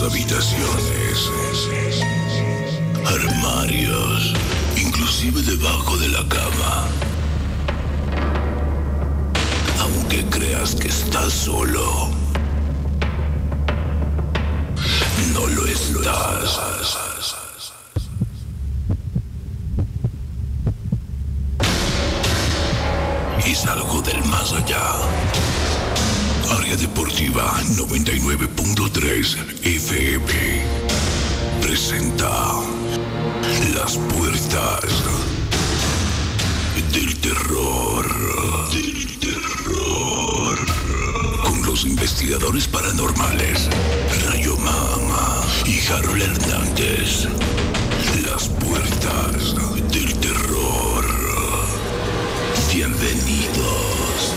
habitaciones, armarios, inclusive debajo de la cama. Aunque creas que estás solo, no lo estás. Es algo del más allá. Área Deportiva 99.3 FM presenta Las Puertas del Terror. Con los investigadores paranormales Rayo Mama y Harold Hernández. Las Puertas del Terror. Bienvenidos.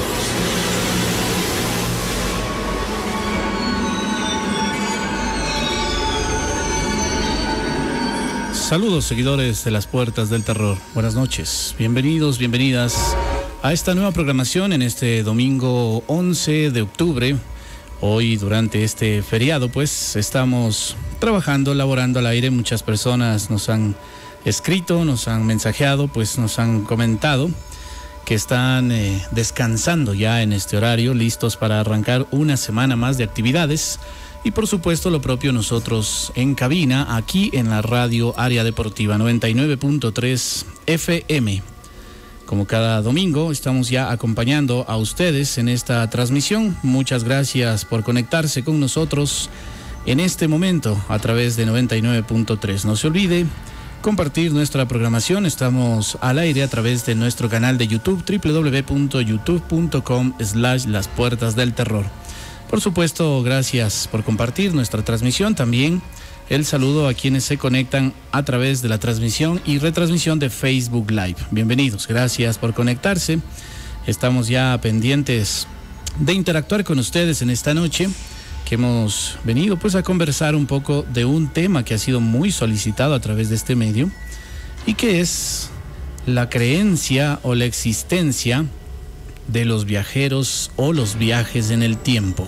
Saludos, seguidores de Las Puertas del Terror. Buenas noches, bienvenidos, bienvenidas a esta nueva programación en este domingo 11 de octubre. Hoy, durante este feriado, pues estamos trabajando, laborando al aire. Muchas personas nos han escrito, nos han mensajeado, pues nos han comentado que están descansando ya en este horario, listos para arrancar una semana más de actividades. Y por supuesto lo propio nosotros en cabina, aquí en la radio Área Deportiva 99.3 FM. Como cada domingo estamos ya acompañando a ustedes en esta transmisión. Muchas gracias por conectarse con nosotros en este momento a través de 99.3. No se olvide compartir nuestra programación. Estamos al aire a través de nuestro canal de YouTube, www.youtube.com/Las Puertas del Terror. Por supuesto, gracias por compartir nuestra transmisión. También el saludo a quienes se conectan a través de la transmisión y retransmisión de Facebook Live. Bienvenidos, gracias por conectarse. Estamos ya pendientes de interactuar con ustedes en esta noche, que hemos venido pues a conversar un poco de un tema que ha sido muy solicitado a través de este medio, y que es la creencia o la existencia de los viajeros o los viajes en el tiempo.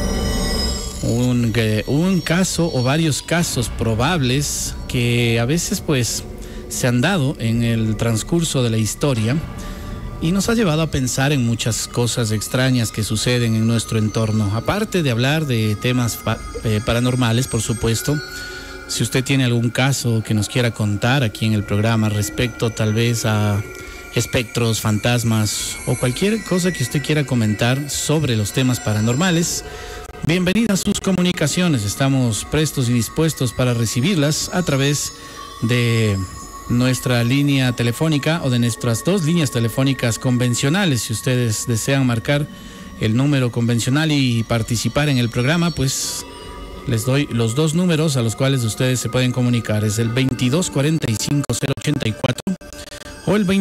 Un caso o varios casos probables que a veces pues se han dado en el transcurso de la historia y nos ha llevado a pensar en muchas cosas extrañas que suceden en nuestro entorno. Aparte de hablar de temas paranormales, por supuesto, si usted tiene algún caso que nos quiera contar aquí en el programa respecto tal vez a espectros, fantasmas o cualquier cosa que usted quiera comentar sobre los temas paranormales, bienvenidas sus comunicaciones. Estamos prestos y dispuestos para recibirlas a través de nuestra línea telefónica o de nuestras dos líneas telefónicas convencionales. Si ustedes desean marcar el número convencional y participar en el programa, pues les doy los dos números a los cuales ustedes se pueden comunicar. Es el 2245-084 o el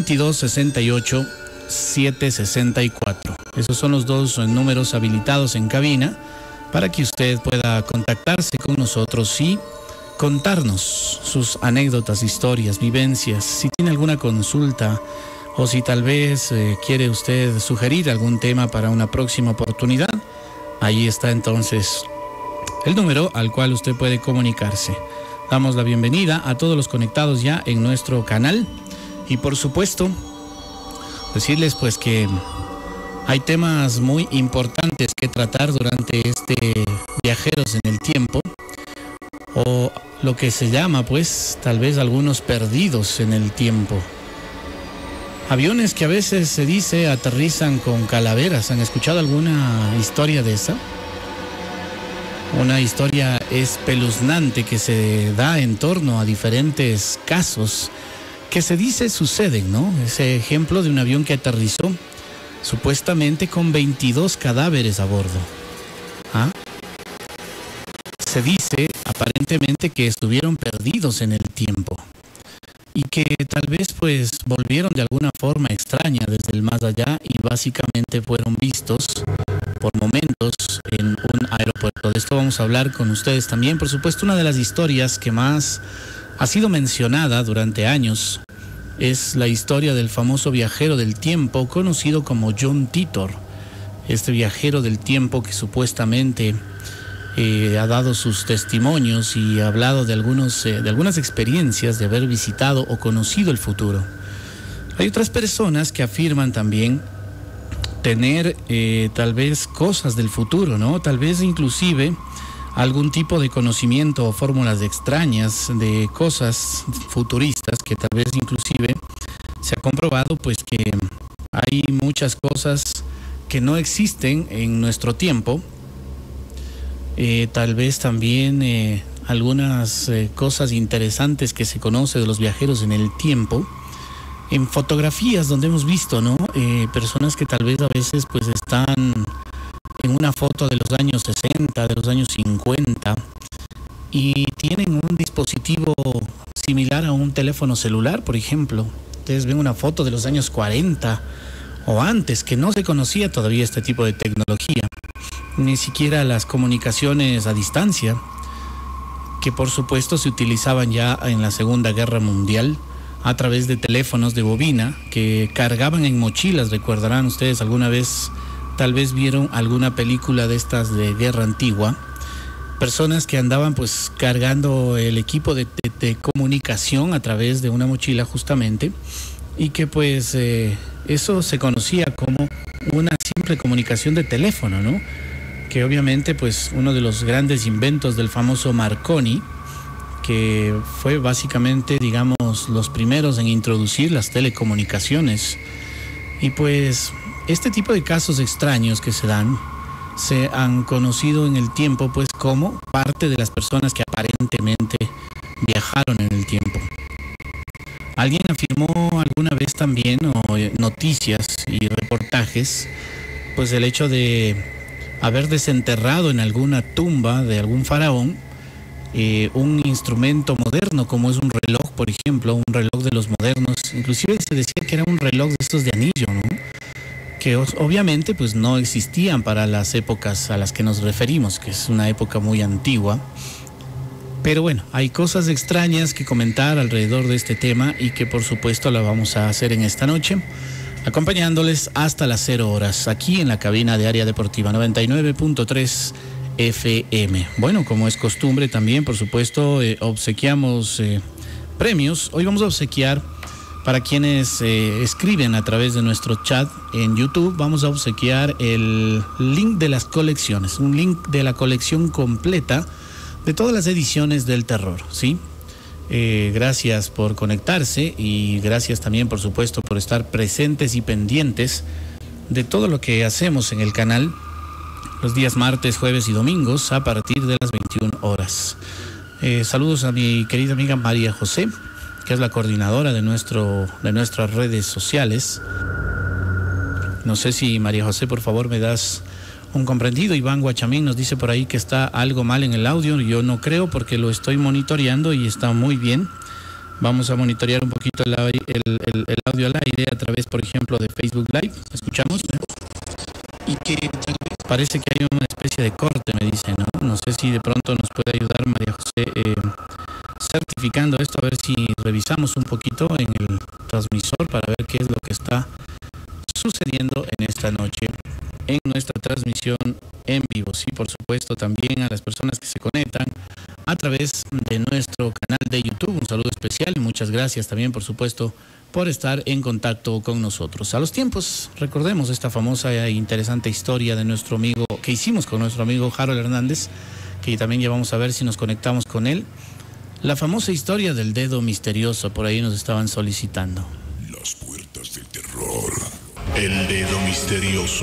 2268-764. Esos son los dos números habilitados en cabina para que usted pueda contactarse con nosotros y contarnos sus anécdotas, historias, vivencias. Si tiene alguna consulta o si tal vez quiere usted sugerir algún tema para una próxima oportunidad, ahí está entonces el número al cual usted puede comunicarse. Damos la bienvenida a todos los conectados ya en nuestro canal. Y por supuesto, decirles pues que hay temas muy importantes que tratar durante este Viajeros en el Tiempo, o lo que se llama pues tal vez algunos perdidos en el tiempo. Aviones que a veces se dice aterrizan con calaveras. ¿Han escuchado alguna historia de esa? Una historia espeluznante que se da en torno a diferentes casos que se dice suceden, ¿no? Ese ejemplo de un avión que aterrizó supuestamente con 22 cadáveres a bordo. ¿Ah? Se dice aparentemente que estuvieron perdidos en el tiempo y que tal vez pues volvieron de alguna forma extraña desde el más allá y básicamente fueron vistos por momentos en un aeropuerto. De esto vamos a hablar con ustedes también. Por supuesto, una de las historias que más ha sido mencionada durante años es la historia del famoso viajero del tiempo conocido como John Titor. Este viajero del tiempo que supuestamente ha dado sus testimonios y ha hablado de algunas experiencias de haber visitado o conocido el futuro. Hay otras personas que afirman también tener tal vez cosas del futuro, ¿no? Tal vez inclusive algún tipo de conocimiento o fórmulas extrañas de cosas futuristas que tal vez inclusive se ha comprobado pues que hay muchas cosas que no existen en nuestro tiempo. Tal vez también algunas cosas interesantes que se conoce de los viajeros en el tiempo, en fotografías donde hemos visto, ¿no? Personas que tal vez a veces pues están en una foto de los años 60, de los años 50 y tienen un dispositivo similar a un teléfono celular, por ejemplo. Ustedes ven una foto de los años 40 o antes, que no se conocía todavía este tipo de tecnología, ni siquiera las comunicaciones a distancia, que por supuesto se utilizaban ya en la Segunda Guerra Mundial a través de teléfonos de bobina que cargaban en mochilas. Recordarán ustedes alguna vez, tal vez vieron alguna película de estas de guerra antigua, personas que andaban pues cargando el equipo de comunicación a través de una mochila justamente, y que pues eso se conocía como una simple comunicación de teléfono, ¿no? Que obviamente pues uno de los grandes inventos del famoso Marconi, que fue básicamente, digamos, los primeros en introducir las telecomunicaciones. Y pues este tipo de casos extraños que se han conocido en el tiempo pues como parte de las personas que aparentemente viajaron en el tiempo. Alguien afirmó alguna vez también, o noticias y reportajes, pues el hecho de haber desenterrado en alguna tumba de algún faraón un instrumento moderno como es un reloj, por ejemplo, un reloj de los modernos. Inclusive se decía que era un reloj de estos de anillo, ¿no? Que obviamente pues no existían para las épocas a las que nos referimos, que es una época muy antigua. Pero bueno, hay cosas extrañas que comentar alrededor de este tema y que por supuesto la vamos a hacer en esta noche, acompañándoles hasta las 0 horas, aquí en la cabina de Área Deportiva 99.3 FM. Bueno, como es costumbre también, por supuesto, obsequiamos premios. Hoy vamos a obsequiar, para quienes escriben a través de nuestro chat en YouTube, vamos a obsequiar el link de las colecciones, un link de la colección completa de todas las ediciones del terror, ¿sí? Gracias por conectarse y gracias también, por supuesto, por estar presentes y pendientes de todo lo que hacemos en el canal los días martes, jueves y domingos a partir de las 21 horas. Saludos a mi querida amiga María José, que es la coordinadora de nuestras redes sociales. No sé si, María José, por favor me das un comprendido. Iván Guachamín nos dice por ahí que está algo mal en el audio. Yo no creo, porque lo estoy monitoreando y está muy bien. Vamos a monitorear un poquito el audio al aire a través, por ejemplo, de Facebook Live. ¿Escuchamos? Y que tal vez parece que hay una especie de corte, me dicen, ¿no? No sé si de pronto nos puede ayudar María José certificando esto, a ver si revisamos un poquito en el transmisor para ver qué es lo que está sucediendo en esta noche en nuestra transmisión en vivo. Sí, por supuesto, también a las personas que se conectan a través de nuestro canal de YouTube, un saludo especial y muchas gracias también, por supuesto, por estar en contacto con nosotros. A los tiempos, recordemos esta famosa e interesante historia de nuestro amigo, que hicimos con nuestro amigo Harold Hernández, que también ya vamos a ver si nos conectamos con él. La famosa historia del dedo misterioso, por ahí nos estaban solicitando. Las puertas del terror. El dedo misterioso.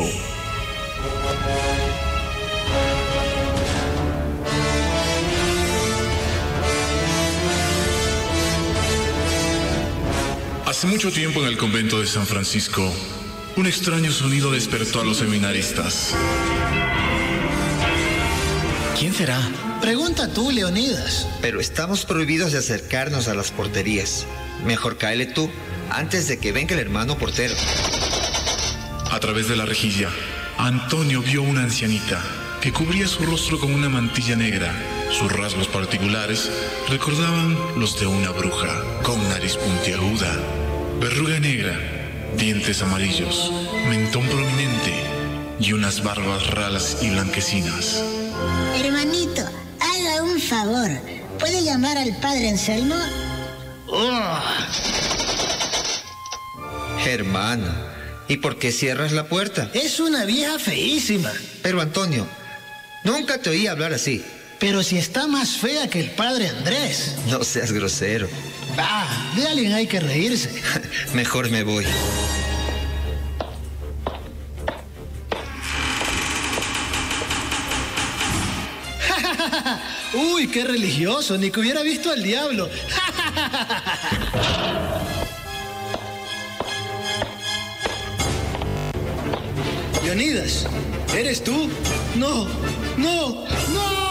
Hace mucho tiempo en el convento de San Francisco, un extraño sonido despertó a los seminaristas. ¿Quién será? Pregunta tú, Leonidas. Pero estamos prohibidos de acercarnos a las porterías. Mejor cáele tú, antes de que venga el hermano portero. A través de la rejilla, Antonio vio una ancianita que cubría su rostro con una mantilla negra. Sus rasgos particulares recordaban los de una bruja, con nariz puntiaguda, verruga negra, dientes amarillos, mentón prominente y unas barbas ralas y blanquecinas. Hermanito, haga un favor. ¿Puede llamar al padre Anselmo? Hermano, ¿y por qué cierras la puerta? Es una vieja feísima. Pero Antonio, nunca te oí hablar así. Pero si está más fea que el padre Andrés. No seas grosero. De alguien hay que reírse. Mejor me voy. Uy, qué religioso, ni que hubiera visto al diablo. Leonidas, ¿eres tú? No, no, no.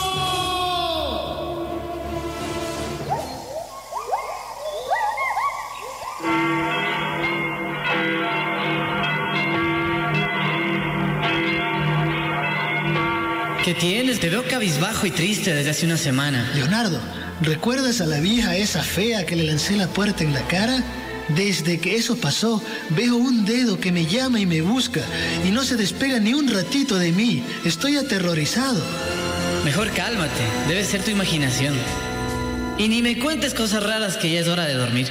¿Qué tienes? Te veo cabizbajo y triste desde hace una semana. Leonardo, ¿recuerdas a la vieja esa fea que le lancé la puerta en la cara? Desde que eso pasó, veo un dedo que me llama y me busca y no se despega ni un ratito de mí. Estoy aterrorizado. Mejor cálmate, debe ser tu imaginación. Y ni me cuentes cosas raras que ya es hora de dormir.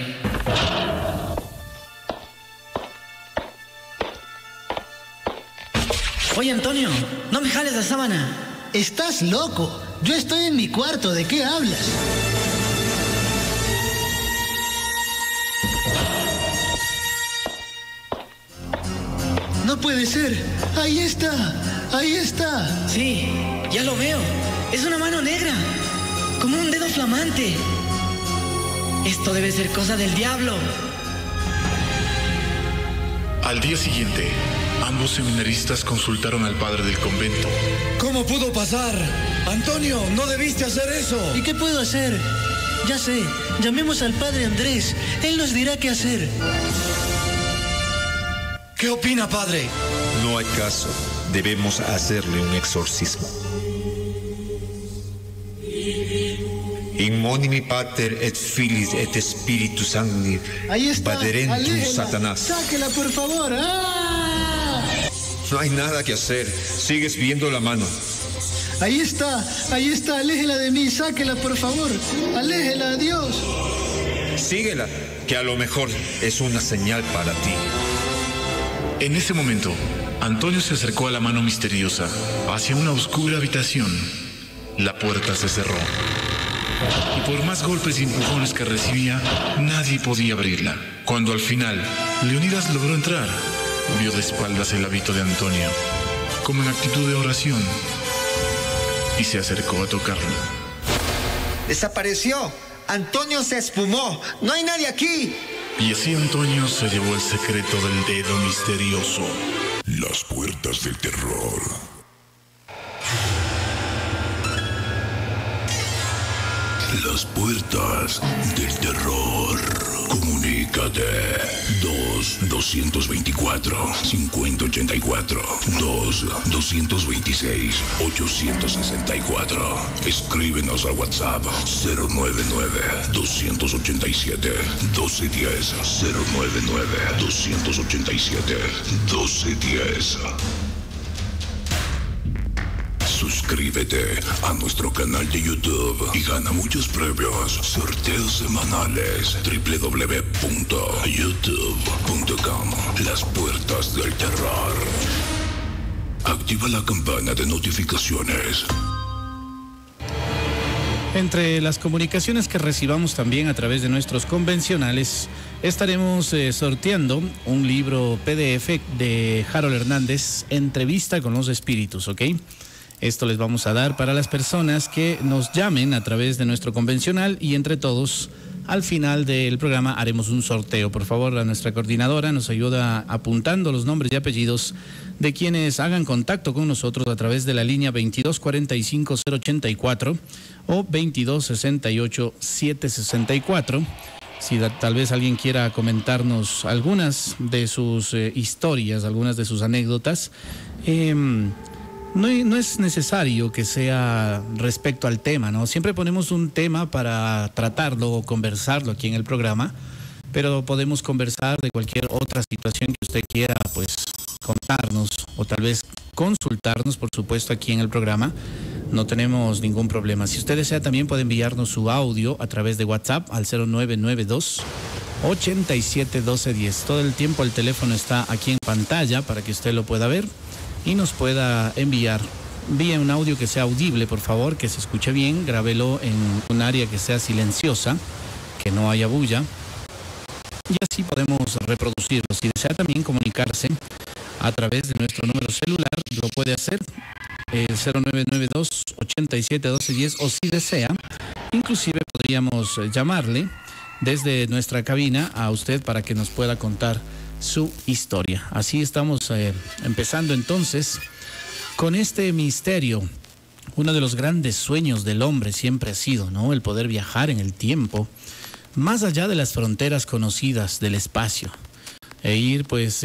Oye, Antonio, no me jales la sábana. Estás loco. Yo estoy en mi cuarto. ¿De qué hablas? No puede ser. Ahí está. Ahí está. Sí, ya lo veo. Es una mano negra. Como un dedo flamante. Esto debe ser cosa del diablo. Al día siguiente, ambos seminaristas consultaron al padre del convento. ¿Cómo pudo pasar? Antonio, no debiste hacer eso. ¿Y qué puedo hacer? Ya sé, llamemos al padre Andrés. Él nos dirá qué hacer. ¿Qué opina, padre? No hay caso. Debemos hacerle un exorcismo. In monimi Pater et Filis et Spiritus Sancti. Ahí está. Vaderentum Aléjela. Satanás. Sáquela, por favor. ¡Ah! No hay nada que hacer. Sigues viendo la mano. Ahí está, aléjela de mí, sáquela por favor, aléjela, adiós. Síguela, que a lo mejor es una señal para ti. En ese momento, Antonio se acercó a la mano misteriosa hacia una oscura habitación. La puerta se cerró. Y por más golpes y empujones que recibía, nadie podía abrirla. Cuando al final, Leonidas logró entrar, vio de espaldas el hábito de Antonio, como en actitud de oración, y se acercó a tocarlo. Desapareció. Antonio se esfumó. No hay nadie aquí. Y así Antonio se llevó el secreto del dedo misterioso. Las puertas del terror. Las puertas del terror. Comunícate. 2-224-5084. 2-226-864. Escríbenos al WhatsApp 099-287-1210. 099-287-1210. Suscríbete a nuestro canal de YouTube y gana muchos premios, sorteos semanales. www.youtube.com. Las puertas del terror. Activa la campana de notificaciones. Entre las comunicaciones que recibamos también a través de nuestros convencionales, estaremos sorteando un libro PDF de Harold Hernández, Entrevista con los Espíritus, ¿ok? Esto les vamos a dar para las personas que nos llamen a través de nuestro convencional y entre todos, al final del programa haremos un sorteo. Por favor, a nuestra coordinadora nos ayuda apuntando los nombres y apellidos de quienes hagan contacto con nosotros a través de la línea 2245-084 o 2268-764. Si tal vez alguien quiera comentarnos algunas de sus historias, algunas de sus anécdotas, no es necesario que sea respecto al tema, ¿no? Siempre ponemos un tema para tratarlo o conversarlo aquí en el programa, pero podemos conversar de cualquier otra situación que usted quiera, pues, contarnos o tal vez consultarnos, por supuesto, aquí en el programa, no tenemos ningún problema. Si usted desea, también puede enviarnos su audio a través de WhatsApp al 0992 87 12 10. Todo el tiempo el teléfono está aquí en pantalla para que usted lo pueda ver y nos pueda enviar. Envíe un audio que sea audible, por favor, que se escuche bien. Grábelo en un área que sea silenciosa, que no haya bulla. Y así podemos reproducirlo. Si desea también comunicarse a través de nuestro número celular, lo puede hacer. 0992 87 12 10, o si desea, inclusive podríamos llamarle desde nuestra cabina a usted para que nos pueda contar su historia. Así estamos empezando entonces con este misterio. Uno de los grandes sueños del hombre siempre ha sido, ¿no?, el poder viajar en el tiempo, más allá de las fronteras conocidas del espacio, e ir pues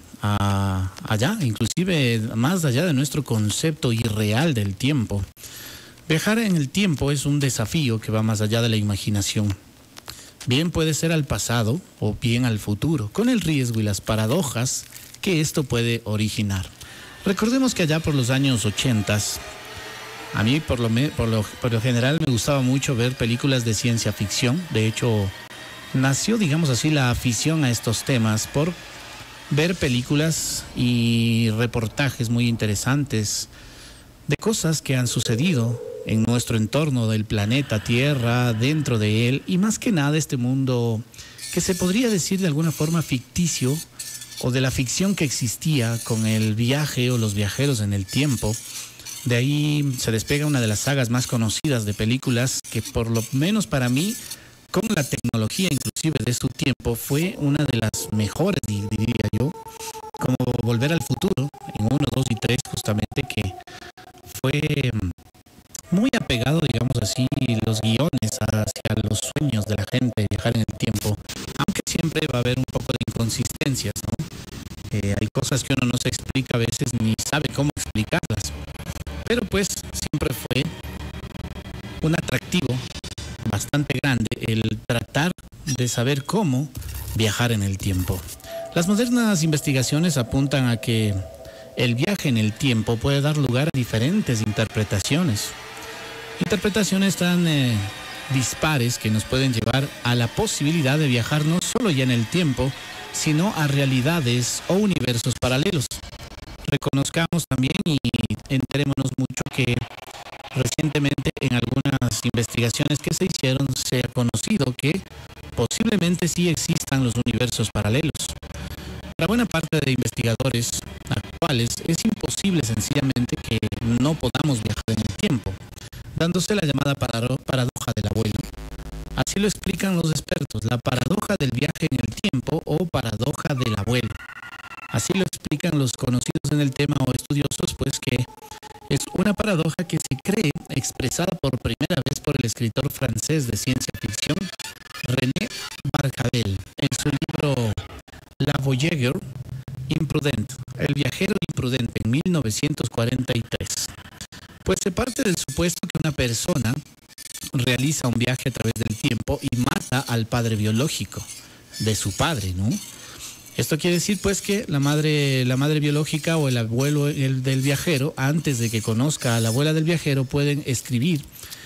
allá, inclusive más allá de nuestro concepto irreal del tiempo. Viajar en el tiempo es un desafío que va más allá de la imaginación. Bien puede ser al pasado o bien al futuro, con el riesgo y las paradojas que esto puede originar. Recordemos que allá por los años 80, a mí por lo general me gustaba mucho ver películas de ciencia ficción. De hecho, nació, digamos así, la afición a estos temas por ver películas y reportajes muy interesantes de cosas que han sucedido en nuestro entorno del planeta Tierra, dentro de él, y más que nada este mundo que se podría decir de alguna forma ficticio, o de la ficción que existía con el viaje o los viajeros en el tiempo. De ahí se despega una de las sagas más conocidas de películas que, por lo menos para mí, con la tecnología inclusive de su tiempo, fue una de las mejores, diría yo, como Volver al Futuro, en 1, 2 y 3, justamente, que fue muy apegado, digamos así, los guiones hacia los sueños de la gente de viajar en el tiempo, aunque siempre va a haber un poco de inconsistencias, ¿no? Hay cosas que uno no se explica a veces ni sabe cómo explicarlas, pero pues siempre fue un atractivo bastante grande el tratar de saber cómo viajar en el tiempo. Las modernas investigaciones apuntan a que el viaje en el tiempo puede dar lugar a diferentes interpretaciones tan dispares que nos pueden llevar a la posibilidad de viajar no solo ya en el tiempo, sino a realidades o universos paralelos. Reconozcamos también y enterémonos mucho que recientemente en algunas investigaciones que se hicieron se ha conocido que posiblemente sí existan los universos paralelos. Para buena parte de investigadores actuales es imposible sencillamente que no podamos viajar en el tiempo, dándose la llamada paradoja del abuelo. Así lo explican los expertos, la paradoja del viaje en el tiempo o paradoja del abuelo. Así lo explican los conocidos en el tema o estudiosos, pues que es una paradoja que se cree expresada por primera vez por el escritor francés de ciencia ficción, René Barjavel, en su libro La Voyageur Imprudent, el viajero imprudente, en 1943. Pues se parte del supuesto que una persona realiza un viaje a través del tiempo y mata al padre biológico de su padre, ¿no? Esto quiere decir pues que la madre biológica o el abuelo del viajero, antes de que conozca a la abuela del viajero, pueden escribir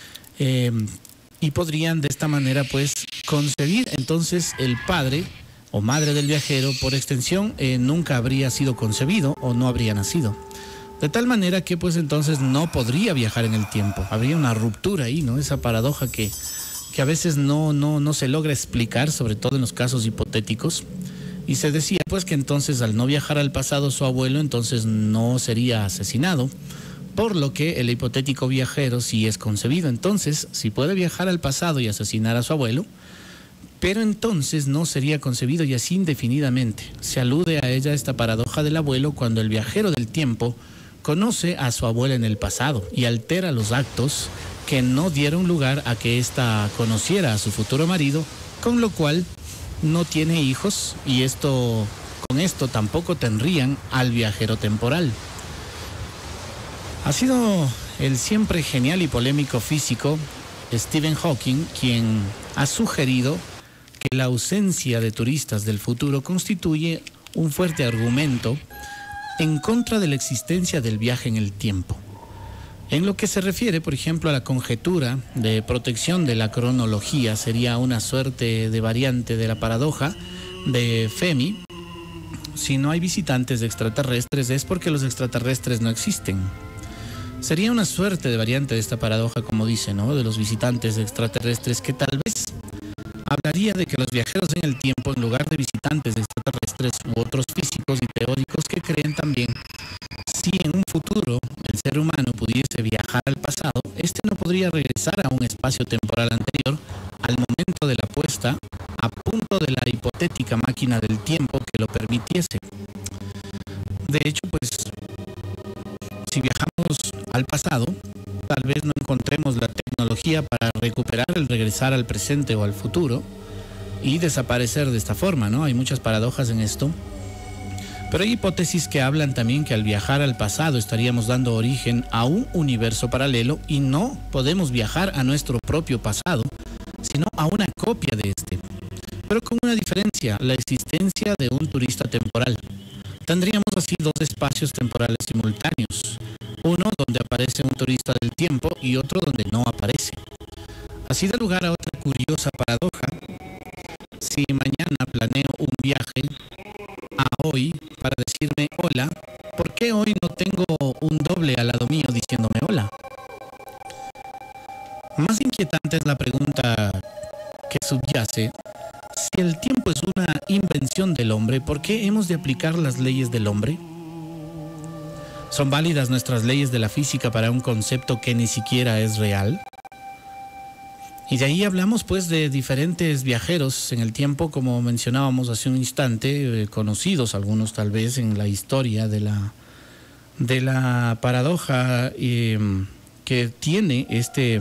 y podrían de esta manera pues concebir. Entonces el padre o madre del viajero, por extensión, nunca habría sido concebido o no habría nacido. De tal manera que pues entonces no podría viajar en el tiempo. Habría una ruptura ahí, ¿no? Esa paradoja que a veces no se logra explicar, sobre todo en los casos hipotéticos. Y se decía pues que entonces al no viajar al pasado su abuelo, entonces no sería asesinado, por lo que el hipotético viajero sí es concebido. Entonces, si puede viajar al pasado y asesinar a su abuelo, pero entonces no sería concebido y así indefinidamente. Se alude a ella esta paradoja del abuelo cuando el viajero del tiempo conoce a su abuela en el pasado y altera los actos que no dieron lugar a que ésta conociera a su futuro marido, con lo cual no tiene hijos y con esto tampoco tendrían al viajero temporal. Ha sido el siempre genial y polémico físico Stephen Hawking quien ha sugerido que la ausencia de turistas del futuro constituye un fuerte argumento en contra de la existencia del viaje en el tiempo. En lo que se refiere, por ejemplo, a la conjetura de protección de la cronología, sería una suerte de variante de la paradoja de Fermi. Si no hay visitantes extraterrestres es porque los extraterrestres no existen. Sería una suerte de variante de esta paradoja, como dice, ¿no?, de los visitantes extraterrestres, que tal vez hablaría de que los viajeros en el tiempo, en lugar de visitantes extraterrestres u otros físicos y teóricos que creen también, si en un futuro el ser humano pudiese viajar al pasado, este no podría regresar a un espacio temporal anterior al momento de la puesta a punto de la hipotética máquina del tiempo que lo permitiese. De hecho, pues, si viajamos al pasado, tal vez no encontremos la tecnología para recuperar el regresar al presente o al futuro y desaparecer de esta forma, ¿no? Hay muchas paradojas en esto. Pero hay hipótesis que hablan también que al viajar al pasado estaríamos dando origen a un universo paralelo y no podemos viajar a nuestro propio pasado, sino a una copia de este. Pero con una diferencia, la existencia de un turista temporal. Tendríamos así dos espacios temporales simultáneos. Uno donde aparece un turista del tiempo y otro donde no aparece. Así da lugar a otra curiosa paradoja. Si mañana planeo un viaje a hoy para decirme hola, ¿por qué hoy no tengo un doble al lado mío diciéndome hola? Más inquietante es la pregunta que subyace. Si el tiempo es una invención del hombre, ¿por qué hemos de aplicar las leyes del hombre? ¿Son válidas nuestras leyes de la física para un concepto que ni siquiera es real? Y de ahí hablamos pues de diferentes viajeros en el tiempo, como mencionábamos hace un instante, conocidos algunos tal vez en la historia de la paradoja que tiene este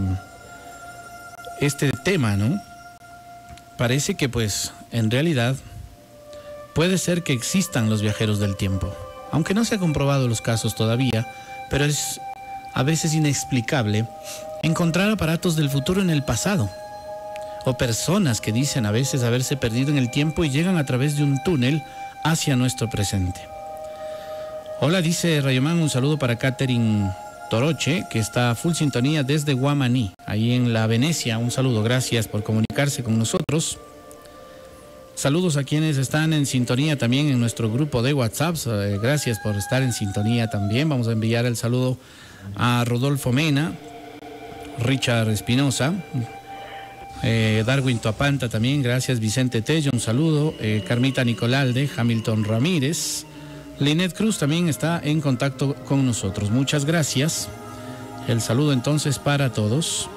tema, ¿no? Parece que pues en realidad puede ser que existan los viajeros del tiempo, aunque no se ha comprobado los casos todavía, pero es a veces inexplicable encontrar aparatos del futuro en el pasado, o personas que dicen a veces haberse perdido en el tiempo y llegan a través de un túnel hacia nuestro presente. Hola, dice Rayomán, un saludo para Catherine Toroche, que está a full sintonía desde Guamaní, ahí en la Venecia. Un saludo, gracias por comunicarse con nosotros. Saludos a quienes están en sintonía también en nuestro grupo de WhatsApp. Gracias por estar en sintonía también. Vamos a enviar el saludo a Rodolfo Mena, Richard Espinosa, Darwin Toapanta también, gracias. Vicente Tello, un saludo. Carmita Nicolalde, Hamilton Ramírez, Linet Cruz también está en contacto con nosotros. Muchas gracias. El saludo entonces para todos.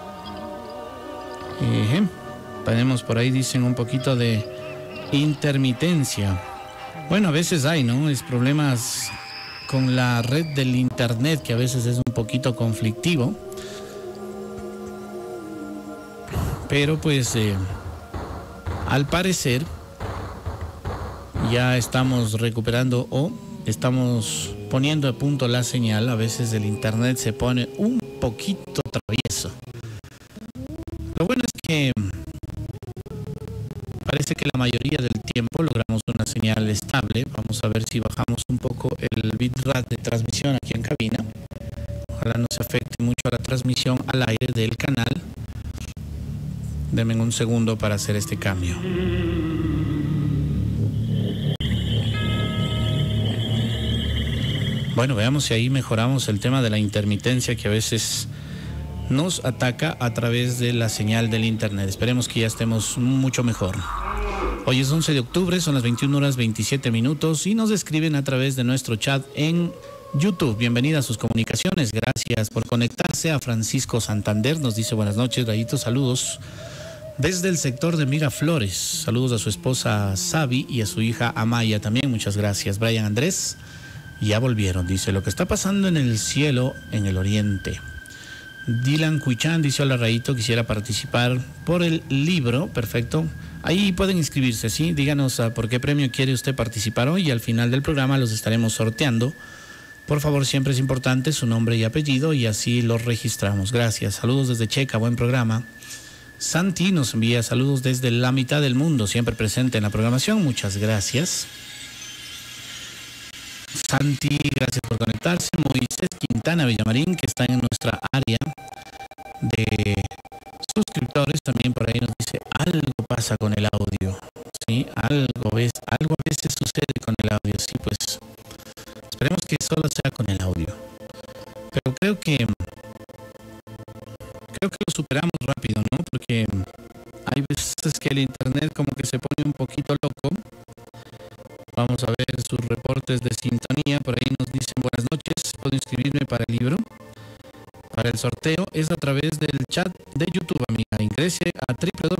Tenemos por ahí, dicen, un poquito de intermitencia. Bueno, a veces hay, ¿no? Es problemas con la red del internet, que a veces es un poquito conflictivo. Pero pues al parecer ya estamos recuperando o estamos poniendo a punto la señal. A veces el internet se pone un poquito travieso. Lo bueno es que parece que la mayoría del tiempo logramos una señal estable. Vamos a ver si bajamos un poco el bitrate de transmisión aquí en cabina. Ojalá no se afecte mucho a la transmisión al aire del canal. Denme un segundo para hacer este cambio. Bueno, veamos si ahí mejoramos el tema de la intermitencia que a veces nos ataca a través de la señal del internet. Esperemos que ya estemos mucho mejor. Hoy es 11 de octubre, son las 21 horas 27 minutos y nos escriben a través de nuestro chat en YouTube. Bienvenida a sus comunicaciones. Gracias por conectarse. A Francisco Santander nos dice buenas noches, Rayitos, saludos desde el sector de Miraflores. Saludos a su esposa Sabi y a su hija Amaya también. Muchas gracias. Brian Andrés, ya volvieron. Dice, lo que está pasando en el cielo en el oriente. Dylan Cuichán dice, hola Rayito, quisiera participar por el libro. Perfecto. Ahí pueden inscribirse, ¿sí? Díganos por qué premio quiere usted participar hoy y al final del programa los estaremos sorteando. Por favor, siempre es importante su nombre y apellido y así los registramos. Gracias. Saludos desde Checa, buen programa. Santi nos envía saludos desde la mitad del mundo, siempre presente en la programación. Muchas gracias. Santi, gracias por conectarse. Moisés Quintana Villamarín, que está en nuestra área de suscriptores, también por ahí nos dice, algo pasa con el audio. Sí, algo a veces sucede con el audio. Sí, pues esperemos que solo sea con el audio. Pero creo que lo superamos rápido, ¿no? Porque hay veces que el internet como que se pone un poquito loco. Vamos a ver sus reportes de sintonía. Por ahí nos dicen, buenas noches, puedo inscribirme para el libro. Para el sorteo es a través del chat de YouTube, amiga. Ingrese a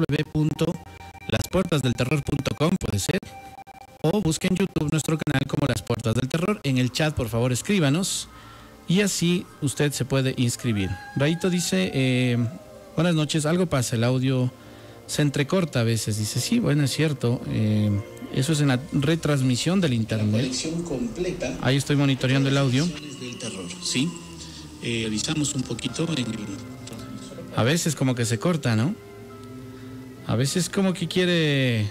www.lasportasdelterror.com, puede ser. O busque en YouTube nuestro canal como Las Puertas del Terror. En el chat, por favor, escríbanos. Y así usted se puede inscribir. Raito dice, buenas noches, algo pasa, el audio se entrecorta a veces. Dice, sí, bueno, es cierto. Eso es en la retransmisión del internet. La conexión completa. Ahí estoy monitoreando el audio. Del terror, sí. Revisamos un poquito en el... A veces como que se corta, ¿no? A veces como que quiere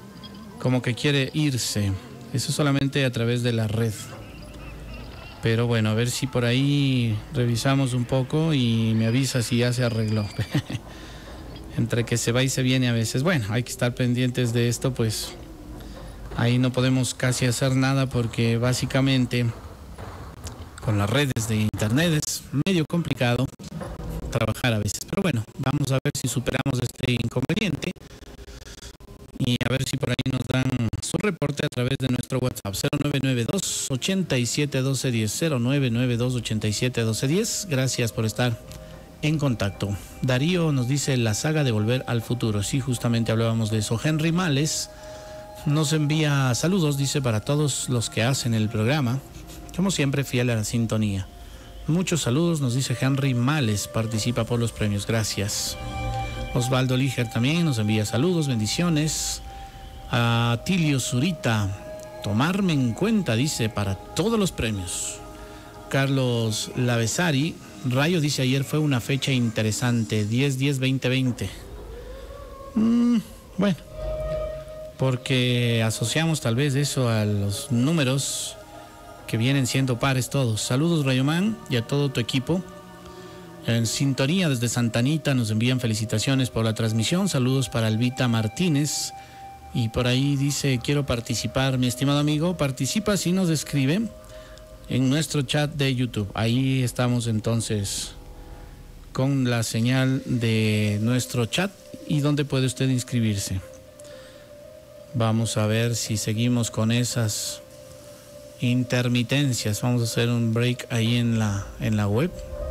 irse. Eso solamente a través de la red. Pero bueno, a ver si por ahí revisamos un poco y me avisa si ya se arregló. Entre que se va y se viene a veces. Bueno, hay que estar pendientes de esto, pues ahí no podemos casi hacer nada porque básicamente con las redes de internet es medio complicado trabajar a veces. Pero bueno, vamos a ver si superamos este inconveniente y a ver si por ahí nos dan su reporte a través de nuestro WhatsApp 0992-871210, 0992-871210. Gracias por estar en contacto. Darío nos dice la saga de Volver al Futuro. Sí, justamente hablábamos de eso. Henry Males nos envía saludos, dice, para todos los que hacen el programa. Como siempre, fiel a la sintonía. Muchos saludos, nos dice Henry Males, participa por los premios. Gracias. Osvaldo Líger también nos envía saludos, bendiciones. A Tilio Zurita, tomarme en cuenta, dice, para todos los premios. Carlos Lavesari, Rayo dice, ayer fue una fecha interesante, 10-10-2020. Bueno, porque asociamos tal vez eso a los números que vienen siendo pares todos. Saludos, Rayomán, y a todo tu equipo. En sintonía desde Santa Anita nos envían felicitaciones por la transmisión. Saludos para Elvita Martínez. Y por ahí dice, quiero participar, mi estimado amigo. Participa si nos escribe en nuestro chat de YouTube. Ahí estamos entonces con la señal de nuestro chat y donde puede usted inscribirse. Vamos a ver si seguimos con esas intermitencias. Vamos a hacer un break ahí en la web.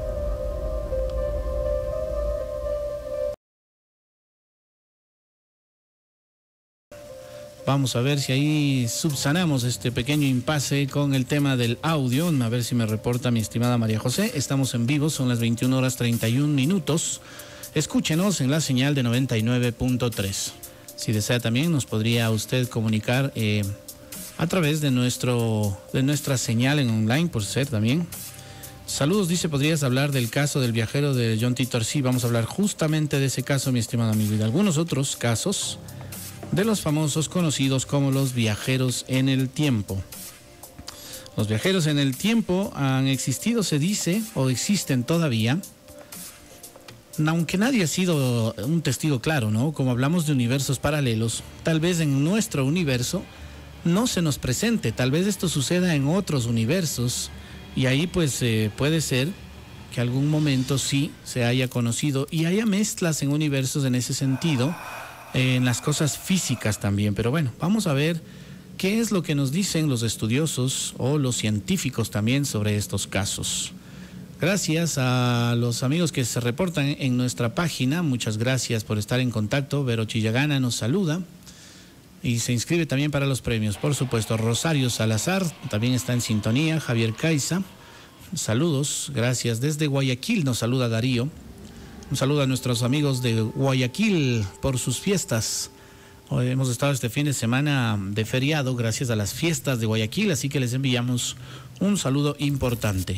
Vamos a ver si ahí subsanamos este pequeño impasse con el tema del audio. A ver si me reporta mi estimada María José. Estamos en vivo, son las 21:31. Escúchenos en la señal de 99.3. Si desea también nos podría usted comunicar a través de nuestra señal en online, por ser también. Saludos, dice, ¿podrías hablar del caso del viajero de John Titor? Sí, vamos a hablar justamente de ese caso, mi estimado amigo, y de algunos otros casos de los famosos conocidos como los viajeros en el tiempo. Los viajeros en el tiempo han existido, se dice, o existen todavía, aunque nadie ha sido un testigo claro, ¿no? Como hablamos de universos paralelos, tal vez en nuestro universo no se nos presente, tal vez esto suceda en otros universos, y ahí pues puede ser que algún momento sí se haya conocido y haya mezclas en universos en ese sentido, en las cosas físicas también. Pero bueno, vamos a ver qué es lo que nos dicen los estudiosos o los científicos también sobre estos casos. Gracias a los amigos que se reportan en nuestra página, muchas gracias por estar en contacto. Vero Chillagana nos saluda y se inscribe también para los premios, por supuesto. Rosario Salazar también está en sintonía. Javier Caiza, saludos, gracias. Desde Guayaquil nos saluda Darío. Un saludo a nuestros amigos de Guayaquil por sus fiestas. Hoy hemos estado este fin de semana de feriado gracias a las fiestas de Guayaquil, así que les enviamos un saludo importante.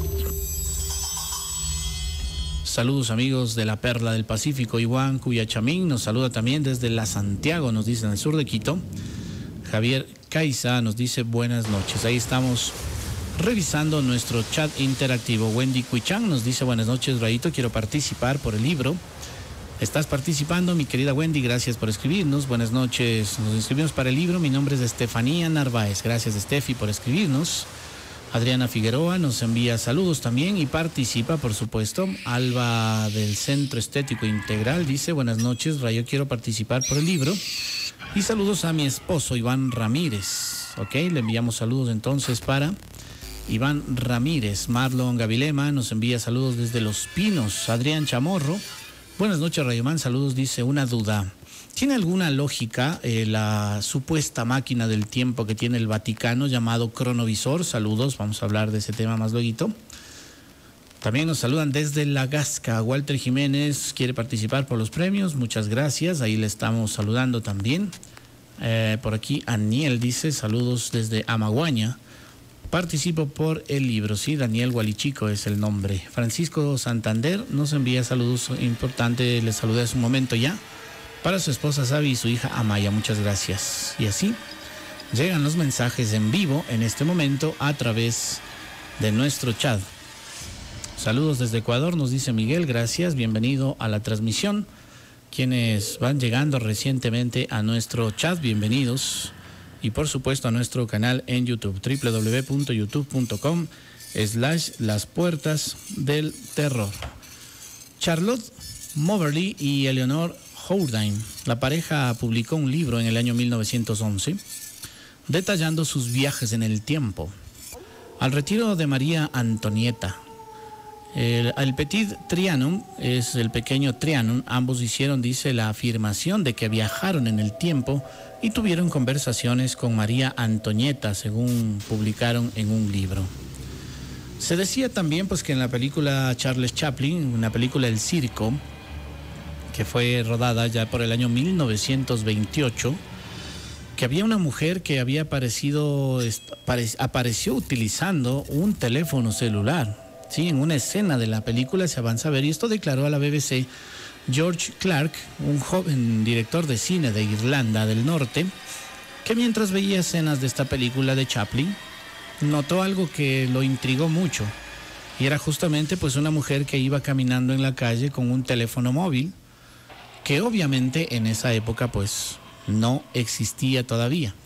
Saludos, amigos de la Perla del Pacífico. Iván Cuyachamín nos saluda también desde La Santiago, nos dice, en el sur de Quito. Javier Caiza nos dice buenas noches. Ahí estamos revisando nuestro chat interactivo. Wendy Cuichán nos dice buenas noches, Rayito, quiero participar por el libro. Estás participando, mi querida Wendy, gracias por escribirnos. Buenas noches, nos inscribimos para el libro. Mi nombre es Estefanía Narváez. Gracias, Estefi, por escribirnos. Adriana Figueroa nos envía saludos también y participa, por supuesto. Alba del Centro Estético Integral dice buenas noches, Rayo, quiero participar por el libro. Y saludos a mi esposo Iván Ramírez. Ok, le enviamos saludos entonces para Iván Ramírez. Marlon Gavilema nos envía saludos desde Los Pinos. Adrián Chamorro, buenas noches, Rayomán, saludos, dice una duda. ¿Tiene alguna lógica la supuesta máquina del tiempo que tiene el Vaticano llamado cronovisor? Saludos, vamos a hablar de ese tema más luego. También nos saludan desde La Gasca. Walter Jiménez quiere participar por los premios, muchas gracias, ahí le estamos saludando también. Por aquí Aniel dice saludos desde Amaguaña. Participo por el libro, sí, Daniel Gualichico es el nombre. Francisco Santander nos envía saludos importantes, le saludé hace un momento ya. Para su esposa Sabi y su hija Amaya, muchas gracias. Y así llegan los mensajes en vivo en este momento a través de nuestro chat. Saludos desde Ecuador, nos dice Miguel, gracias, bienvenido a la transmisión. Quienes van llegando recientemente a nuestro chat, bienvenidos. Y por supuesto a nuestro canal en YouTube, www.youtube.com/Las Puertas del Terror. Charlotte Moberly y Eleanor Hourdine, la pareja publicó un libro en el año 1911 detallando sus viajes en el tiempo. Al retiro de María Antonieta, el Petit Trianum es el pequeño Trianum, ambos hicieron, dice, la afirmación de que viajaron en el tiempo y tuvieron conversaciones con María Antonieta, según publicaron en un libro. Se decía también pues que en la película Charles Chaplin, una película El Circo, que fue rodada ya por el año 1928, que había una mujer que había apareció utilizando un teléfono celular. Sí, en una escena de la película se avanza a ver, y esto declaró a la BBC George Clark, un joven director de cine de Irlanda del Norte, que mientras veía escenas de esta película de Chaplin, notó algo que lo intrigó mucho, y era justamente pues una mujer que iba caminando en la calle con un teléfono móvil, que obviamente en esa época pues no existía todavía.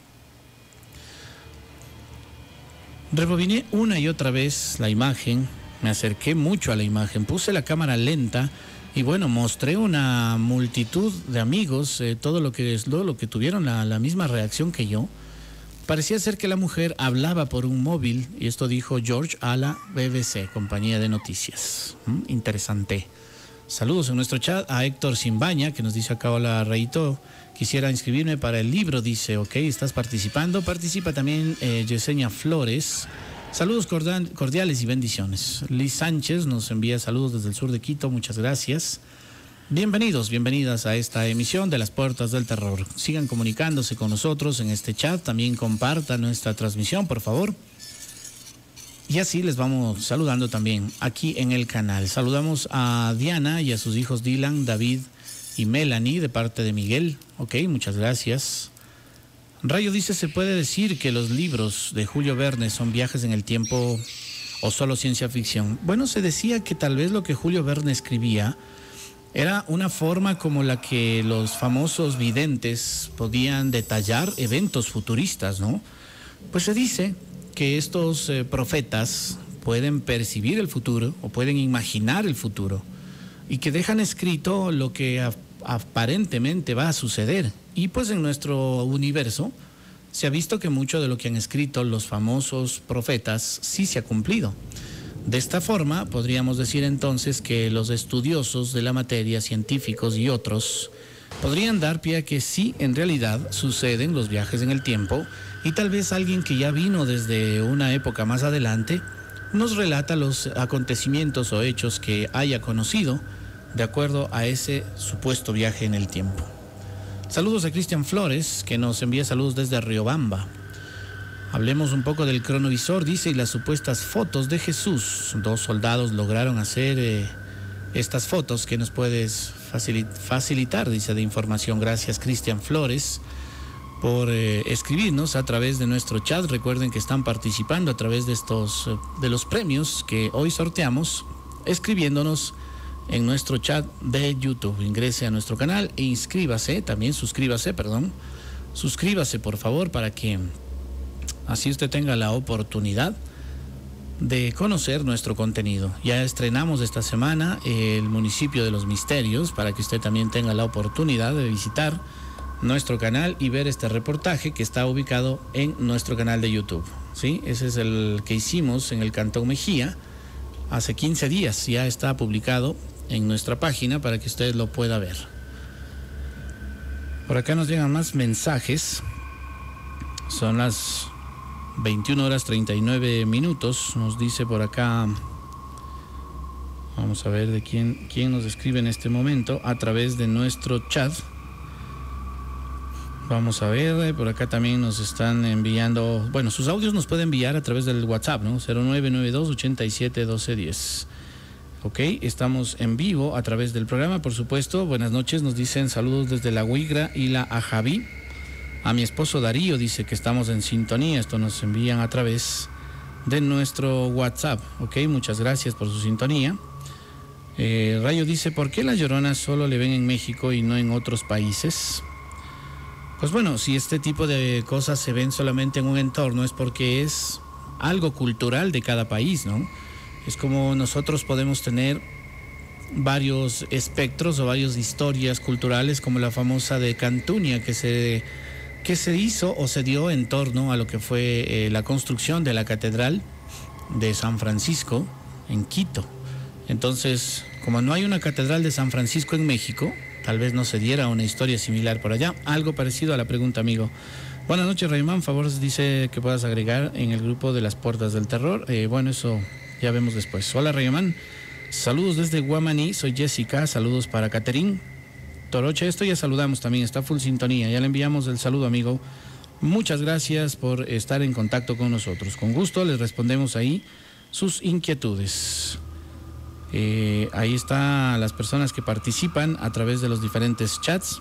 Rebobiné una y otra vez la imagen, me acerqué mucho a la imagen, puse la cámara lenta y bueno, mostré una multitud de amigos, todo lo que tuvieron la misma reacción que yo. Parecía ser que la mujer hablaba por un móvil, y esto dijo George a la BBC, compañía de noticias. Interesante. Saludos en nuestro chat a Héctor Simbaña, que nos dice acá, hola Rayito, quisiera inscribirme para el libro, dice, ok, estás participando. Participa también Yesenia Flores. Saludos cordiales y bendiciones. Liz Sánchez nos envía saludos desde el sur de Quito, muchas gracias. Bienvenidos, bienvenidas a esta emisión de Las Puertas del Terror. Sigan comunicándose con nosotros en este chat, también compartan nuestra transmisión, por favor. Y así les vamos saludando también aquí en el canal. Saludamos a Diana y a sus hijos Dylan, David y Melanie de parte de Miguel. Ok, muchas gracias. Rayo dice, ¿se puede decir que los libros de Julio Verne son viajes en el tiempo o solo ciencia ficción? Bueno, se decía que tal vez lo que Julio Verne escribía era una forma como la que los famosos videntes podían detallar eventos futuristas, ¿no? Pues se dice que estos profetas pueden percibir el futuro o pueden imaginar el futuro y que dejan escrito lo que aparentemente va a suceder. Y pues en nuestro universo se ha visto que mucho de lo que han escrito los famosos profetas sí se ha cumplido. De esta forma podríamos decir entonces que los estudiosos de la materia, científicos y otros, podrían dar pie a que sí, en realidad suceden los viajes en el tiempo, y tal vez alguien que ya vino desde una época más adelante nos relata los acontecimientos o hechos que haya conocido de acuerdo a ese supuesto viaje en el tiempo. Saludos a Cristian Flores, que nos envía saludos desde Riobamba. Hablemos un poco del cronovisor, dice, y las supuestas fotos de Jesús. 2 soldados lograron hacer estas fotos. que nos puedes facilitar, dice, de información? Gracias, Cristian Flores. por escribirnos a través de nuestro chat. Recuerden que están participando a través de de los premios que hoy sorteamos, escribiéndonos en nuestro chat de YouTube. Ingrese a nuestro canal e suscríbase por favor, para que así usted tenga la oportunidad de conocer nuestro contenido. Ya estrenamos esta semana el municipio de Los Misterios, para que usted también tenga la oportunidad de visitar nuestro canal y ver este reportaje que está ubicado en nuestro canal de YouTube. ¿Sí? Ese es el que hicimos en el Cantón Mejía hace 15 días. Ya está publicado en nuestra página para que usted lo pueda ver. Por acá nos llegan más mensajes. Son las 21:39. Nos dice por acá, vamos a ver de quién nos escribe en este momento a través de nuestro chat. Vamos a ver, por acá también nos están enviando, bueno, sus audios nos pueden enviar a través del WhatsApp, ¿no? 0992-871210. Ok, estamos en vivo a través del programa, por supuesto. Buenas noches, nos dicen saludos desde La Huigra y La Ajaví. A mi esposo Darío dice que estamos en sintonía. Esto nos envían a través de nuestro WhatsApp. Ok, muchas gracias por su sintonía. Rayo dice, ¿por qué la Llorona solo le ven en México y no en otros países? Pues bueno, si este tipo de cosas se ven solamente en un entorno es porque es algo cultural de cada país, ¿no? Es como nosotros podemos tener varios espectros o varias historias culturales, como la famosa de Cantunia, que se hizo o se dio en torno a lo que fue la construcción de la Catedral de San Francisco en Quito. Entonces, como no hay una Catedral de San Francisco en México, tal vez no se diera una historia similar por allá. Algo parecido a la pregunta, amigo. Buenas noches, Raymond. Favor, dice que puedas agregar en el grupo de las Puertas del Terror. Bueno, eso ya vemos después. Hola, Raymond. Saludos desde Guamaní. Soy Jessica. Saludos para Caterín Toroche. Esto ya saludamos también. Está full sintonía. Ya le enviamos el saludo, amigo. Muchas gracias por estar en contacto con nosotros. Con gusto les respondemos ahí sus inquietudes. Ahí están las personas que participan a través de los diferentes chats.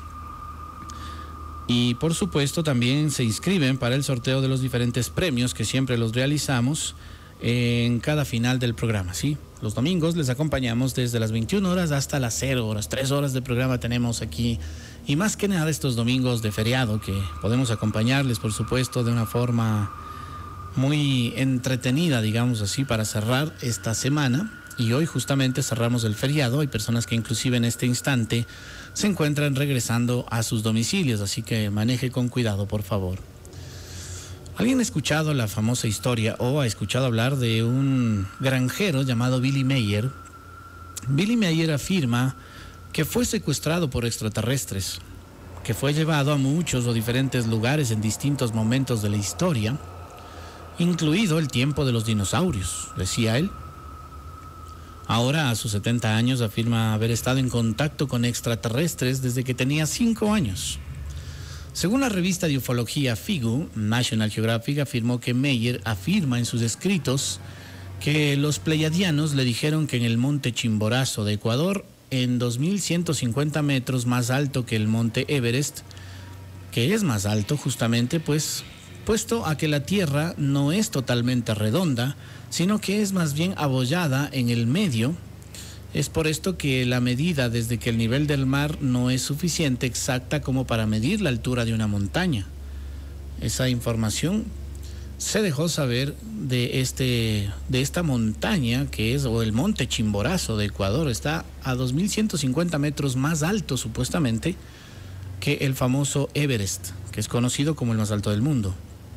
Y por supuesto también se inscriben para el sorteo de los diferentes premios que siempre los realizamos en cada final del programa, ¿sí? Los domingos les acompañamos desde las 21 horas hasta las 0 horas. 3 horas de programa tenemos aquí. Y más que nada estos domingos de feriado que podemos acompañarles, por supuesto, de una forma muy entretenida, digamos así, para cerrar esta semana. Y hoy justamente cerramos el feriado. Hay personas que inclusive en este instante se encuentran regresando a sus domicilios, así que maneje con cuidado, por favor. ¿Alguien ha escuchado la famosa historia o ha escuchado hablar de un granjero llamado Billy Mayer? Billy Mayer afirma que fue secuestrado por extraterrestres, que fue llevado a muchos o diferentes lugares en distintos momentos de la historia, incluido el tiempo de los dinosaurios, decía él. Ahora, a sus 70 años, afirma haber estado en contacto con extraterrestres desde que tenía 5 años. Según la revista de ufología FIGU, National Geographic afirmó que Mayer afirma en sus escritos que los pleiadianos le dijeron que en el monte Chimborazo de Ecuador, en 2.150 metros más alto que el monte Everest, que es más alto justamente pues puesto a que la Tierra no es totalmente redonda, sino que es más bien abollada en el medio. Es por esto que la medida desde que el nivel del mar no es suficiente exacta como para medir la altura de una montaña. Esa información se dejó saber de esta montaña que es, o el monte Chimborazo de Ecuador, está a 2.150 metros más alto supuestamente que el famoso Everest, que es conocido como el más alto del mundo.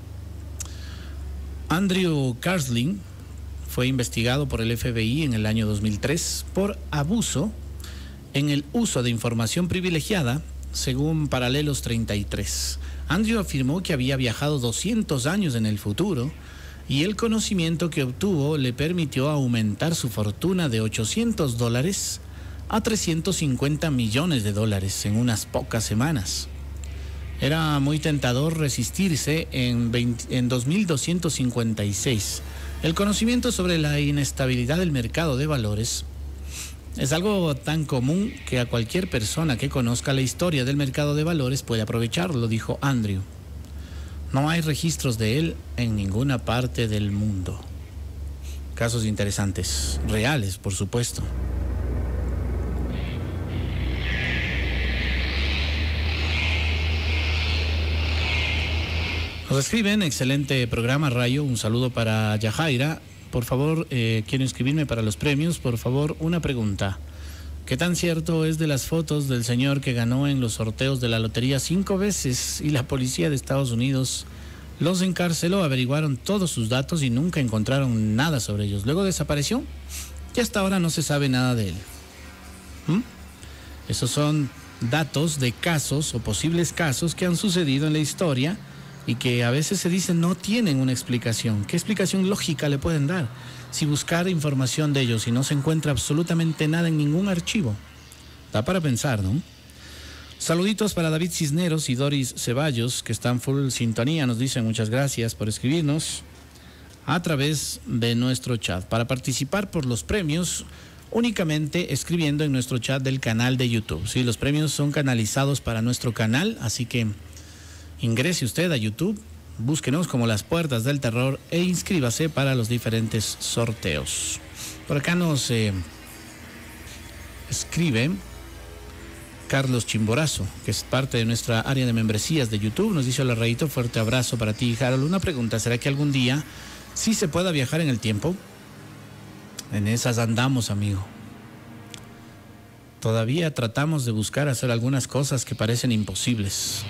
Andrew Carsling fue investigado por el FBI en el año 2003 por abuso en el uso de información privilegiada, según Paralelos 33. Andrew afirmó que había viajado 200 años en el futuro y el conocimiento que obtuvo le permitió aumentar su fortuna de $800 a $350 millones en unas pocas semanas. Era muy tentador resistirse en 2256. El conocimiento sobre la inestabilidad del mercado de valores es algo tan común que a cualquier persona que conozca la historia del mercado de valores puede aprovecharlo, dijo Andrew. No hay registros de él en ninguna parte del mundo. Casos interesantes, reales, por supuesto. Nos escriben, excelente programa, Rayo. Un saludo para Yajaira. Por favor, quiero inscribirme para los premios. Por favor, una pregunta. ¿Qué tan cierto es de las fotos del señor que ganó en los sorteos de la lotería 5 veces y la policía de Estados Unidos los encarceló, averiguaron todos sus datos y nunca encontraron nada sobre ellos? Luego desapareció y hasta ahora no se sabe nada de él. Esos son datos de casos o posibles casos que han sucedido en la historia y que a veces se dicen no tienen una explicación. ¿Qué explicación lógica le pueden dar? Si buscar información de ellos y no se encuentra absolutamente nada en ningún archivo. Da para pensar, ¿no? Saluditos para David Cisneros y Doris Ceballos, que están full sintonía. Nos dicen muchas gracias por escribirnos a través de nuestro chat. Para participar por los premios, únicamente escribiendo en nuestro chat del canal de YouTube. Sí, los premios son canalizados para nuestro canal, así que ingrese usted a YouTube, búsquenos como Las Puertas del Terror e inscríbase para los diferentes sorteos. Por acá nos escribe Carlos Chimborazo, que es parte de nuestra área de membresías de YouTube. Nos dice: hola, Rayito, fuerte abrazo para ti, Harold. Una pregunta, ¿será que algún día sí se pueda viajar en el tiempo? En esas andamos, amigo. Todavía tratamos de buscar hacer algunas cosas que parecen imposibles.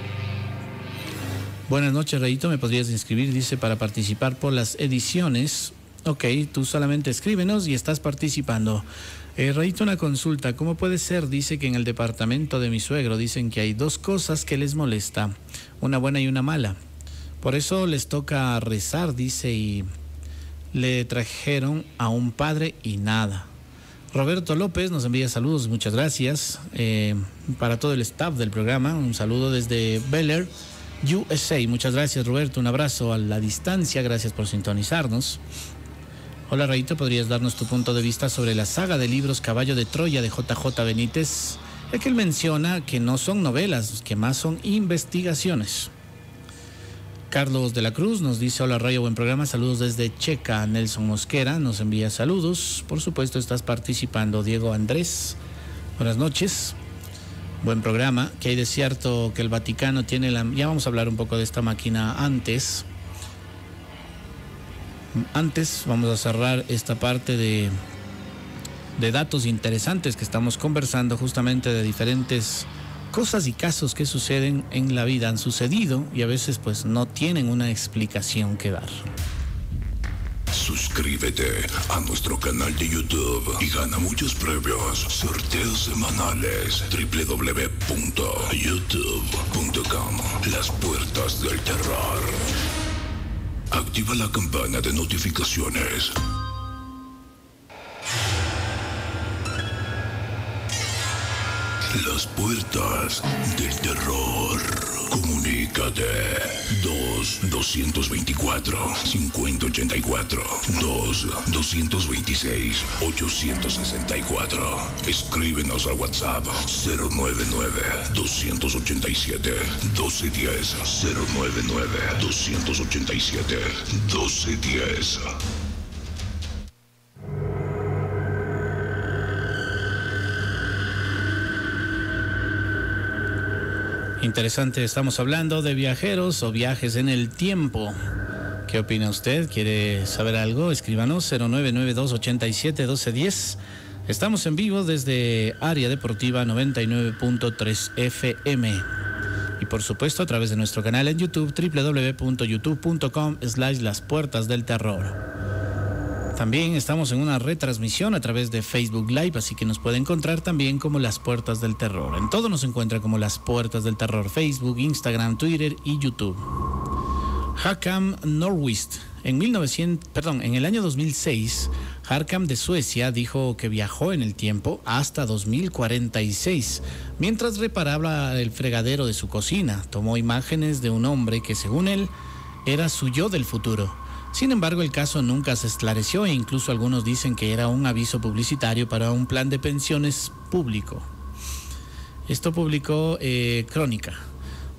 Buenas noches, Rayito, me podrías inscribir, dice, para participar por las ediciones. Ok, tú solamente escríbenos y estás participando. Rayito, una consulta, ¿cómo puede ser? Dice que en el departamento de mi suegro dicen que hay 2 cosas que les molesta, una buena y una mala. Por eso les toca rezar, dice, y le trajeron a un padre y nada. Roberto López nos envía saludos, muchas gracias. Para todo el staff del programa, un saludo desde Bel Air, USA. Muchas gracias, Roberto, un abrazo a la distancia, gracias por sintonizarnos. Hola, Rayito, ¿podrías darnos tu punto de vista sobre la saga de libros Caballo de Troya de JJ Benítez? Es que él menciona que no son novelas, que más son investigaciones. Carlos de la Cruz nos dice: hola, Rayo, buen programa, saludos desde Checa. Nelson Mosquera nos envía saludos, por supuesto estás participando. Diego Andrés, buenas noches. Buen programa. ¿Qué hay de cierto que el Vaticano tiene la... Ya vamos a hablar un poco de esta máquina antes. Antes vamos a cerrar esta parte de datos interesantes que estamos conversando, justamente de diferentes cosas y casos que suceden en la vida, han sucedido y a veces pues no tienen una explicación que dar. Suscríbete a nuestro canal de YouTube y gana muchos premios, sorteos semanales. www.youtube.com Las Puertas del Terror. Activa la campana de notificaciones. Las Puertas del Terror. Comunícate 2-224-5084 2-226-864. Escríbenos al WhatsApp 099-287-1210 099-287-1210. Interesante, estamos hablando de viajeros o viajes en el tiempo. ¿Qué opina usted? ¿Quiere saber algo? Escríbanos 0992871210. Estamos en vivo desde Área Deportiva 99.3 FM. Y por supuesto a través de nuestro canal en YouTube, www.youtube.com/Las Puertas del Terror. También estamos en una retransmisión a través de Facebook Live, así que nos puede encontrar también como Las Puertas del Terror. En todo nos encuentra como Las Puertas del Terror: Facebook, Instagram, Twitter y YouTube. Håkan Nordqvist, en el año 2006, Håkan de Suecia dijo que viajó en el tiempo hasta 2046, mientras reparaba el fregadero de su cocina. Tomó imágenes de un hombre que, según él, era su yo del futuro. Sin embargo, el caso nunca se esclareció e incluso algunos dicen que era un aviso publicitario para un plan de pensiones público. Esto publicó Crónica.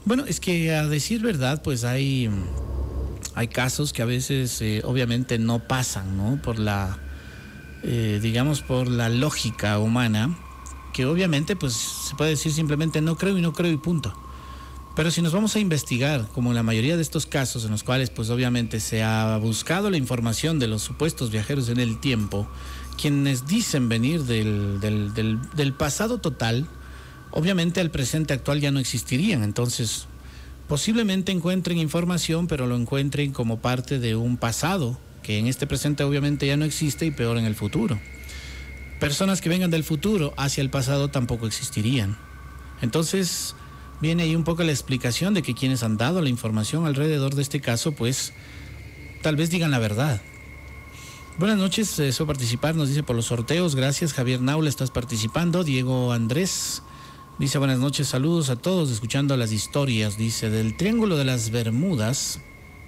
Bueno, es que a decir verdad, pues hay casos que a veces obviamente no pasan, ¿no? Por la, digamos, por la lógica humana, que obviamente pues se puede decir simplemente no creo y punto. Pero si nos vamos a investigar, como en la mayoría de estos casos en los cuales pues obviamente se ha buscado la información de los supuestos viajeros en el tiempo, quienes dicen venir del pasado total, obviamente al presente actual ya no existirían. Entonces, posiblemente encuentren información, pero lo encuentren como parte de un pasado, que en este presente obviamente ya no existe y peor en el futuro. Personas que vengan del futuro hacia el pasado tampoco existirían. Entonces, viene ahí un poco la explicación de que quienes han dado la información alrededor de este caso, pues, tal vez digan la verdad. Buenas noches, deseo participar, nos dice por los sorteos, gracias. Javier Naula, estás participando. Diego Andrés dice buenas noches, saludos a todos, escuchando las historias, dice, del Triángulo de las Bermudas,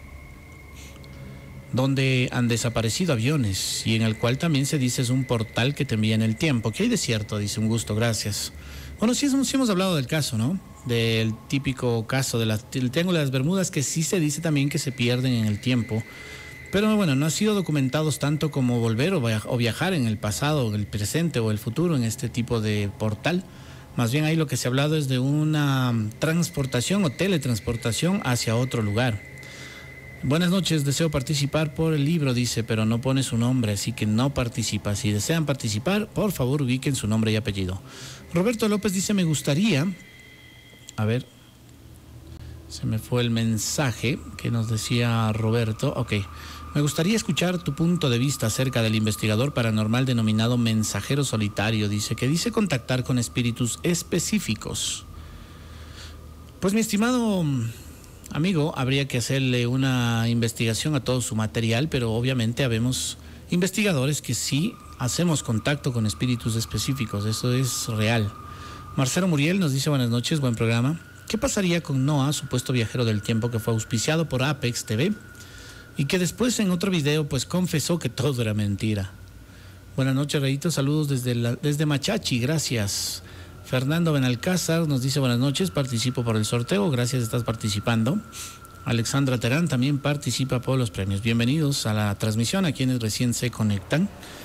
donde han desaparecido aviones y en el cual también se dice es un portal que te envía en el tiempo. ¿Qué hay de cierto? Dice, un gusto, gracias. Bueno, sí hemos hablado del caso, ¿no? Del típico caso del Triángulo de las Bermudas, que sí se dice también que se pierden en el tiempo. Pero bueno, no han sido documentados tanto como volver o viajar en el pasado, el presente o el futuro en este tipo de portal. Más bien ahí lo que se ha hablado es de una transportación o teletransportación hacia otro lugar. Buenas noches, deseo participar por el libro, dice, pero no pone su nombre, así que no participa. Si desean participar, por favor ubiquen su nombre y apellido. Roberto López dice, me gustaría... A ver, se me fue el mensaje que nos decía Roberto. Ok. Me gustaría escuchar tu punto de vista acerca del investigador paranormal denominado mensajero solitario, dice, que dice contactar con espíritus específicos. Pues mi estimado amigo, habría que hacerle una investigación a todo su material, pero obviamente habemos investigadores que sí hacemos contacto con espíritus específicos, eso es real. Marcelo Muriel nos dice buenas noches, buen programa. ¿Qué pasaría con Noah, supuesto viajero del tiempo que fue auspiciado por Apex TV? Y que después en otro video pues confesó que todo era mentira. Buenas noches, Rayito, saludos desde Machachi, gracias. Fernando Benalcázar nos dice buenas noches, participo por el sorteo, gracias, estás participando. Alexandra Terán también participa por los premios. Bienvenidos a la transmisión a quienes recién se conectan.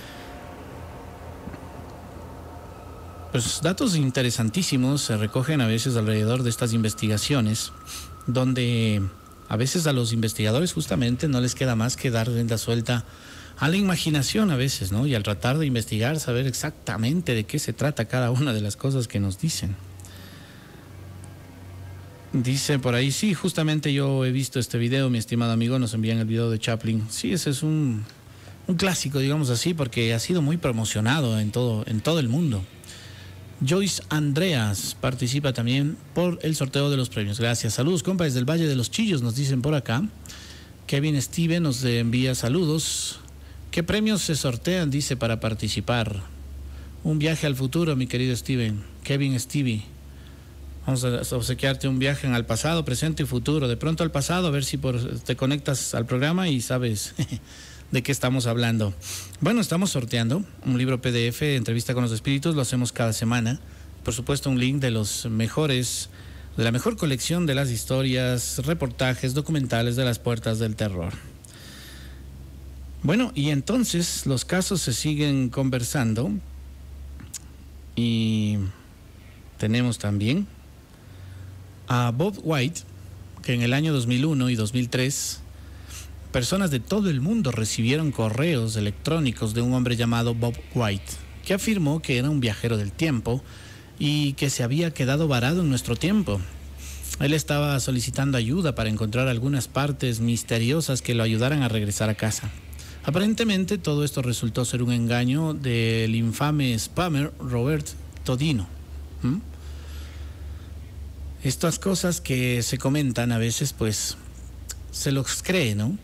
Pues datos interesantísimos se recogen a veces alrededor de estas investigaciones, donde a veces a los investigadores justamente no les queda más que dar rienda suelta a la imaginación a veces, ¿no? Y al tratar de investigar, saber exactamente de qué se trata cada una de las cosas que nos dicen. Dice por ahí, sí, justamente yo he visto este video, mi estimado amigo, nos envían el video de Chaplin. Sí, ese es un clásico, digamos así, porque ha sido muy promocionado en todo el mundo. Joyce Andreas participa también por el sorteo de los premios. Gracias. Saludos, compa, desde el Valle de los Chillos, nos dicen por acá. Kevin Steven nos envía saludos. ¿Qué premios se sortean? Dice, para participar. Un viaje al futuro, mi querido Steven. Kevin Stevie. Vamos a obsequiarte un viaje al pasado, presente y futuro. De pronto al pasado, a ver si te conectas al programa y sabes de qué estamos hablando. Bueno, estamos sorteando un libro PDF, Entrevista con los Espíritus, lo hacemos cada semana. Por supuesto, un link de los mejores, de la mejor colección de las historias, reportajes, documentales de las puertas del terror. Bueno, y entonces los casos se siguen conversando y tenemos también a Bob White, que en el año 2001 y 2003 personas de todo el mundo recibieron correos electrónicos de un hombre llamado Bob White, que afirmó que era un viajero del tiempo y que se había quedado varado en nuestro tiempo. Él estaba solicitando ayuda para encontrar algunas partes misteriosas que lo ayudaran a regresar a casa. Aparentemente todo esto resultó ser un engaño del infame spammer Robert Todino. Estas cosas que se comentan a veces pues se los cree, ¿no?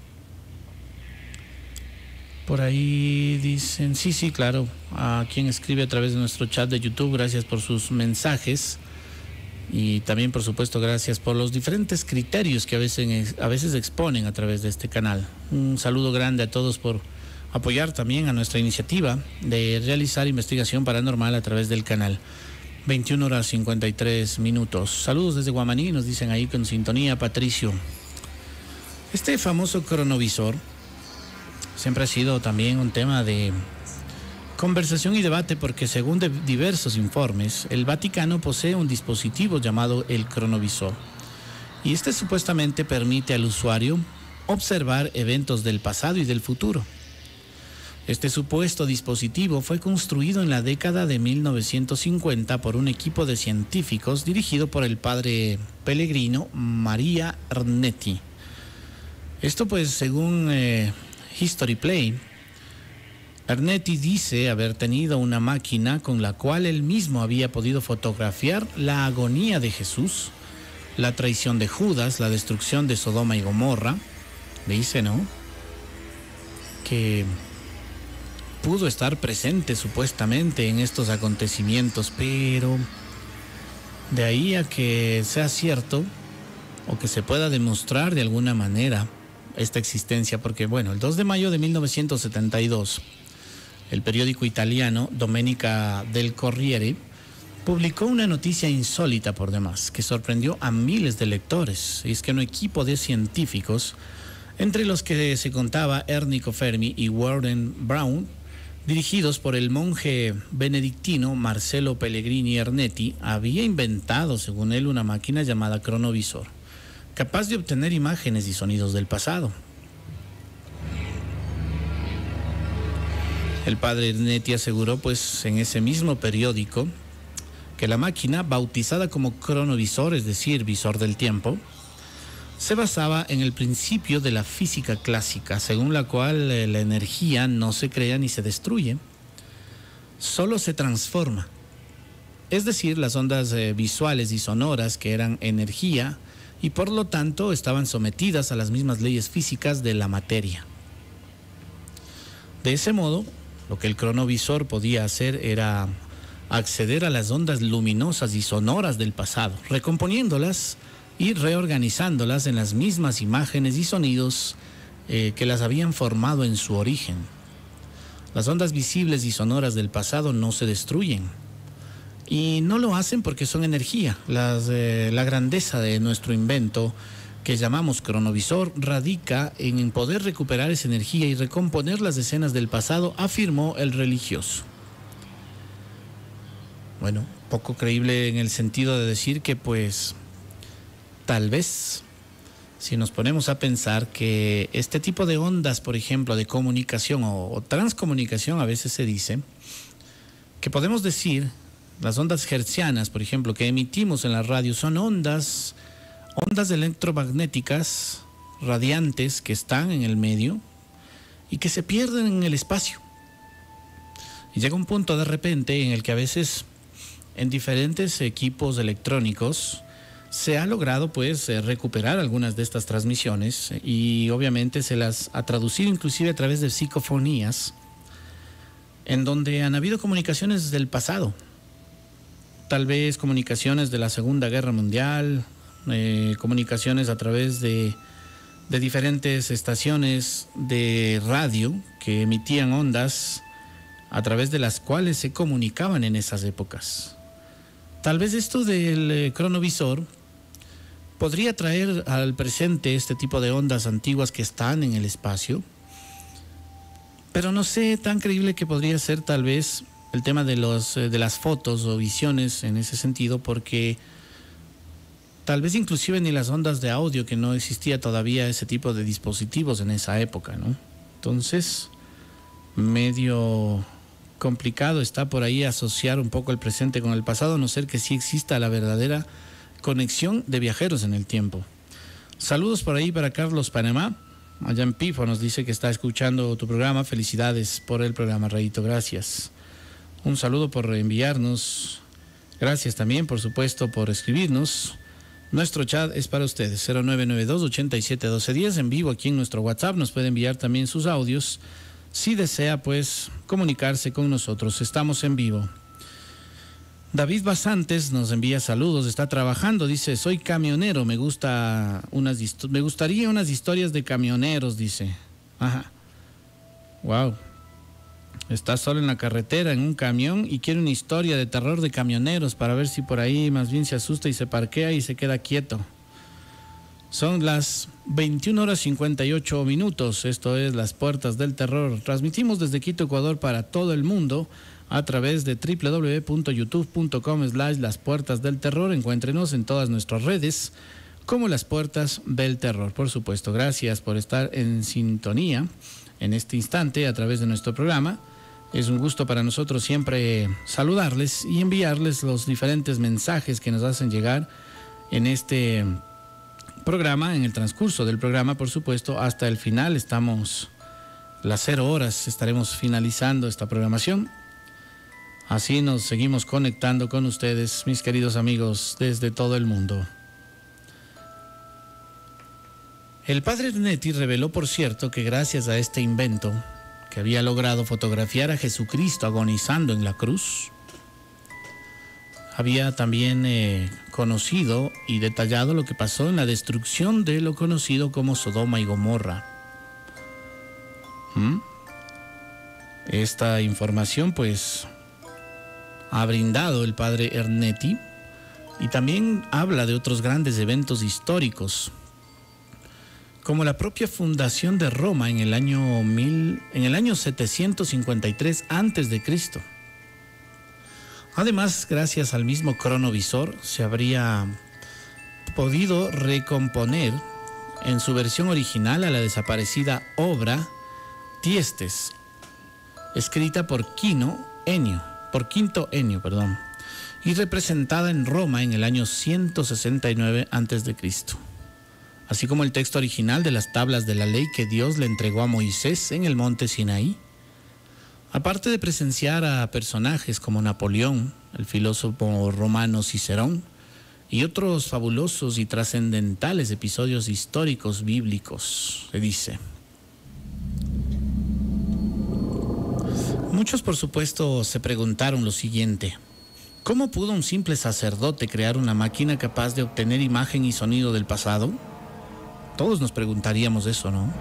Por ahí dicen, sí, claro, a quien escribe a través de nuestro chat de YouTube, gracias por sus mensajes y también por supuesto gracias por los diferentes criterios que a veces exponen a través de este canal. Un saludo grande a todos por apoyar también a nuestra iniciativa de realizar investigación paranormal a través del canal. 21 horas 53 minutos. Saludos desde Guamaní, nos dicen ahí con sintonía, Patricio. Este famoso cronovisor siempre ha sido también un tema de conversación y debate porque según diversos informes, el Vaticano posee un dispositivo llamado el cronovisor. Y este supuestamente permite al usuario observar eventos del pasado y del futuro. Este supuesto dispositivo fue construido en la década de 1950 por un equipo de científicos dirigido por el padre Pellegrino Maria Ernetti. Esto pues según History Play, Ernetti dice haber tenido una máquina con la cual él mismo había podido fotografiar la agonía de Jesús, la traición de Judas, la destrucción de Sodoma y Gomorra. Dice, ¿no?, que pudo estar presente supuestamente en estos acontecimientos, pero de ahí a que sea cierto o que se pueda demostrar de alguna manera esta existencia, porque bueno, el 2 de mayo de 1972, el periódico italiano Domenica del Corriere publicó una noticia insólita por demás, que sorprendió a miles de lectores. Y es que un equipo de científicos, entre los que se contaba Enrico Fermi y Warren Brown, dirigidos por el monje benedictino Marcello Pellegrini Ernetti, había inventado, según él, una máquina llamada cronovisor, capaz de obtener imágenes y sonidos del pasado. El padre Ernetti aseguró, pues, en ese mismo periódico, que la máquina, bautizada como cronovisor, es decir, visor del tiempo, se basaba en el principio de la física clásica, según la cual la energía no se crea ni se destruye, solo se transforma. Es decir, las ondas visuales y sonoras, que eran energía y por lo tanto estaban sometidas a las mismas leyes físicas de la materia. De ese modo, lo que el cronovisor podía hacer era acceder a las ondas luminosas y sonoras del pasado, recomponiéndolas y reorganizándolas en las mismas imágenes y sonidos que las habían formado en su origen. Las ondas visibles y sonoras del pasado no se destruyen, y no lo hacen porque son energía. La grandeza de nuestro invento, que llamamos cronovisor, radica en poder recuperar esa energía y recomponer las escenas del pasado, afirmó el religioso. Bueno, poco creíble en el sentido de decir que pues tal vez, si nos ponemos a pensar que este tipo de ondas, por ejemplo, de comunicación o transcomunicación, a veces se dice, que podemos decir, las ondas hertzianas, por ejemplo, que emitimos en la radio, son ondas electromagnéticas radiantes que están en el medio y que se pierden en el espacio. Y llega un punto de repente en el que a veces en diferentes equipos electrónicos se ha logrado pues recuperar algunas de estas transmisiones y obviamente se las ha traducido inclusive a través de psicofonías en donde han habido comunicaciones del pasado, tal vez comunicaciones de la Segunda Guerra Mundial, comunicaciones a través de diferentes estaciones de radio que emitían ondas a través de las cuales se comunicaban en esas épocas. Tal vez esto del cronovisor podría traer al presente este tipo de ondas antiguas que están en el espacio, pero no sé, tan creíble que podría ser tal vez el tema de las fotos o visiones en ese sentido, porque tal vez inclusive ni las ondas de audio, que no existía todavía ese tipo de dispositivos en esa época, ¿no? Entonces, medio complicado está por ahí asociar un poco el presente con el pasado, a no ser que sí exista la verdadera conexión de viajeros en el tiempo. Saludos por ahí para Carlos Panamá, allá en Pifo, nos dice que está escuchando tu programa. Felicidades por el programa, Rayito, gracias. Un saludo por enviarnos, gracias también por supuesto por escribirnos. Nuestro chat es para ustedes, 0992-871210, en vivo aquí en nuestro WhatsApp. Nos puede enviar también sus audios si desea pues comunicarse con nosotros. Estamos en vivo. David Basantes nos envía saludos, está trabajando, dice, soy camionero, me gustaría unas historias de camioneros, dice. Ajá. Wow. está solo en la carretera, en un camión, y quiere una historia de terror de camioneros para ver si por ahí más bien se asusta y se parquea y se queda quieto. Son las 21:58. Esto es Las Puertas del Terror. Transmitimos desde Quito, Ecuador, para todo el mundo a través de www.youtube.com/Las Puertas del Terror. Encuéntrenos en todas nuestras redes como Las Puertas del Terror. Por supuesto, gracias por estar en sintonía en este instante a través de nuestro programa. Es un gusto para nosotros siempre saludarles y enviarles los diferentes mensajes que nos hacen llegar en este programa, en el transcurso del programa, por supuesto, hasta el final. Estamos las 0 horas, estaremos finalizando esta programación. Así nos seguimos conectando con ustedes, mis queridos amigos, desde todo el mundo. El padre Ernetti reveló, por cierto, que gracias a este invento, que había logrado fotografiar a Jesucristo agonizando en la cruz, había también conocido y detallado lo que pasó en la destrucción de lo conocido como Sodoma y Gomorra. Esta información pues ha brindado el padre Ernetti, y también habla de otros grandes eventos históricos, como la propia fundación de Roma en el año 753 a.C. Además, gracias al mismo cronovisor, se habría podido recomponer en su versión original a la desaparecida obra Tiestes, escrita por Quinto Ennio, y representada en Roma en el año 169 a.C., así como el texto original de las tablas de la ley que Dios le entregó a Moisés en el monte Sinaí. Aparte de presenciar a personajes como Napoleón, el filósofo romano Cicerón, y otros fabulosos y trascendentales episodios históricos bíblicos, se dice. Muchos, por supuesto, se preguntaron lo siguiente: ¿cómo pudo un simple sacerdote crear una máquina capaz de obtener imagen y sonido del pasado? Todos nos preguntaríamos eso, ¿no?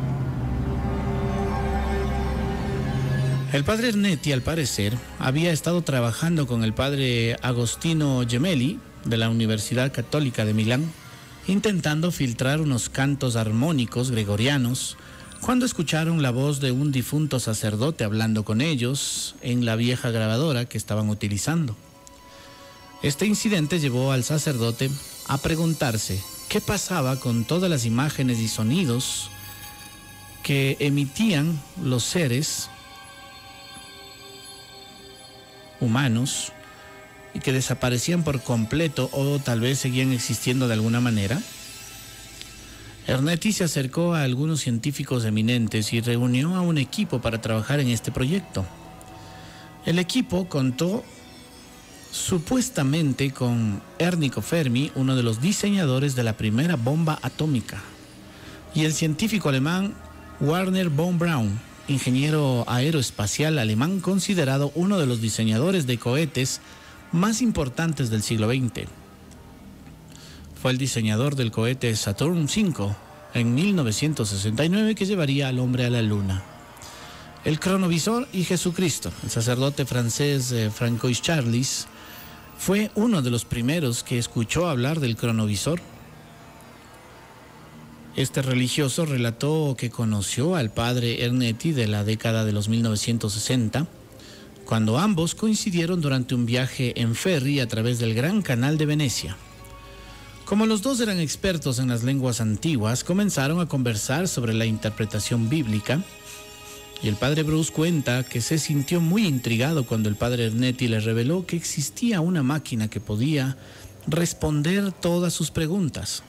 El padre Ernetti, al parecer, había estado trabajando con el padre Agostino Gemelli de la Universidad Católica de Milán, intentando filtrar unos cantos armónicos gregorianos, cuando escucharon la voz de un difunto sacerdote hablando con ellos en la vieja grabadora que estaban utilizando. Este incidente llevó al sacerdote a preguntarse qué pasaba con todas las imágenes y sonidos que emitían los seres humanos y que desaparecían por completo o tal vez seguían existiendo de alguna manera. Ernetti se acercó a algunos científicos eminentes y reunió a un equipo para trabajar en este proyecto. El equipo contó supuestamente con Enrico Fermi, uno de los diseñadores de la primera bomba atómica, y el científico alemán Wernher von Braun, ingeniero aeroespacial alemán considerado uno de los diseñadores de cohetes más importantes del siglo XX. Fue el diseñador del cohete Saturn V en 1969 que llevaría al hombre a la luna. El cronovisor y Jesucristo, el sacerdote francés Francois Charlis, fue uno de los primeros que escuchó hablar del cronovisor. Este religioso relató que conoció al padre Ernetti de la década de los 1960, cuando ambos coincidieron durante un viaje en ferry a través del Gran Canal de Venecia. Como los dos eran expertos en las lenguas antiguas, comenzaron a conversar sobre la interpretación bíblica, y el padre Bruce cuenta que se sintió muy intrigado cuando el padre Ernetti le reveló que existía una máquina que podía responder todas sus preguntas.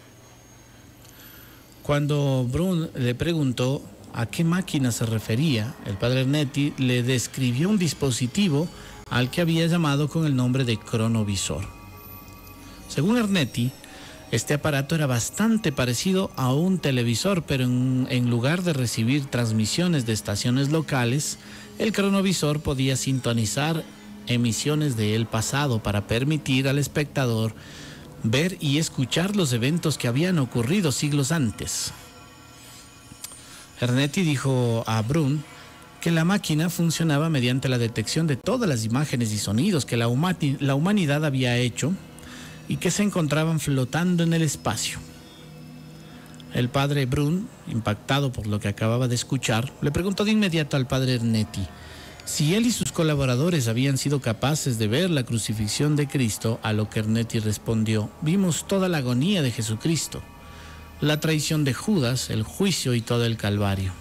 Cuando Brun le preguntó a qué máquina se refería, el padre Ernetti le describió un dispositivo al que había llamado con el nombre de cronovisor. Según Ernetti, este aparato era bastante parecido a un televisor, pero en lugar de recibir transmisiones de estaciones locales, el cronovisor podía sintonizar emisiones del pasado para permitir al espectador ver y escuchar los eventos que habían ocurrido siglos antes. Ernetti dijo a Brun que la máquina funcionaba mediante la detección de todas las imágenes y sonidos que la humanidad había hecho y que se encontraban flotando en el espacio. El padre Brun, impactado por lo que acababa de escuchar, le preguntó de inmediato al padre Ernetti si él y sus colaboradores habían sido capaces de ver la crucifixión de Cristo, a lo que Ernetti respondió: vimos toda la agonía de Jesucristo, la traición de Judas, el juicio y todo el Calvario.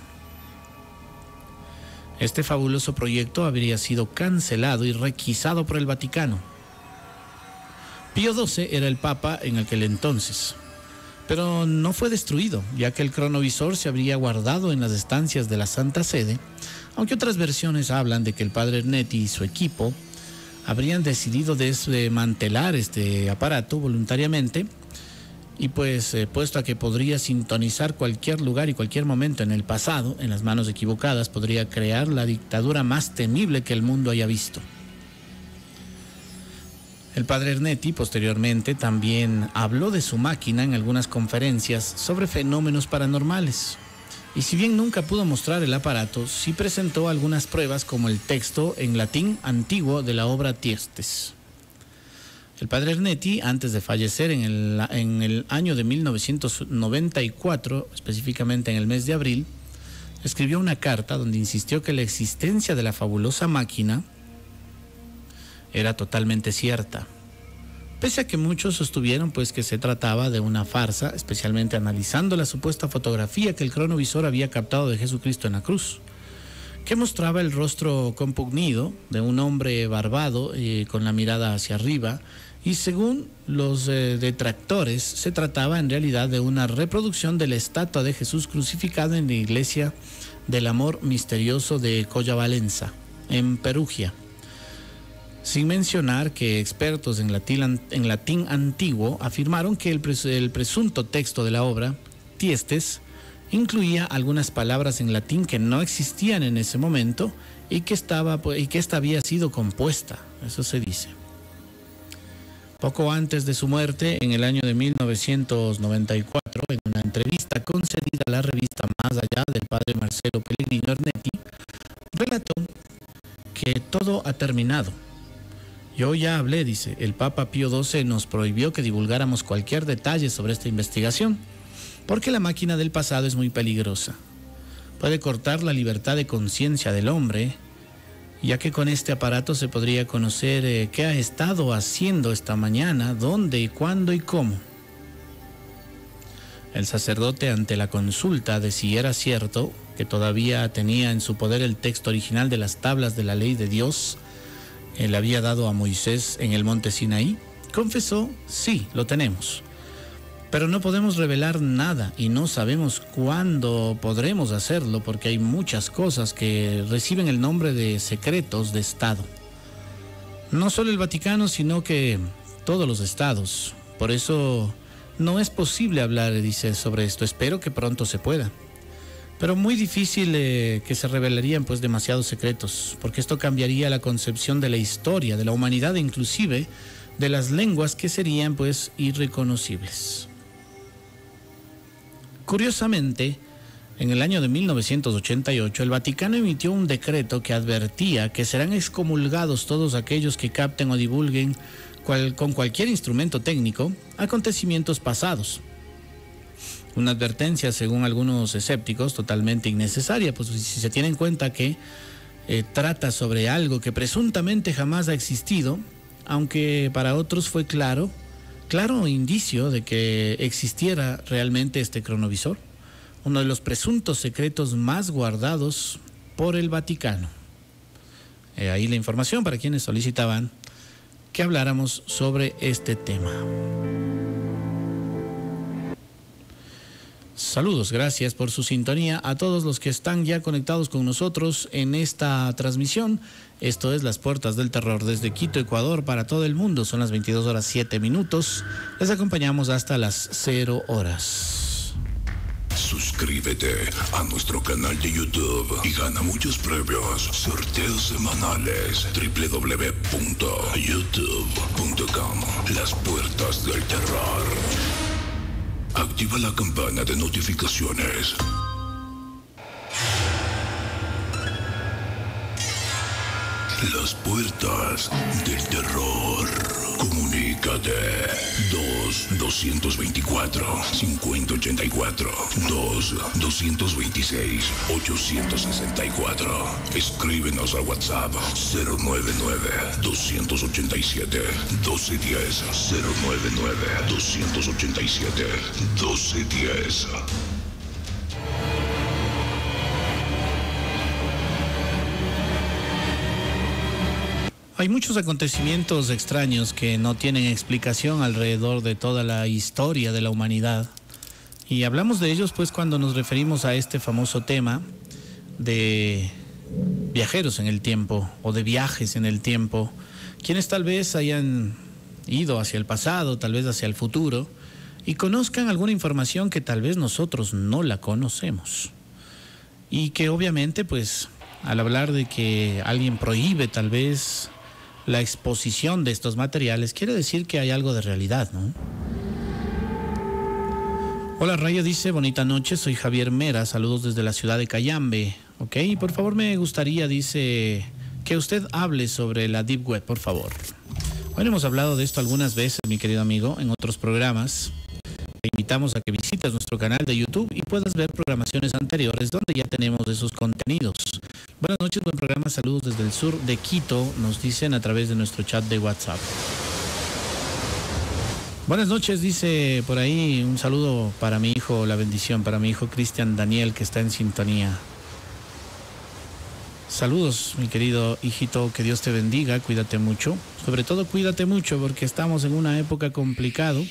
Este fabuloso proyecto habría sido cancelado y requisado por el Vaticano. Pío XII era el papa en aquel entonces, pero no fue destruido, ya que el cronovisor se habría guardado en las estancias de la Santa Sede, aunque otras versiones hablan de que el padre Ernetti y su equipo habrían decidido desmantelar este aparato voluntariamente y puesto a que podría sintonizar cualquier lugar y cualquier momento en el pasado, en las manos equivocadas, podría crear la dictadura más temible que el mundo haya visto. El padre Ernetti posteriormente también habló de su máquina en algunas conferencias sobre fenómenos paranormales. Y si bien nunca pudo mostrar el aparato, sí presentó algunas pruebas como el texto en latín antiguo de la obra Tiestes. El padre Ernetti, antes de fallecer en el año de 1994, específicamente en el mes de abril, escribió una carta donde insistió que la existencia de la fabulosa máquina era totalmente cierta, pese a que muchos sostuvieron que se trataba de una farsa, especialmente analizando la supuesta fotografía que el cronovisor había captado de Jesucristo en la cruz, que mostraba el rostro compugnido de un hombre barbado con la mirada hacia arriba, y según los detractores se trataba en realidad de una reproducción de la estatua de Jesús crucificado en la iglesia del Amor Misterioso de Collabalenza, en Perugia. Sin mencionar que expertos en latín antiguo afirmaron que el presunto texto de la obra, Tiestes, incluía algunas palabras en latín que no existían en ese momento y que esta había sido compuesta, eso se dice. Poco antes de su muerte, en el año de 1994, en una entrevista concedida a la revista Más Allá del padre Marcelo Pellegrino Ernetti, relató que todo ha terminado. Yo ya hablé, dice, el Papa Pío XII nos prohibió que divulgáramos cualquier detalle sobre esta investigación, porque la máquina del pasado es muy peligrosa. Puede cortar la libertad de conciencia del hombre, ya que con este aparato se podría conocer qué ha estado haciendo esta mañana, dónde, cuándo y cómo. El sacerdote, ante la consulta de si era cierto que todavía tenía en su poder el texto original de las tablas de la ley de Dios, le había dado a Moisés en el monte Sinaí, confesó: sí, lo tenemos, pero no podemos revelar nada y no sabemos cuándo podremos hacerlo, porque hay muchas cosas que reciben el nombre de secretos de Estado. No solo el Vaticano, sino que todos los estados. Por eso no es posible hablar, dice, sobre esto. Espero que pronto se pueda. Pero muy difícil que se revelarían demasiados secretos, porque esto cambiaría la concepción de la historia, de la humanidad e inclusive de las lenguas, que serían irreconocibles. Curiosamente, en el año de 1988, el Vaticano emitió un decreto que advertía que serán excomulgados todos aquellos que capten o divulguen con cualquier instrumento técnico acontecimientos pasados. Una advertencia, según algunos escépticos, totalmente innecesaria, pues si se tiene en cuenta que trata sobre algo que presuntamente jamás ha existido, aunque para otros fue claro indicio de que existiera realmente este cronovisor, uno de los presuntos secretos más guardados por el Vaticano. Ahí la información para quienes solicitaban que habláramos sobre este tema. Saludos, gracias por su sintonía a todos los que están ya conectados con nosotros en esta transmisión. Esto es Las Puertas del Terror desde Quito, Ecuador, para todo el mundo. Son las 22:07. Les acompañamos hasta las 0 horas. Suscríbete a nuestro canal de YouTube y gana muchos premios, sorteos semanales. www.youtube.com Las Puertas del Terror. Activa la campana de notificaciones. las puertas del terror. Comunícate 2-224-5084 2-226-864. Escríbenos al WhatsApp 099-287-1210 099-287-1210. Hay muchos acontecimientos extraños que no tienen explicación alrededor de toda la historia de la humanidad. Y hablamos de ellos pues cuando nos referimos a este famoso tema de viajeros en el tiempo o de viajes en el tiempo, quienes tal vez hayan ido hacia el pasado, tal vez hacia el futuro, y conozcan alguna información que tal vez nosotros no la conocemos. Y que obviamente pues al hablar de que alguien prohíbe tal vez la exposición de estos materiales, quiere decir que hay algo de realidad, ¿no? Hola, Rayo dice, bonita noche, soy Javier Mera, saludos desde la ciudad de Cayambe. Ok, por favor me gustaría, dice, que usted hable sobre la Deep Web, por favor. Bueno, hemos hablado de esto algunas veces, mi querido amigo, en otros programas. Te invitamos a que visites nuestro canal de YouTube y puedas ver programaciones anteriores donde ya tenemos esos contenidos. Buenas noches, buen programa, saludos desde el sur de Quito, nos dicen a través de nuestro chat de WhatsApp. Buenas noches, dice por ahí, un saludo para mi hijo, la bendición, para mi hijo Cristian Daniel, que está en sintonía. Saludos, mi querido hijito, que Dios te bendiga, cuídate mucho. Sobre todo cuídate mucho porque estamos en una época complicada.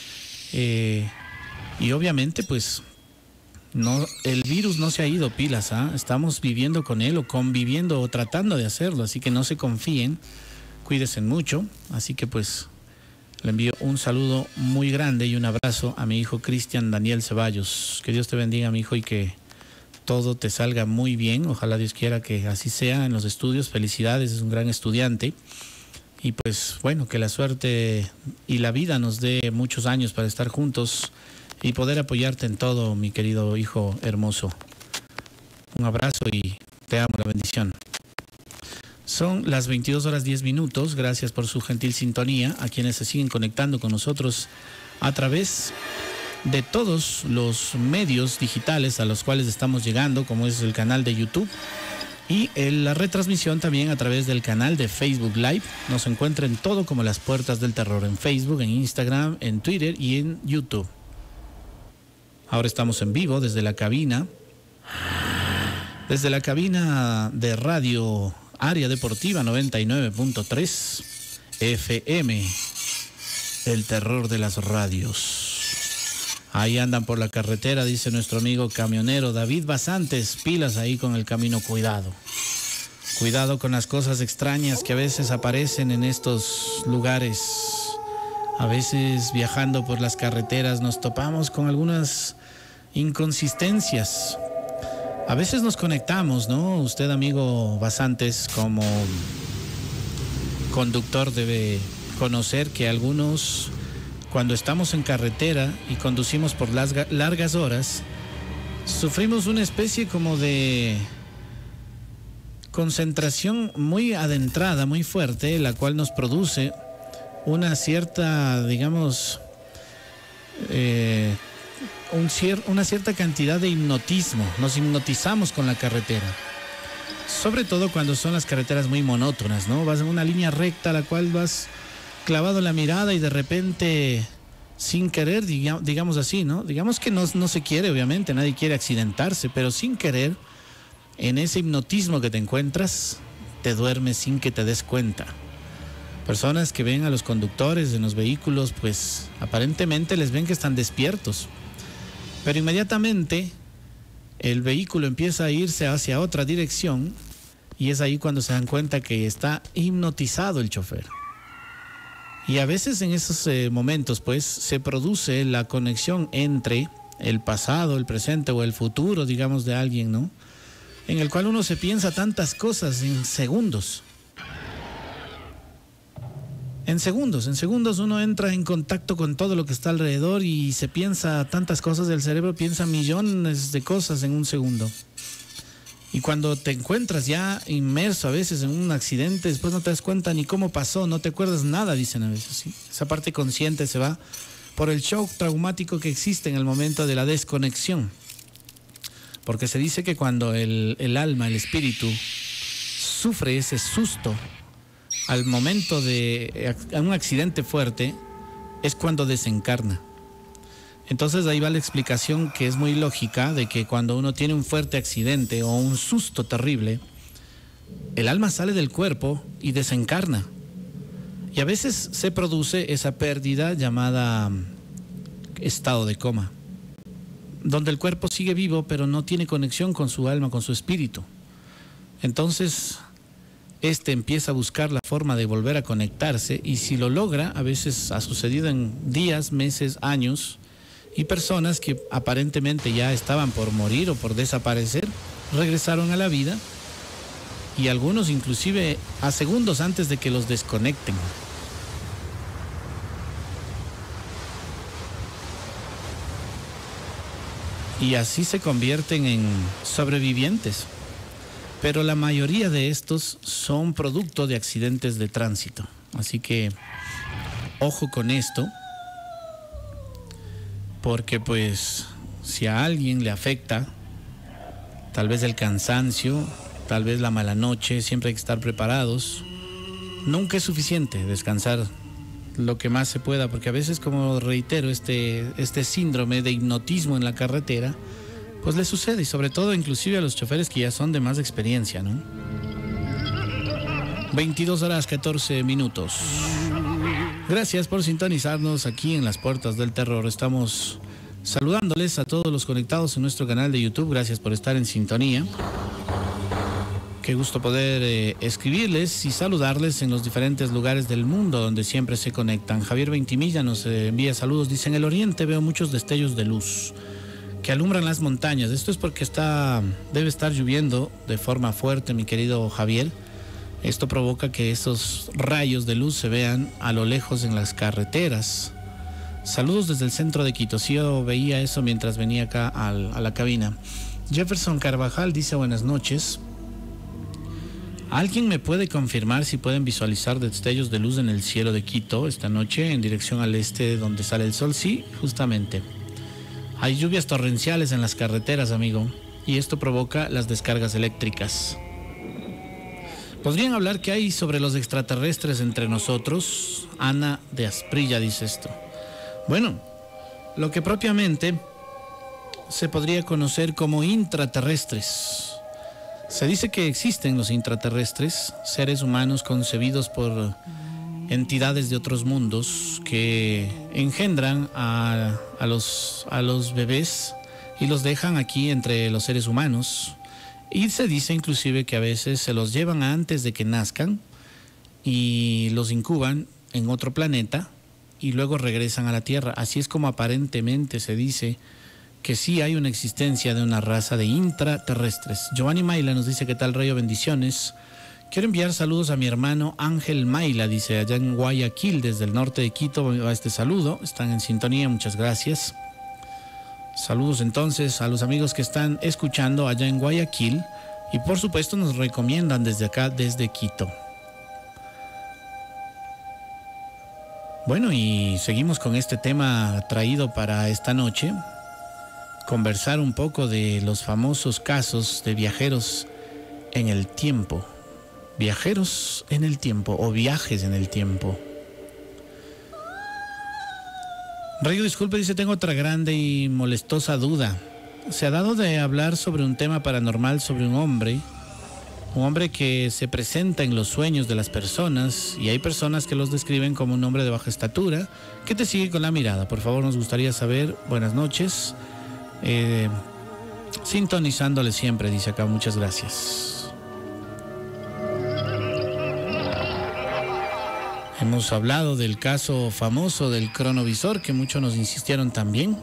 Y obviamente pues no, el virus no se ha ido, pilas, ¿ah? Estamos viviendo con él o conviviendo o tratando de hacerlo, así que no se confíen, cuídense mucho. Así que pues le envío un saludo muy grande y un abrazo a mi hijo Cristian Daniel Ceballos. Que Dios te bendiga, mi hijo, y que todo te salga muy bien. Ojalá Dios quiera que así sea en los estudios. Felicidades, es un gran estudiante. Y pues bueno, que la suerte y la vida nos dé muchos años para estar juntos y poder apoyarte en todo, mi querido hijo hermoso. Un abrazo y te amo, la bendición. Son las 22:10. Gracias por su gentil sintonía a quienes se siguen conectando con nosotros a través de todos los medios digitales a los cuales estamos llegando, como es el canal de YouTube. Y la retransmisión también a través del canal de Facebook Live. Nos encuentran todo como Las Puertas del Terror en Facebook, en Instagram, en Twitter y en YouTube. Ahora estamos en vivo desde la cabina. Desde la cabina de radio Área Deportiva 99.3 FM. El terror de las radios. Ahí andan por la carretera, dice nuestro amigo camionero David Basantes. Pilas ahí con el camino, cuidado. Cuidado con las cosas extrañas que a veces aparecen en estos lugares. A veces viajando por las carreteras nos topamos con algunas inconsistencias. A veces nos conectamos, ¿no? Usted, amigo Basantes, como conductor debe conocer que algunos, cuando estamos en carretera y conducimos por largas horas, sufrimos una especie como de concentración muy adentrada, muy fuerte, la cual nos produce una cierta, digamos, una cierta cantidad de hipnotismo. Nos hipnotizamos con la carretera. Sobre todo cuando son las carreteras muy monótonas, ¿no? Vas en una línea recta a la cual vas clavado la mirada y de repente, sin querer, digamos así, ¿no? Digamos que no se quiere, obviamente, nadie quiere accidentarse, pero sin querer, en ese hipnotismo que te encuentras, te duermes sin que te des cuenta. Personas que ven a los conductores en los vehículos, pues aparentemente les ven que están despiertos, pero inmediatamente el vehículo empieza a irse hacia otra dirección y es ahí cuando se dan cuenta que está hipnotizado el chofer. Y a veces en esos momentos pues se produce la conexión entre el pasado, el presente o el futuro, digamos, de alguien, ¿no? En el cual uno se piensa tantas cosas en segundos. En segundos uno entra en contacto con todo lo que está alrededor y se piensa tantas cosas, el cerebro piensa millones de cosas en un segundo. Y cuando te encuentras ya inmerso a veces en un accidente, después no te das cuenta ni cómo pasó, no te acuerdas nada, dicen a veces, ¿sí? Esa parte consciente se va por el shock traumático que existe en el momento de la desconexión. Porque se dice que cuando el alma, el espíritu, sufre ese susto al momento de un accidente fuerte, es cuando desencarna. Entonces ahí va la explicación, que es muy lógica, de que cuando uno tiene un fuerte accidente o un susto terrible, el alma sale del cuerpo y desencarna. Y a veces se produce esa pérdida llamada estado de coma, donde el cuerpo sigue vivo pero no tiene conexión con su alma, con su espíritu. Entonces empieza a buscar la forma de volver a conectarse, y si lo logra, a veces ha sucedido en días, meses, años, y personas que aparentemente ya estaban por morir o por desaparecer, regresaron a la vida, y algunos inclusive a segundos antes de que los desconecten. Y así se convierten en sobrevivientes. Pero la mayoría de estos son producto de accidentes de tránsito. Así que ojo con esto, porque pues si a alguien le afecta, tal vez el cansancio, tal vez la mala noche, siempre hay que estar preparados. Nunca es suficiente descansar lo que más se pueda, porque a veces, como reitero, este síndrome de hipnotismo en la carretera, pues le sucede, y sobre todo inclusive a los choferes que ya son de más experiencia, ¿no? 22:14. Gracias por sintonizarnos aquí en Las Puertas del Terror. Estamos saludándoles a todos los conectados en nuestro canal de YouTube. Gracias por estar en sintonía. Qué gusto poder escribirles y saludarles en los diferentes lugares del mundo donde siempre se conectan. Javier Ventimilla nos envía saludos. Dice: en el oriente veo muchos destellos de luz que alumbran las montañas. Esto es porque debe estar lloviendo de forma fuerte, mi querido Javier. Esto provoca que esos rayos de luz se vean a lo lejos en las carreteras. Saludos desde el centro de Quito. Sí, yo veía eso mientras venía acá a la cabina. Jefferson Carvajal dice: buenas noches. ¿Alguien me puede confirmar si pueden visualizar destellos de luz en el cielo de Quito esta noche en dirección al este donde sale el sol? Sí, justamente. Hay lluvias torrenciales en las carreteras, amigo, y esto provoca las descargas eléctricas. ¿Podrían hablar qué hay sobre los extraterrestres entre nosotros? Ana de Asprilla dice esto. Bueno, lo que propiamente se podría conocer como intraterrestres. Se dice que existen los intraterrestres, seres humanos concebidos por entidades de otros mundos que engendran a los bebés y los dejan aquí entre los seres humanos. Y se dice inclusive que a veces se los llevan antes de que nazcan y los incuban en otro planeta y luego regresan a la Tierra. Así es como aparentemente se dice que sí hay una existencia de una raza de intraterrestres. Giovanni Maila nos dice: ¿qué tal, Rayo? Bendiciones. Quiero enviar saludos a mi hermano Ángel Maila, dice, allá en Guayaquil, desde el norte de Quito, va este saludo. Están en sintonía, muchas gracias. Saludos entonces a los amigos que están escuchando allá en Guayaquil y por supuesto nos recomiendan desde acá, desde Quito. Bueno, y seguimos con este tema traído para esta noche. Conversar un poco de los famosos casos de viajeros en el tiempo. Viajeros en el tiempo o viajes en el tiempo. Rayo, disculpe, dice: tengo otra grande y molestosa duda. Se ha dado de hablar sobre un tema paranormal sobre un hombre que se presenta en los sueños de las personas, y hay personas que los describen como un hombre de baja estatura que te sigue con la mirada. Por favor, nos gustaría saber. Buenas noches. Sintonizándole siempre, dice acá, muchas gracias. Hemos hablado del caso famoso del cronovisor, que muchos nos insistieron también.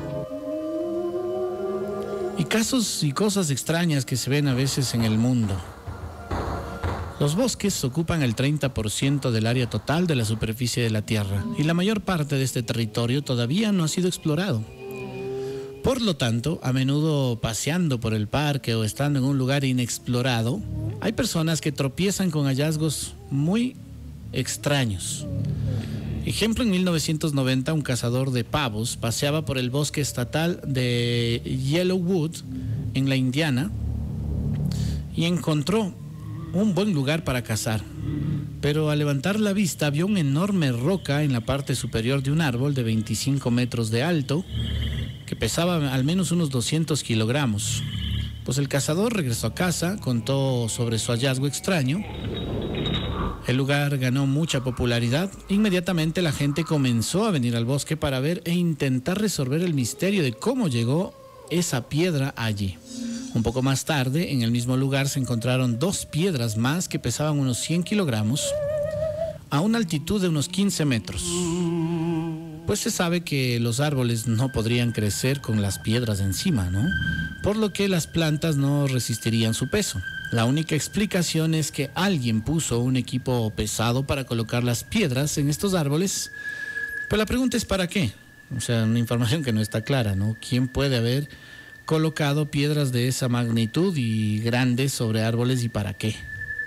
Y casos y cosas extrañas que se ven a veces en el mundo. Los bosques ocupan el 30% del área total de la superficie de la Tierra, y la mayor parte de este territorio todavía no ha sido explorado. Por lo tanto, a menudo paseando por el parque o estando en un lugar inexplorado, hay personas que tropiezan con hallazgos muy extraños. Ejemplo, en 1990 un cazador de pavos paseaba por el bosque estatal de Yellowwood en la Indiana y encontró un buen lugar para cazar. Pero al levantar la vista vio una enorme roca en la parte superior de un árbol de 25 metros de alto que pesaba al menos unos 200 kilogramos. Pues el cazador regresó a casa, contó sobre su hallazgo extraño. El lugar ganó mucha popularidad. Inmediatamente la gente comenzó a venir al bosque para ver e intentar resolver el misterio de cómo llegó esa piedra allí. Un poco más tarde, en el mismo lugar se encontraron 2 piedras más que pesaban unos 100 kilogramos a una altitud de unos 15 metros. Pues se sabe que los árboles no podrían crecer con las piedras encima, ¿no? Por lo que las plantas no resistirían su peso. La única explicación es que alguien puso un equipo pesado para colocar las piedras en estos árboles. Pero la pregunta es ¿para qué? O sea, una información que no está clara, ¿no? ¿Quién puede haber colocado piedras de esa magnitud y grandes sobre árboles y para qué?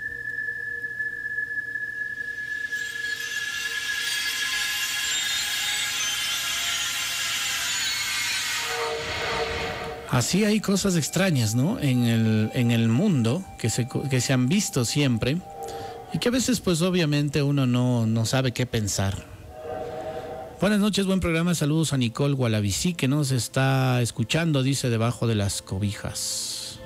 Así hay cosas extrañas, ¿no? En el mundo que se han visto siempre y que a veces pues obviamente uno no sabe qué pensar. Buenas noches, buen programa, saludos a Nicole Gualavicí que nos está escuchando, dice debajo de las cobijas.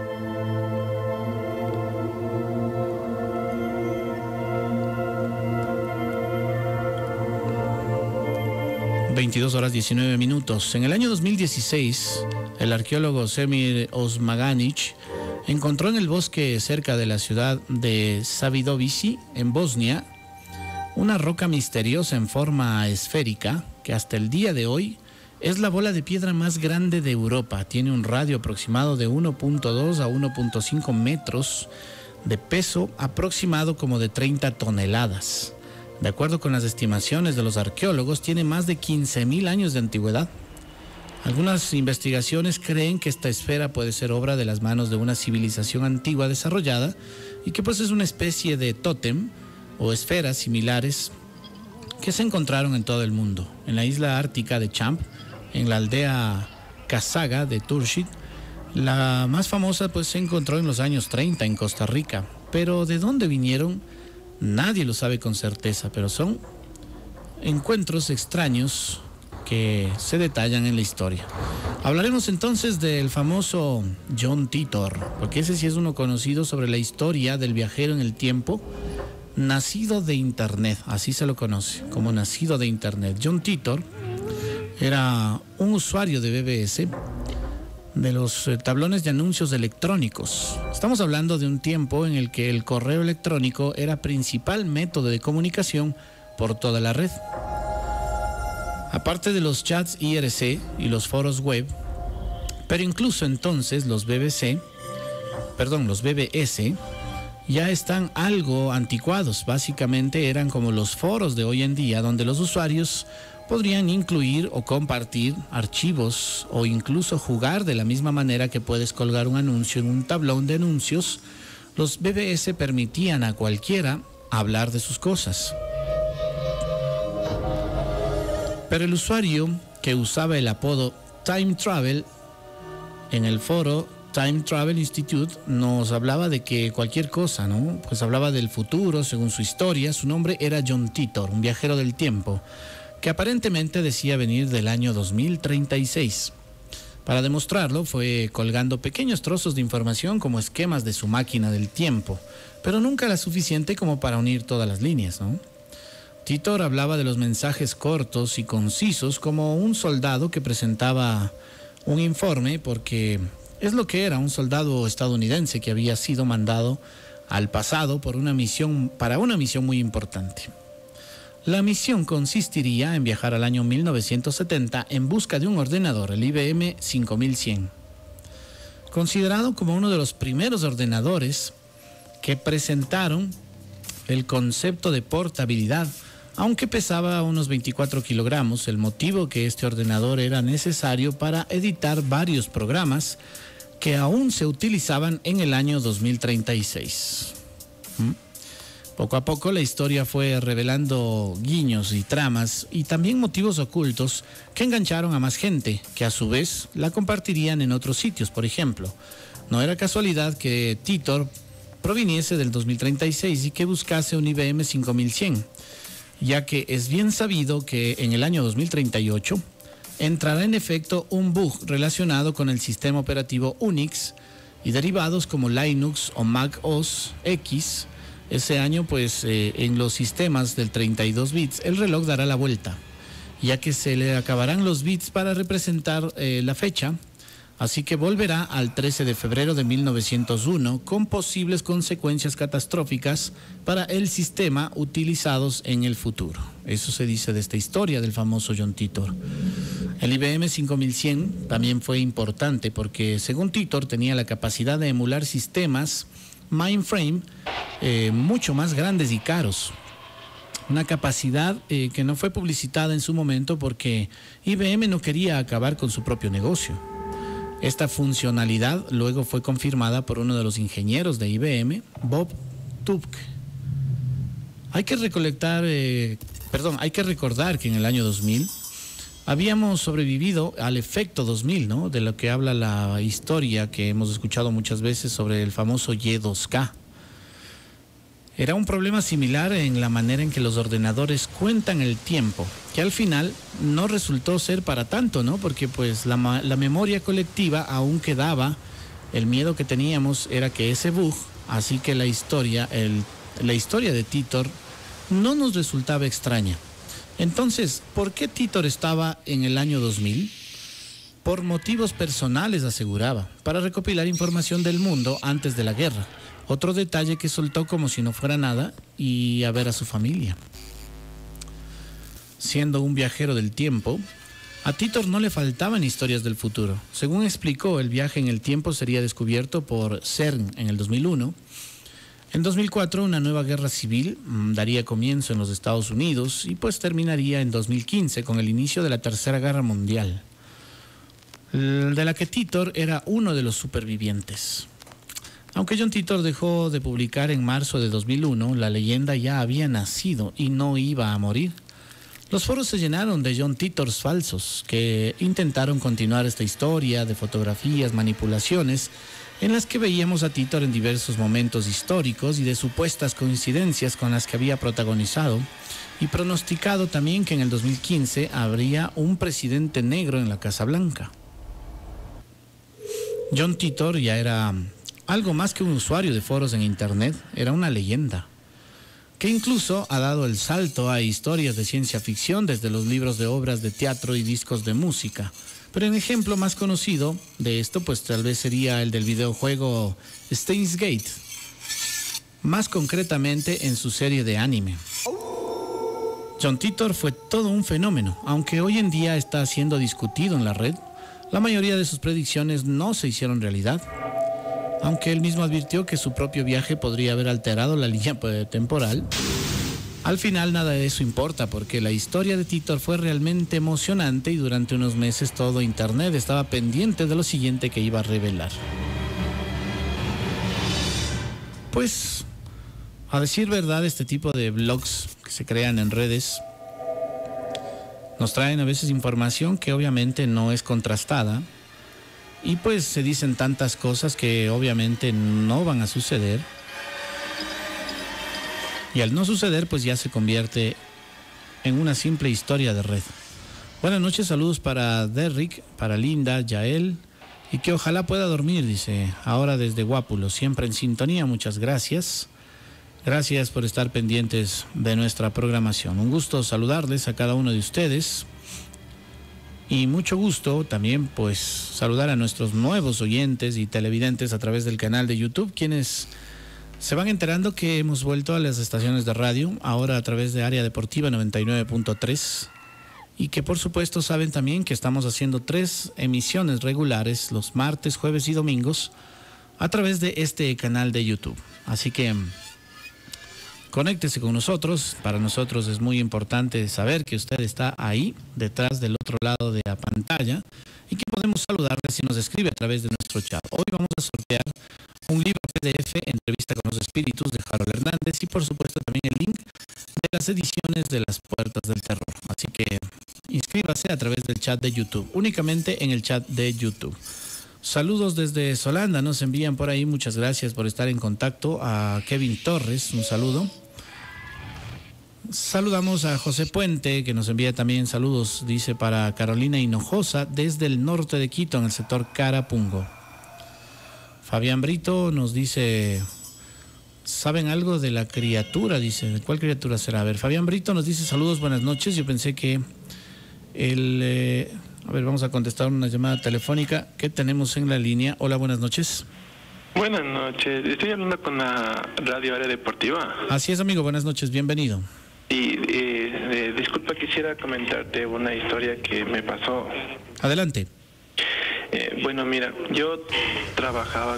(22:19). En el año 2016, el arqueólogo Semir Osmaganić encontró en el bosque cerca de la ciudad de Savidovići, en Bosnia, una roca misteriosa en forma esférica que hasta el día de hoy es la bola de piedra más grande de Europa. Tiene un radio aproximado de 1.2 a 1.5 metros de peso aproximado como de 30 toneladas. De acuerdo con las estimaciones de los arqueólogos, tiene más de 15.000 años de antigüedad. Algunas investigaciones creen que esta esfera puede ser obra de las manos de una civilización antigua desarrollada y que pues es una especie de tótem o esferas similares que se encontraron en todo el mundo. En la isla ártica de Champ, en la aldea Kasaga de Turshit, la más famosa pues se encontró en los años 30 en Costa Rica. Pero ¿de dónde vinieron? Nadie lo sabe con certeza, pero son encuentros extraños que se detallan en la historia. Hablaremos entonces del famoso John Titor, porque ese sí es uno conocido sobre la historia del viajero en el tiempo, nacido de Internet, así se lo conoce, como nacido de Internet. John Titor era un usuario de BBS, de los tablones de anuncios electrónicos. Estamos hablando de un tiempo en el que el correo electrónico era principal método de comunicación por toda la red. Aparte de los chats IRC y los foros web, pero incluso entonces los BBS ya están algo anticuados. Básicamente eran como los foros de hoy en día, donde los usuarios podrían incluir o compartir archivos o incluso jugar de la misma manera que puedes colgar un anuncio en un tablón de anuncios. Los BBS permitían a cualquiera hablar de sus cosas. Pero el usuario que usaba el apodo Time Travel en el foro Time Travel Institute nos hablaba de que cualquier cosa, ¿no? Pues hablaba del futuro, según su historia. Su nombre era John Titor, un viajero del tiempo, que aparentemente decía venir del año 2036. Para demostrarlo, fue colgando pequeños trozos de información como esquemas de su máquina del tiempo, pero nunca la suficiente como para unir todas las líneas, ¿no? Titor hablaba de los mensajes cortos y concisos como un soldado que presentaba un informe, porque es lo que era un soldado estadounidense que había sido mandado al pasado para una misión muy importante. La misión consistiría en viajar al año 1970 en busca de un ordenador, el IBM 5100, considerado como uno de los primeros ordenadores que presentaron el concepto de portabilidad Aunque pesaba unos 24 kilogramos, el motivo que este ordenador era necesario para editar varios programas que aún se utilizaban en el año 2036. Poco a poco la historia fue revelando guiños y tramas y también motivos ocultos que engancharon a más gente, que a su vez la compartirían en otros sitios. Por ejemplo, no era casualidad que Titor proviniese del 2036 y que buscase un IBM 5100, ya que es bien sabido que en el año 2038 entrará en efecto un bug relacionado con el sistema operativo Unix y derivados como Linux o Mac OS X. Ese año, pues, en los sistemas del 32 bits, el reloj dará la vuelta, ya que se le acabarán los bits para representar la fecha, así que volverá al 13 de febrero de 1901, con posibles consecuencias catastróficas para el sistema utilizados en el futuro. Eso se dice de esta historia del famoso John Titor. El IBM 5100 también fue importante porque, según Titor, tenía la capacidad de emular sistemas mainframe mucho más grandes y caros. Una capacidad que no fue publicitada en su momento porque IBM no quería acabar con su propio negocio. Esta funcionalidad luego fue confirmada por uno de los ingenieros de IBM, Bob Tupke. Hay que recordar que en el año 2000 habíamos sobrevivido al efecto 2000, ¿no? De lo que habla la historia que hemos escuchado muchas veces sobre el famoso Y2K. Era un problema similar en la manera en que los ordenadores cuentan el tiempo, que al final no resultó ser para tanto, ¿no? Porque pues la memoria colectiva aún quedaba. El miedo que teníamos era que ese bug, así que la historia de Titor no nos resultaba extraña. Entonces, ¿por qué Titor estaba en el año 2000? Por motivos personales, aseguraba, para recopilar información del mundo antes de la guerra. Otro detalle que soltó como si no fuera nada, y a ver a su familia. Siendo un viajero del tiempo, a Titor no le faltaban historias del futuro. Según explicó, el viaje en el tiempo sería descubierto por CERN en el 2001. En 2004, una nueva guerra civil daría comienzo en los Estados Unidos y pues terminaría en 2015 con el inicio de la Tercera Guerra Mundial, de la que Titor era uno de los supervivientes. Aunque John Titor dejó de publicar en marzo de 2001, la leyenda ya había nacido y no iba a morir. Los foros se llenaron de John Titors falsos que intentaron continuar esta historia de fotografías, manipulaciones, en las que veíamos a Titor en diversos momentos históricos y de supuestas coincidencias con las que había protagonizado y pronosticado también que en el 2015 habría un presidente negro en la Casa Blanca. John Titor ya era algo más que un usuario de foros en internet, era una leyenda, que incluso ha dado el salto a historias de ciencia ficción desde los libros de obras de teatro y discos de música. Pero el ejemplo más conocido de esto pues tal vez sería el del videojuego Steins Gate, más concretamente en su serie de anime. John Titor fue todo un fenómeno, aunque hoy en día está siendo discutido en la red. La mayoría de sus predicciones no se hicieron realidad, aunque él mismo advirtió que su propio viaje podría haber alterado la línea temporal. Al final nada de eso importa porque la historia de Titor fue realmente emocionante y durante unos meses todo internet estaba pendiente de lo siguiente que iba a revelar. Pues, a decir verdad, este tipo de blogs que se crean en redes nos traen a veces información que obviamente no es contrastada y pues se dicen tantas cosas que obviamente no van a suceder. Y al no suceder, pues ya se convierte en una simple historia de red. Buenas noches, saludos para Derrick, para Linda, Yael, y que ojalá pueda dormir, dice, ahora desde Guápulo, siempre en sintonía, muchas gracias. Gracias por estar pendientes de nuestra programación. Un gusto saludarles a cada uno de ustedes. Y mucho gusto también, pues, saludar a nuestros nuevos oyentes y televidentes a través del canal de YouTube, quienes se van enterando que hemos vuelto a las estaciones de radio, ahora a través de Área Deportiva 99.3, y que por supuesto saben también que estamos haciendo 3 emisiones regulares los martes, jueves y domingos a través de este canal de YouTube. Así que Conéctese con nosotros. Para nosotros es muy importante saber que usted está ahí, detrás del otro lado de la pantalla, y que podemos saludarle si nos escribe a través de nuestro chat. Hoy vamos a sortear un libro PDF, Entrevista con los Espíritus, de Harold Hernández, y por supuesto también el link de las ediciones de Las Puertas del Terror. Así que inscríbase a través del chat de YouTube, únicamente en el chat de YouTube. Saludos desde Solanda, nos envían por ahí, muchas gracias por estar en contacto. A Kevin Torres, un saludo. Saludamos a José Puente, que nos envía también saludos, dice, para Carolina Hinojosa, desde el norte de Quito, en el sector Carapungo. Fabián Brito nos dice, ¿saben algo de la criatura? Dice, ¿de cuál criatura será? A ver, Fabián Brito nos dice, saludos, buenas noches. Yo pensé que a ver, vamos a contestar una llamada telefónica que tenemos en la línea. Hola, buenas noches. Buenas noches, estoy hablando con la Radio Área Deportiva. Así es, amigo, buenas noches, bienvenido. Y disculpa, quisiera comentarte una historia que me pasó. Adelante. Bueno, mira, yo trabajaba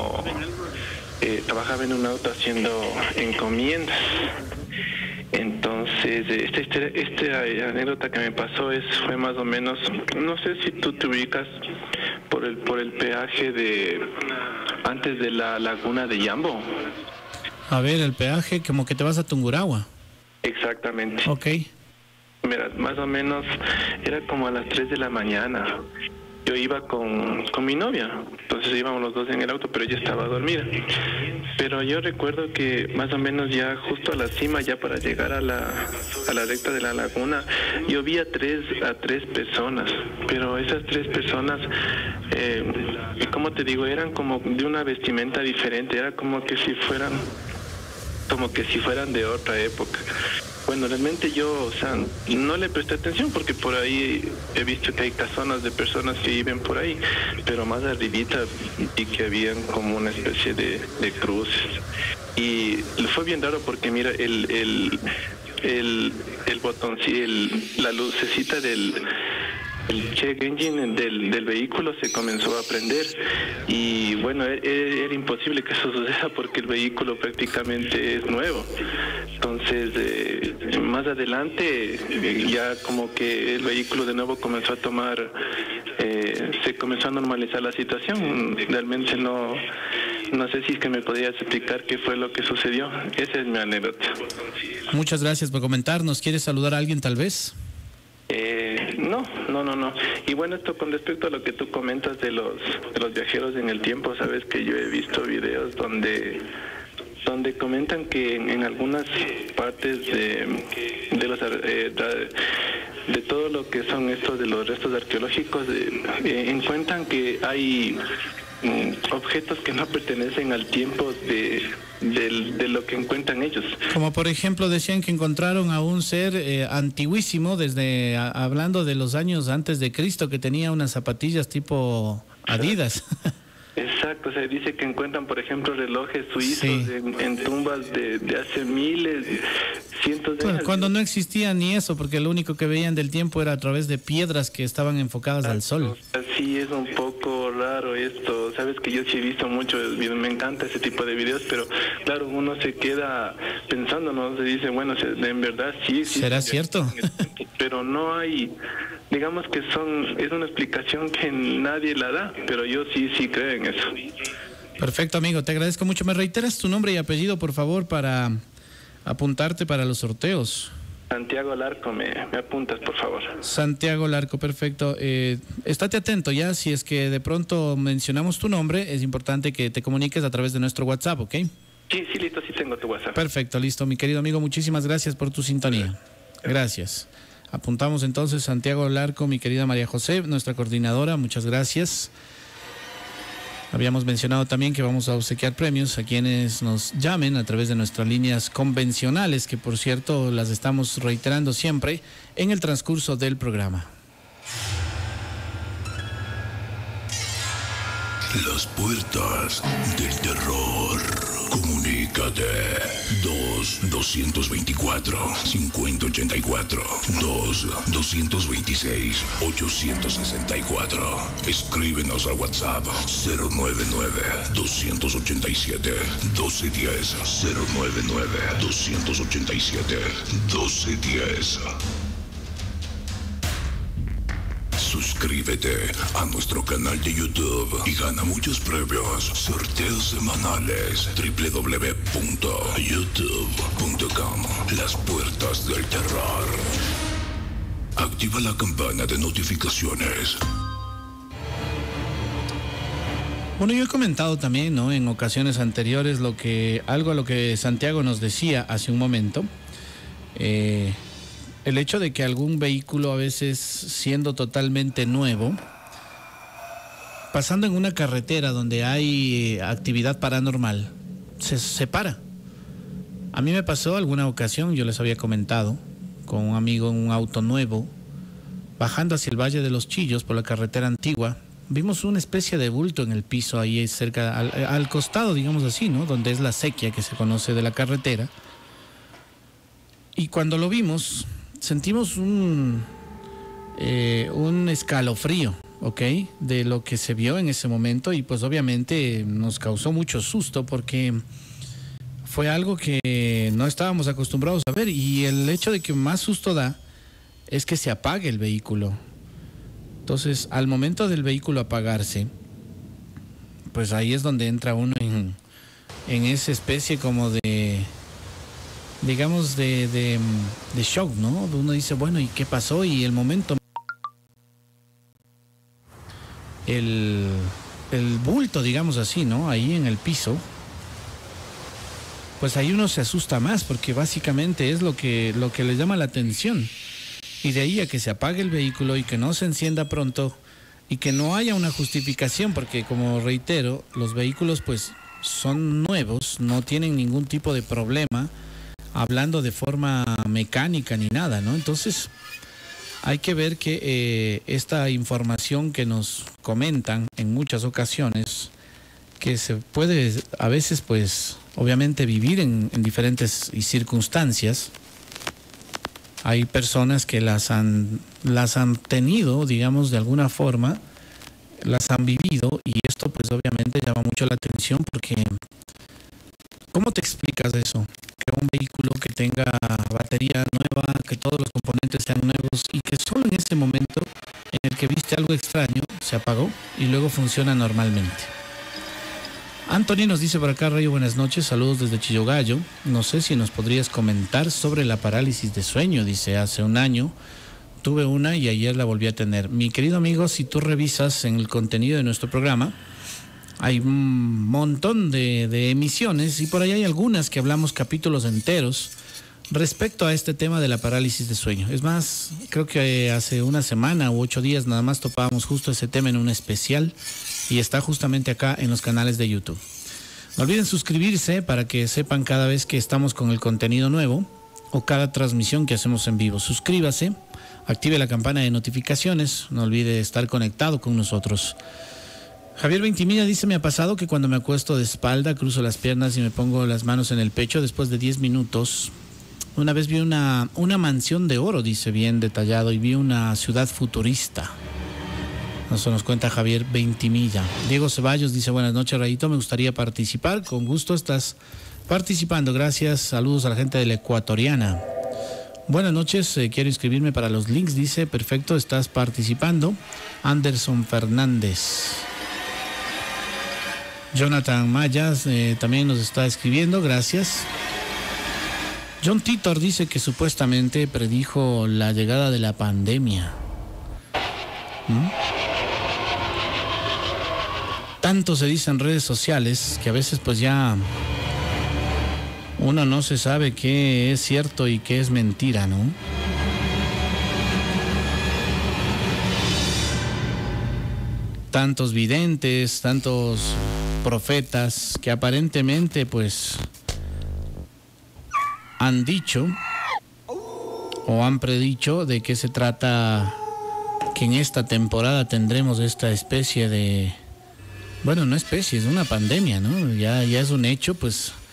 en un auto haciendo encomiendas. Entonces, esta anécdota que me pasó fue más o menos, no sé si tú te ubicas por el peaje de antes de la laguna de Yambo. A ver, el peaje, como que te vas a Tungurahua. Exactamente. Ok. Mira, más o menos era como a las 3 de la mañana. Yo iba con mi novia, entonces íbamos los dos en el auto, pero ella estaba dormida. Pero yo recuerdo que más o menos ya justo a la cima, ya para llegar a la recta de la laguna, yo vi a tres personas, pero esas 3 personas, ¿cómo te digo? Eran como de una vestimenta diferente, era como que si fueran de otra época. Bueno, realmente yo, o sea, no le presté atención porque por ahí he visto que hay casonas de personas que viven por ahí, pero más arribita vi que habían como una especie de cruces. Y fue bien raro porque mira, el botón, la lucecita del check engine del vehículo se comenzó a prender y bueno, era imposible que eso suceda porque el vehículo prácticamente es nuevo. Entonces más adelante ya como que el vehículo de nuevo comenzó a tomar, se comenzó a normalizar la situación. Realmente no sé si es que me podrías explicar qué fue lo que sucedió. Esa es mi anécdota. Muchas gracias por comentarnos. ¿Quieres saludar a alguien tal vez? No. Y bueno, esto con respecto a lo que tú comentas de los viajeros en el tiempo, sabes que yo he visto videos donde comentan que en algunas partes de todo lo que son estos de los restos arqueológicos encuentran que hay objetos que no pertenecen al tiempo de lo que encuentran ellos. Como por ejemplo decían que encontraron a un ser antiguísimo, hablando de los años antes de Cristo, que tenía unas zapatillas tipo Adidas. Exacto, se dice que encuentran, por ejemplo, relojes suizos en tumbas de hace miles, cientos de años. Cuando no existía ni eso, porque lo único que veían del tiempo era a través de piedras que estaban enfocadas al sol. Sí, es un poco raro esto. Sabes que yo sí he visto mucho, me encanta ese tipo de videos, pero claro, uno se queda pensando, ¿no? Se dice, bueno, en verdad sí. ¿Será cierto? Pero no hay, digamos que es una explicación que nadie la da, pero yo sí creo en eso. Perfecto, amigo, te agradezco mucho. ¿Me reiteras tu nombre y apellido, por favor, para apuntarte para los sorteos? Santiago Larco, me apuntas, por favor. Santiago Larco, perfecto. Estate atento ya, si es que de pronto mencionamos tu nombre, es importante que te comuniques a través de nuestro WhatsApp, ¿ok? Sí, listo, sí tengo tu WhatsApp. Perfecto, listo, mi querido amigo, muchísimas gracias por tu sintonía. Gracias. Apuntamos entonces Santiago Larco, mi querida María José, nuestra coordinadora, muchas gracias. Habíamos mencionado también que vamos a obsequiar premios a quienes nos llamen a través de nuestras líneas convencionales, que por cierto las estamos reiterando siempre en el transcurso del programa. Las puertas del terror. Comunícate 2-224-5084, 2-226-864. Escríbenos al WhatsApp 099-287-1210, 099-287-1210. Suscríbete a nuestro canal de YouTube y gana muchos premios, sorteos semanales. www.youtube.com. Las puertas del terror. Activa la campana de notificaciones. Bueno, yo he comentado también, ¿no?, en ocasiones anteriores algo a lo que Santiago nos decía hace un momento. El hecho de que algún vehículo, a veces siendo totalmente nuevo, pasando en una carretera donde hay actividad paranormal, se para. A mí me pasó alguna ocasión, yo les había comentado, con un amigo en un auto nuevo, bajando hacia el Valle de los Chillos por la carretera antigua. Vimos una especie de bulto en el piso ahí cerca, al costado, digamos así, ¿no?, donde es la acequia que se conoce de la carretera. Y cuando lo vimos, sentimos un escalofrío, ¿ok?, de lo que se vio en ese momento, y pues obviamente nos causó mucho susto porque fue algo que no estábamos acostumbrados a ver, y el hecho de que más susto da es que se apague el vehículo. Entonces, al momento del vehículo apagarse, pues ahí es donde entra uno en esa especie como de, digamos, de shock, ¿no? Uno dice, bueno, ¿y qué pasó? Y el momento, el bulto, digamos así, ¿no?, ahí en el piso, pues ahí uno se asusta más, porque básicamente es lo que le llama la atención. Y de ahí a que se apague el vehículo y que no se encienda pronto y que no haya una justificación, porque, como reitero, los vehículos pues son nuevos, no tienen ningún tipo de problema, hablando de forma mecánica ni nada, ¿no? Entonces hay que ver que esta información que nos comentan en muchas ocasiones, que se puede a veces pues obviamente vivir en diferentes circunstancias. Hay personas que las han tenido, digamos, de alguna forma, las han vivido, y esto pues obviamente llama mucho la atención, porque ¿cómo te explicas eso? Que un vehículo que tenga batería nueva, que todos los componentes sean nuevos, y que solo en ese momento en el que viste algo extraño se apagó y luego funciona normalmente. Anthony nos dice por acá: Rayo, buenas noches, saludos desde Chillogallo. No sé si nos podrías comentar sobre la parálisis de sueño. Dice, hace un año tuve una y ayer la volví a tener. Mi querido amigo, si tú revisas en el contenido de nuestro programa, hay un montón de emisiones, y por ahí hay algunas que hablamos capítulos enteros respecto a este tema de la parálisis de sueño. Es más, creo que hace una semana u 8 días nada más topábamos justo ese tema en un especial, y está justamente acá en los canales de YouTube. No olviden suscribirse para que sepan cada vez que estamos con el contenido nuevo o cada transmisión que hacemos en vivo. Suscríbase, active la campana de notificaciones, no olvide estar conectado con nosotros. Javier Ventimilla dice, me ha pasado que cuando me acuesto de espalda, cruzo las piernas y me pongo las manos en el pecho después de 10 minutos. Una vez vi una mansión de oro, dice, bien detallado, y vi una ciudad futurista. Eso nos cuenta Javier Ventimilla. Diego Ceballos dice, buenas noches, Rayito, me gustaría participar. Con gusto estás participando, gracias. Saludos a la gente de la Ecuatoriana. Buenas noches, quiero inscribirme para los links, dice, perfecto, estás participando. Anderson Fernández. Jonathan Mayas también nos está escribiendo, gracias. John Titor dice que supuestamente predijo la llegada de la pandemia. Tanto se dice en redes sociales que a veces pues ya uno no se sabe qué es cierto y qué es mentira, ¿no? Tantos videntes, tantos profetas que aparentemente pues han dicho o han predicho de qué se trata, que en esta temporada tendremos esta especie de, bueno, no especie, es una pandemia, ¿no? Ya es un hecho, pues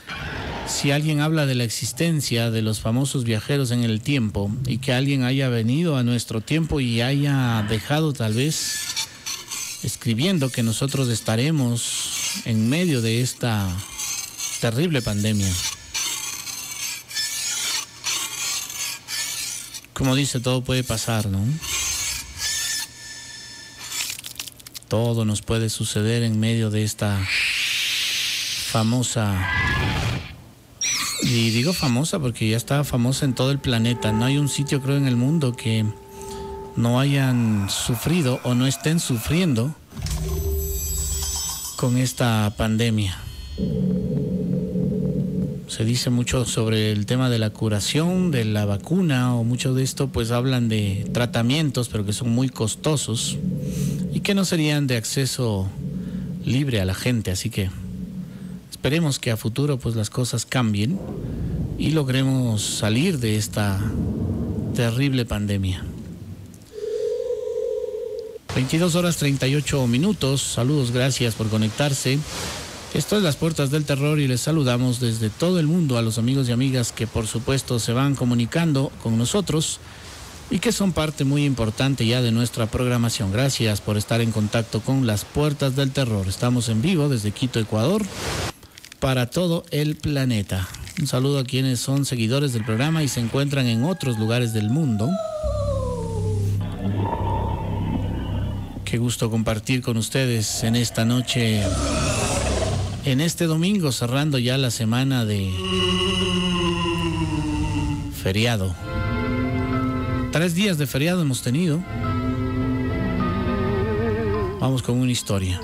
Si alguien habla de la existencia de los famosos viajeros en el tiempo y que alguien haya venido a nuestro tiempo y haya dejado tal vez escribiendo que nosotros estaremos en medio de esta terrible pandemia. Como dice, todo puede pasar, ¿no? Todo nos puede suceder en medio de esta famosa... Y digo famosa porque ya está famosa en todo el planeta. No hay un sitio, creo, en el mundo que no hayan sufrido o no estén sufriendo con esta pandemia. Se dice mucho sobre el tema de la curación, de la vacuna, o mucho de esto pues hablan de tratamientos, pero que son muy costosos y que no serían de acceso libre a la gente. Así que esperemos que a futuro pues las cosas cambien y logremos salir de esta terrible pandemia. 22:38. Saludos, gracias por conectarse. Esto es Las Puertas del Terror y les saludamos desde todo el mundo a los amigos y amigas que por supuesto se van comunicando con nosotros y que son parte muy importante ya de nuestra programación. Gracias por estar en contacto con Las Puertas del Terror. Estamos en vivo desde Quito, Ecuador, para todo el planeta. Un saludo a quienes son seguidores del programa y se encuentran en otros lugares del mundo. Qué gusto compartir con ustedes en esta noche, en este domingo, cerrando ya la semana de feriado. 3 días de feriado hemos tenido. Vamos con una historia.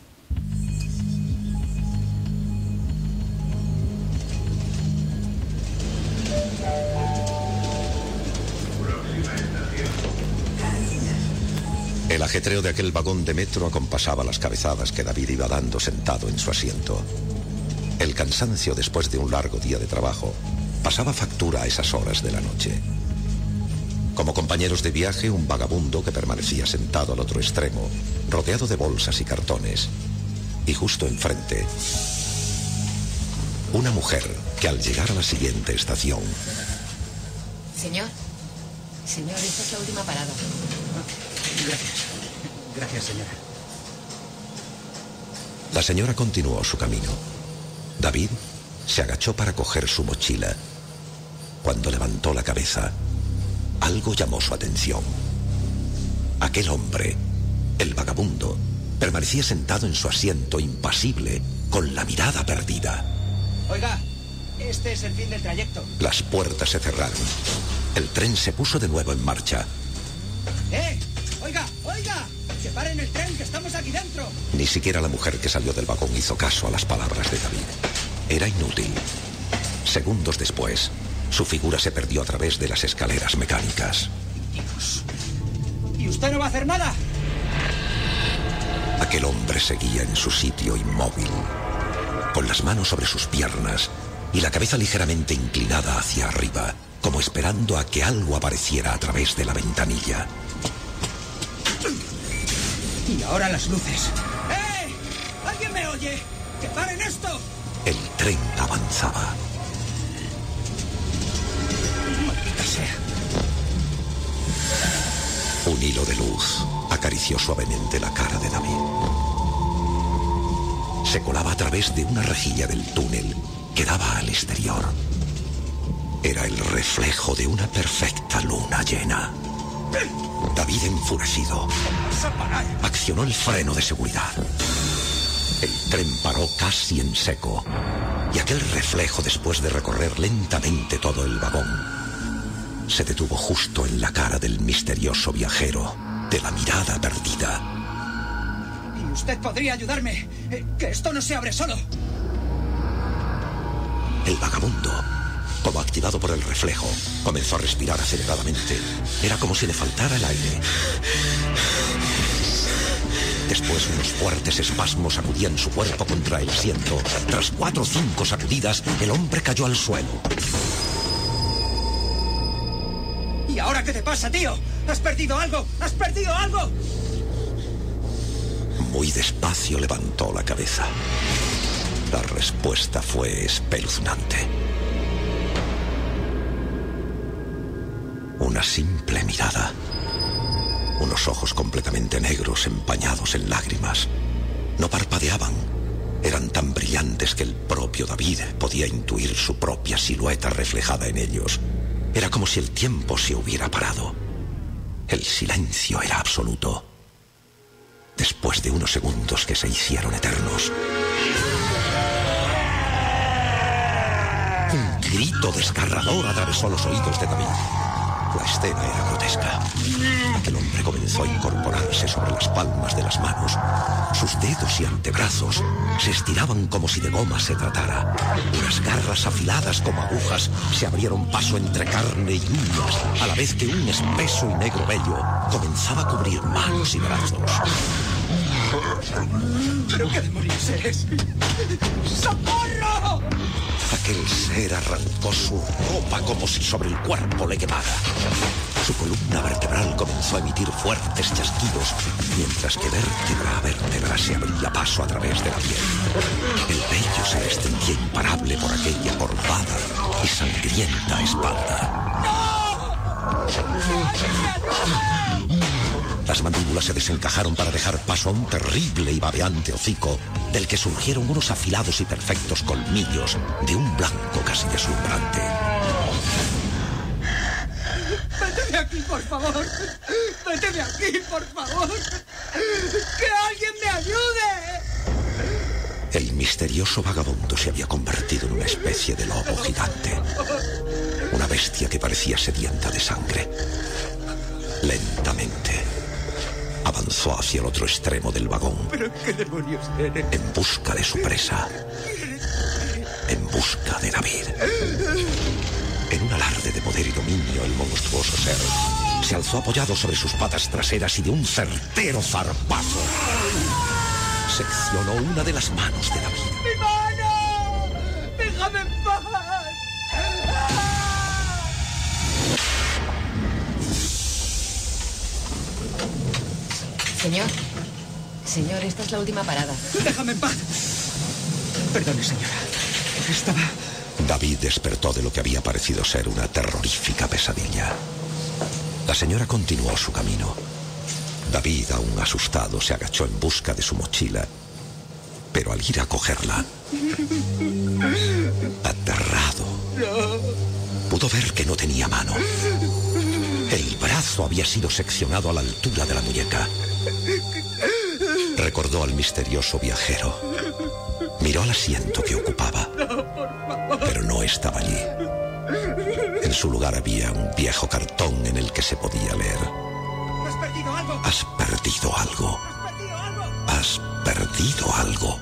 El ajetreo de aquel vagón de metro acompasaba las cabezadas que David iba dando sentado en su asiento. El cansancio después de un largo día de trabajo pasaba factura a esas horas de la noche. Como compañeros de viaje, un vagabundo que permanecía sentado al otro extremo, rodeado de bolsas y cartones. Y justo enfrente, una mujer que al llegar a la siguiente estación... Señor, esta es la última parada. Gracias, señora. La señora continuó su camino. David se agachó para coger su mochila. Cuando levantó la cabeza, algo llamó su atención. Aquel hombre, el vagabundo, permanecía sentado en su asiento impasible, con la mirada perdida. Oiga, este es el fin del trayecto. Las puertas se cerraron. El tren se puso de nuevo en marcha. ¡Oiga! ¡Que paren el tren, que estamos aquí dentro! Ni siquiera la mujer que salió del vagón hizo caso a las palabras de David. Era inútil. Segundos después, su figura se perdió a través de las escaleras mecánicas. Dios. ¿Y usted no va a hacer nada? Aquel hombre seguía en su sitio inmóvil, con las manos sobre sus piernas y la cabeza ligeramente inclinada hacia arriba, como esperando a que algo apareciera a través de la ventanilla. Y ahora las luces. ¿Alguien me oye? ¡Que paren esto! El tren avanzaba. Maldita sea. Un hilo de luz acarició suavemente la cara de David. Se colaba a través de una rejilla del túnel que daba al exterior. Era el reflejo de una perfecta luna llena. David, enfurecido, accionó el freno de seguridad. El tren paró casi en seco, y aquel reflejo, después de recorrer lentamente todo el vagón, se detuvo justo en la cara del misterioso viajero, de la mirada perdida. ¿Y usted podría ayudarme? ¡Que esto no se abre solo! El vagabundo, como activado por el reflejo, comenzó a respirar aceleradamente. Era como si le faltara el aire. Después, unos fuertes espasmos sacudían su cuerpo contra el asiento. Tras 4 o 5 sacudidas, el hombre cayó al suelo. ¿Y ahora qué te pasa, tío? ¿Has perdido algo? ¡Has perdido algo! Muy despacio levantó la cabeza. La respuesta fue espeluznante. Una simple mirada. Unos ojos completamente negros, empañados en lágrimas. No parpadeaban. Eran tan brillantes que el propio David podía intuir su propia silueta reflejada en ellos. Era como si el tiempo se hubiera parado. El silencio era absoluto. Después de unos segundos que se hicieron eternos, un grito desgarrador atravesó los oídos de David. La escena era grotesca. Aquel hombre comenzó a incorporarse sobre las palmas de las manos. Sus dedos y antebrazos se estiraban como si de goma se tratara. Unas garras afiladas como agujas se abrieron paso entre carne y uñas, a la vez que un espeso y negro vello comenzaba a cubrir manos y brazos. ¿Pero qué demonios eres? ¡Socorro! Aquel ser arrancó su ropa como si sobre el cuerpo le quemara. Su columna vertebral comenzó a emitir fuertes chasquidos, mientras que vértebra a vértebra se abría paso a través de la piel. El vello se extendía imparable por aquella corvada y sangrienta espalda. Las mandíbulas se desencajaron para dejar paso a un terrible y babeante hocico, del que surgieron unos afilados y perfectos colmillos de un blanco casi deslumbrante. ¡Vete de aquí, por favor! ¡Vete de aquí, por favor! ¡Que alguien me ayude! El misterioso vagabundo se había convertido en una especie de lobo gigante. Una bestia que parecía sedienta de sangre. Lentamente avanzó hacia el otro extremo del vagón. ¿Pero qué demonios eres? En busca de su presa. En busca de David. En un alarde de poder y dominio, el monstruoso ser se alzó apoyado sobre sus patas traseras y de un certero zarpazo seccionó una de las manos de David. ¡Mi mano! ¡Déjame en paz! Señor, esta es la última parada. ¡Déjame en paz! Perdone, señora. Estaba... David despertó de lo que había parecido ser una terrorífica pesadilla. La señora continuó su camino. David, aún asustado, se agachó en busca de su mochila, pero al ir a cogerla, aterrado, pudo ver que no tenía mano. El brazo había sido seccionado a la altura de la muñeca. Recordó al misterioso viajero. Miró al asiento que ocupaba, pero no estaba allí. En su lugar había un viejo cartón en el que se podía leer: ¿Has perdido algo? Has perdido algo. Has perdido algo.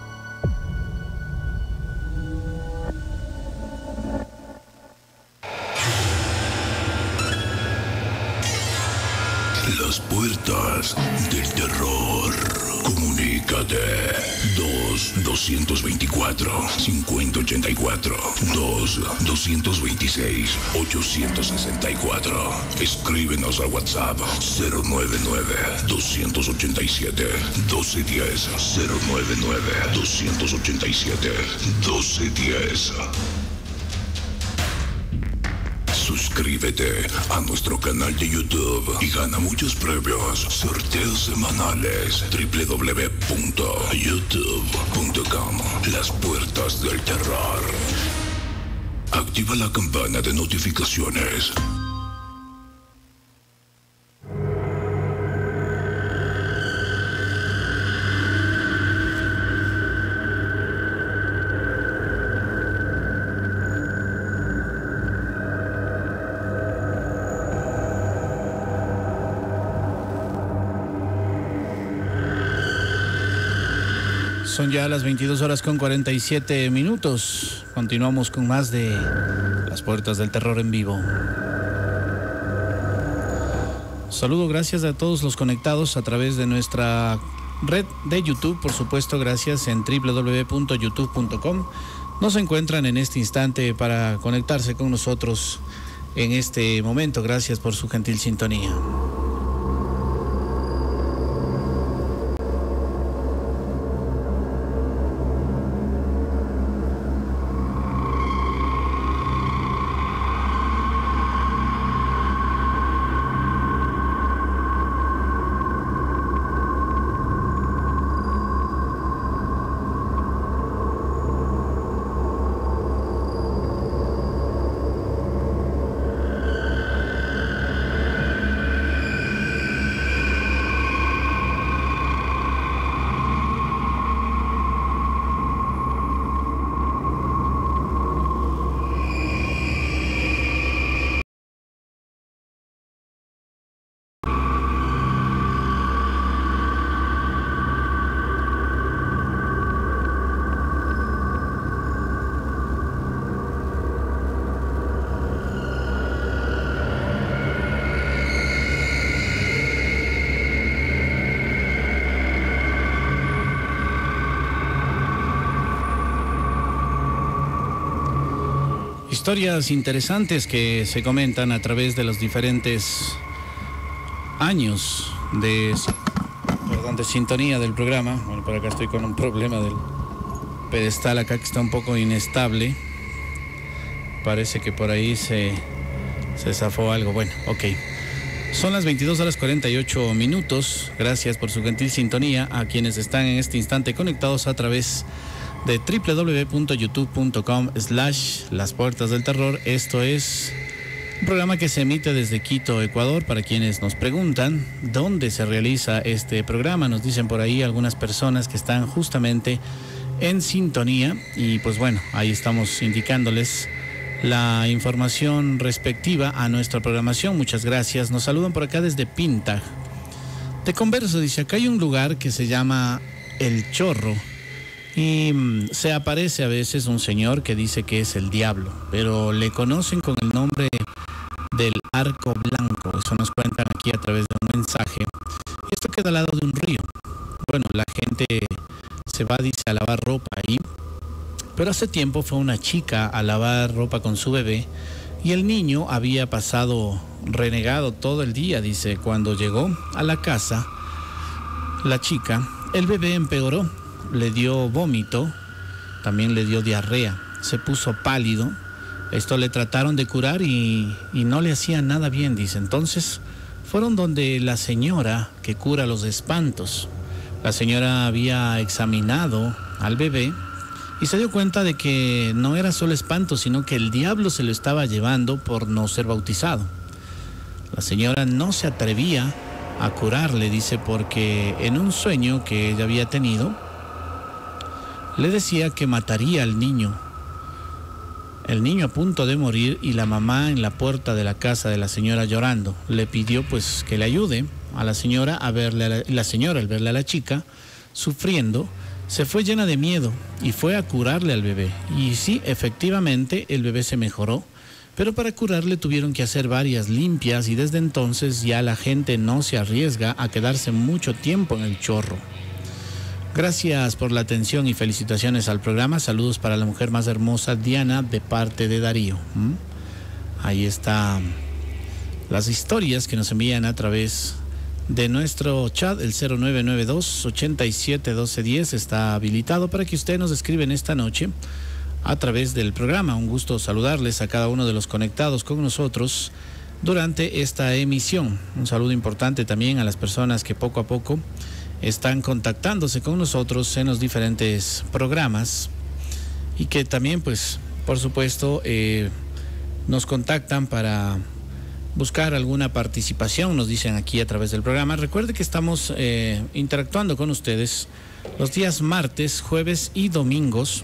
Las puertas del terror. Comunícate. 2-224-5084. 2-226-864. Escríbenos al WhatsApp 099-287-1210. 099-287-1210. Suscríbete a nuestro canal de YouTube y gana muchos premios, sorteos semanales. www.youtube.com. Las puertas del terror. Activa la campana de notificaciones. Son ya las 22:47. Continuamos con más de Las Puertas del Terror en vivo. Saludo, gracias a todos los conectados a través de nuestra red de YouTube, por supuesto, gracias, en www.youtube.com. Nos encuentran en este instante para conectarse con nosotros en este momento. Gracias por su gentil sintonía. Historias interesantes que se comentan a través de los diferentes años de sintonía del programa. Bueno, por acá estoy con un problema del pedestal acá que está un poco inestable. Parece que por ahí se zafó algo. Bueno, ok. Son las 22:48. Gracias por su gentil sintonía a quienes están en este instante conectados a través de www.youtube.com/Las Puertas del Terror. Esto es un programa que se emite desde Quito, Ecuador. Para quienes nos preguntan dónde se realiza este programa, nos dicen por ahí algunas personas que están justamente en sintonía. Y pues bueno, ahí estamos indicándoles la información respectiva a nuestra programación. Muchas gracias. Nos saludan por acá desde Pinta. Te converso, dice, acá hay un lugar que se llama El Chorro. Y se aparece a veces un señor que dice que es el diablo, pero le conocen con el nombre del Arco Blanco. Eso nos cuentan aquí a través de un mensaje. Esto queda al lado de un río. Bueno, la gente se va, dice, a lavar ropa ahí. Pero hace tiempo fue una chica a lavar ropa con su bebé y el niño había pasado renegado todo el día, dice. Cuando llegó a la casa, la chica, el bebé empeoró. Le dio vómito, también le dio diarrea, se puso pálido. Esto le trataron de curar y no le hacía nada bien, dice. Entonces fueron donde la señora que cura los espantos. La señora había examinado al bebé y se dio cuenta de que no era solo espanto, sino que el diablo se lo estaba llevando por no ser bautizado. La señora no se atrevía a curarle, dice, porque en un sueño que ella había tenido, le decía que mataría al niño. El niño a punto de morir y la mamá en la puerta de la casa de la señora llorando. Le pidió pues que le ayude a la señora a verle la señora al verle a la chica sufriendo, se fue llena de miedo y fue a curarle al bebé. Y sí, efectivamente, el bebé se mejoró, pero para curarle tuvieron que hacer varias limpias y desde entonces ya la gente no se arriesga a quedarse mucho tiempo en el chorro. Gracias por la atención y felicitaciones al programa. Saludos para la mujer más hermosa, Diana, de parte de Darío. Ahí están las historias que nos envían a través de nuestro chat. El 0992-871210 está habilitado para que usted nos escriben esta noche a través del programa. Un gusto saludarles a cada uno de los conectados con nosotros durante esta emisión. Un saludo importante también a las personas que poco a poco están contactándose con nosotros en los diferentes programas y que también, pues, por supuesto, nos contactan para buscar alguna participación, nos dicen aquí a través del programa. Recuerde que estamos interactuando con ustedes los días martes, jueves y domingos,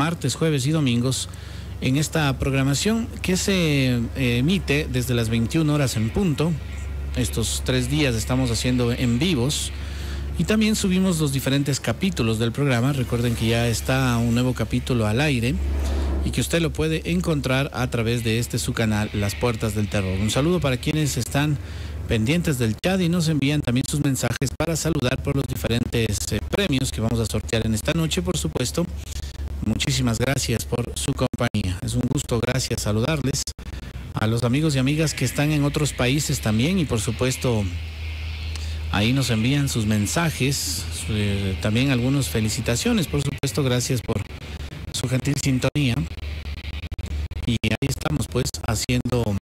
en esta programación que se emite desde las 21 horas en punto. Estos 3 días estamos haciendo en vivos. Y también subimos los diferentes capítulos del programa. Recuerden que ya está un nuevo capítulo al aire y que usted lo puede encontrar a través de su canal, Las Puertas del Terror. Un saludo para quienes están pendientes del chat y nos envían también sus mensajes para saludar por los diferentes premios que vamos a sortear en esta noche, por supuesto. Muchísimas gracias por su compañía. Es un gusto, gracias, saludarles a los amigos y amigas que están en otros países también y por supuesto ahí nos envían sus mensajes, también algunas felicitaciones, por supuesto, gracias por su gentil sintonía. Y ahí estamos pues haciendo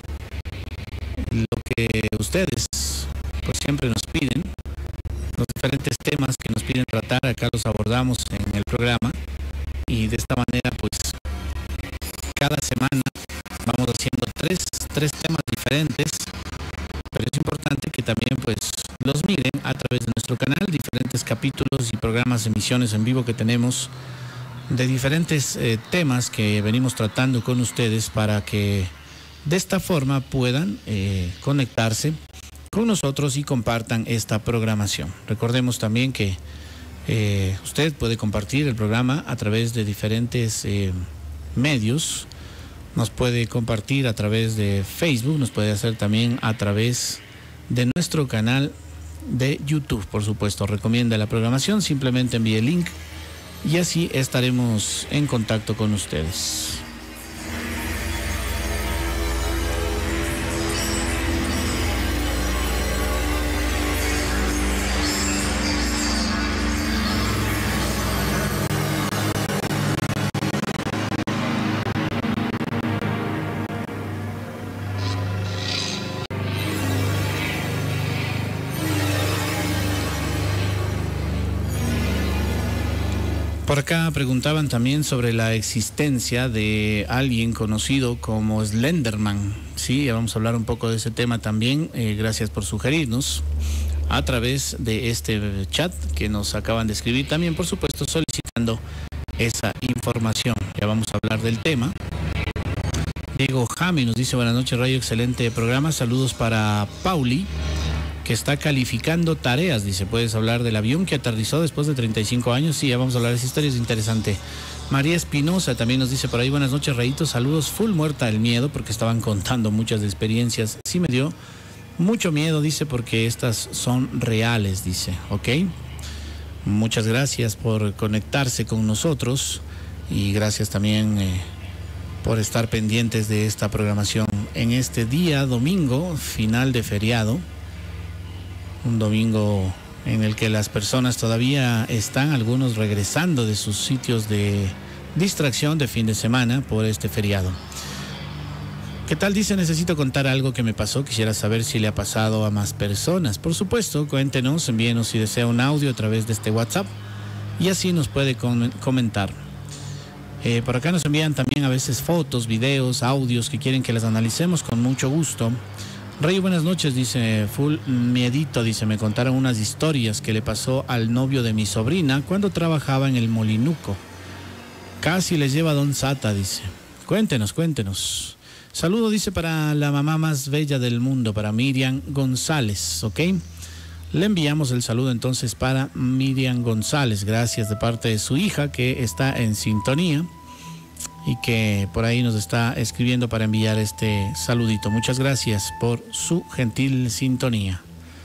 lo que ustedes pues siempre nos piden, los diferentes temas que nos piden tratar, acá los abordamos en el programa y de esta manera pues cada semana vamos haciendo tres temas diferentes, pero es importante que también pues los miren a través de nuestro canal, diferentes capítulos y programas de emisiones en vivo que tenemos de diferentes temas que venimos tratando con ustedes para que de esta forma puedan conectarse con nosotros y compartan esta programación. Recordemos también que usted puede compartir el programa a través de diferentes medios. Nos puede compartir a través de Facebook, nos puede hacer también a través de nuestro canal de YouTube, por supuesto. Recomienda la programación, simplemente envíe el link y así estaremos en contacto con ustedes. Por acá preguntaban también sobre la existencia de alguien conocido como Slenderman. Sí, ya vamos a hablar un poco de ese tema también. Gracias por sugerirnos a través de este chat que nos acaban de escribir. También, por supuesto, solicitando esa información. Ya vamos a hablar del tema. Diego Jami nos dice: buenas noches, Rayo, excelente programa. Saludos para Pauli, que está calificando tareas. Dice: ¿puedes hablar del avión que aterrizó después de 35 años? Sí, ya vamos a hablar de esa historia, es interesante. María Espinosa también nos dice por ahí: buenas noches, Rayitos, saludos, full muerta del miedo, porque estaban contando muchas experiencias. Sí me dio mucho miedo, dice, porque estas son reales, dice. Ok, muchas gracias por conectarse con nosotros y gracias también por estar pendientes de esta programación en este día domingo, final de feriado. Un domingo en el que las personas todavía están, algunos regresando de sus sitios de distracción de fin de semana por este feriado. ¿Qué tal? Dice: necesito contar algo que me pasó. Quisiera saber si le ha pasado a más personas. Por supuesto, cuéntenos, envíenos si desea un audio a través de este WhatsApp y así nos puede comentar. Por acá nos envían también a veces fotos, videos, audios que quieren que las analicemos con mucho gusto. Rey, buenas noches, dice, full miedito, dice, me contaron unas historias que le pasó al novio de mi sobrina cuando trabajaba en el Molinuco. Casi les lleva Don Sata, dice. Cuéntenos. Saludo, dice, para la mamá más bella del mundo, para Miriam González, ¿ok? Le enviamos el saludo entonces para Miriam González, gracias, de parte de su hija que está en sintonía y que por ahí nos está escribiendo para enviar este saludito. Muchas gracias por su gentil sintonía.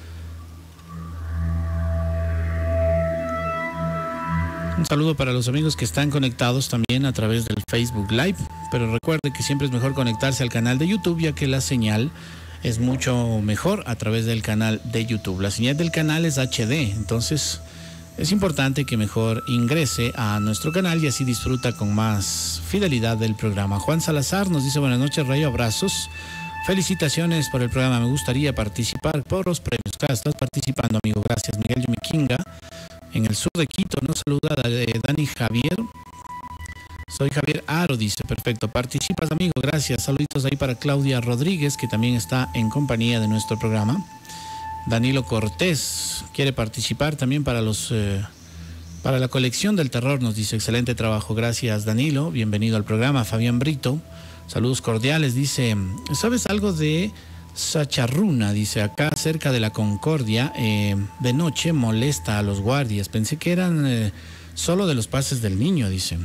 Un saludo para los amigos que están conectados también a través del Facebook Live, pero recuerde que siempre es mejor conectarse al canal de YouTube, ya que la señal es mucho mejor a través del canal de YouTube. La señal del canal es HD, entonces es importante que mejor ingrese a nuestro canal y así disfruta con más fidelidad del programa. Juan Salazar nos dice: buenas noches, Rayo, abrazos. Felicitaciones por el programa, me gustaría participar por los premios. Claro, estás participando, amigo, gracias. Miguel Yumiquinga, en el sur de Quito, nos saluda Dani Javier. Soy Javier Aro, dice, perfecto, participas, amigo, gracias. Saluditos ahí para Claudia Rodríguez, que también está en compañía de nuestro programa. Danilo Cortés quiere participar también para la colección del terror, nos dice, excelente trabajo, gracias Danilo, bienvenido al programa. Fabián Brito, saludos cordiales, dice, ¿sabes algo de Sacharruna? Dice, acá cerca de la Concordia, de noche molesta a los guardias, pensé que eran solo de los pases del niño, dice.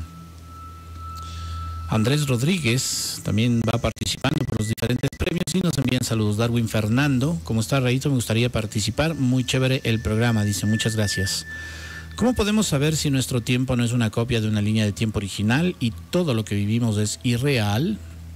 Andrés Rodríguez también va participando por los diferentes premios y nos envían saludos. Darwin Fernando, ¿cómo está, Rayito? Me gustaría participar, muy chévere el programa, dice, muchas gracias. ¿Cómo podemos saber si nuestro tiempo no es una copia de una línea de tiempo original y todo lo que vivimos es irreal?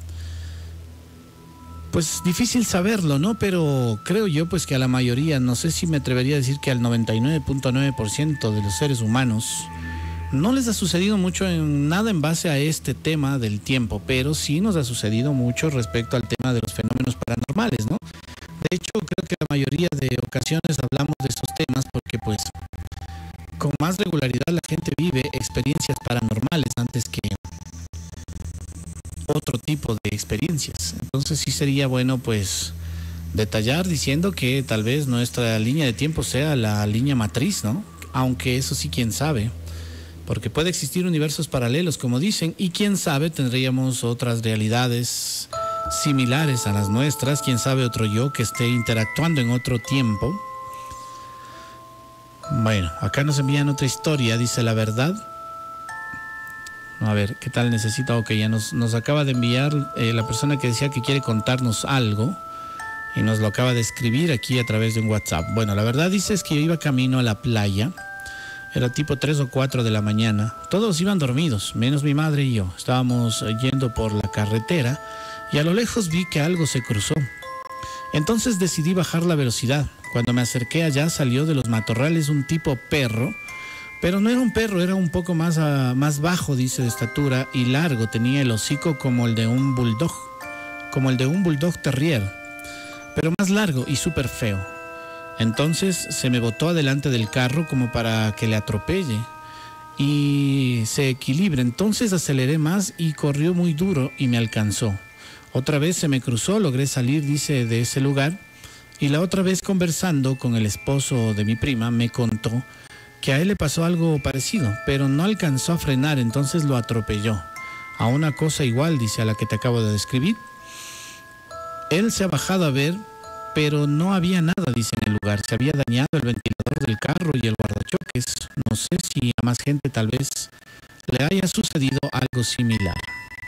Pues difícil saberlo, ¿no? Pero creo yo pues que a la mayoría, no sé si me atrevería a decir que al 99.9% de los seres humanos no les ha sucedido mucho en nada en base a este tema del tiempo, pero sí nos ha sucedido mucho respecto al tema de los fenómenos paranormales, ¿no? De hecho, creo que la mayoría de ocasiones hablamos de esos temas porque pues con más regularidad la gente vive experiencias paranormales antes que otro tipo de experiencias. Entonces sí sería bueno pues detallar diciendo que tal vez nuestra línea de tiempo sea la línea matriz, ¿no? Aunque eso sí, quién sabe, porque puede existir universos paralelos, como dicen, y quién sabe, tendríamos otras realidades similares a las nuestras, quién sabe otro yo que esté interactuando en otro tiempo. Bueno, acá nos envían otra historia, dice la verdad. A ver, ¿qué tal necesita? Ok, ya nos acaba de enviar la persona que decía que quiere contarnos algo y nos lo acaba de escribir aquí a través de un WhatsApp. Bueno, la verdad dice es que yo iba camino a la playa. Era tipo 3 o 4 de la mañana. Todos iban dormidos, menos mi madre y yo. Estábamos yendo por la carretera y a lo lejos vi que algo se cruzó. Entonces decidí bajar la velocidad. Cuando me acerqué allá salió de los matorrales un tipo perro, pero no era un perro, era un poco más bajo, dice, de estatura y largo. Tenía el hocico como el de un bulldog, terrier, pero más largo y súper feo. Entonces se me botó adelante del carro como para que le atropelle y se equilibre. Entonces aceleré más y corrió muy duro y me alcanzó. Otra vez se me cruzó, logré salir, dice, de ese lugar. Y la otra vez conversando con el esposo de mi prima me contó que a él le pasó algo parecido, pero no alcanzó a frenar, entonces lo atropelló. A una cosa igual, dice, a la que te acabo de describir. Él se ha bajado a ver, pero no había nada, dice, en el lugar. Se había dañado el ventilador del carro y el guardachoques. No sé si a más gente tal vez le haya sucedido algo similar.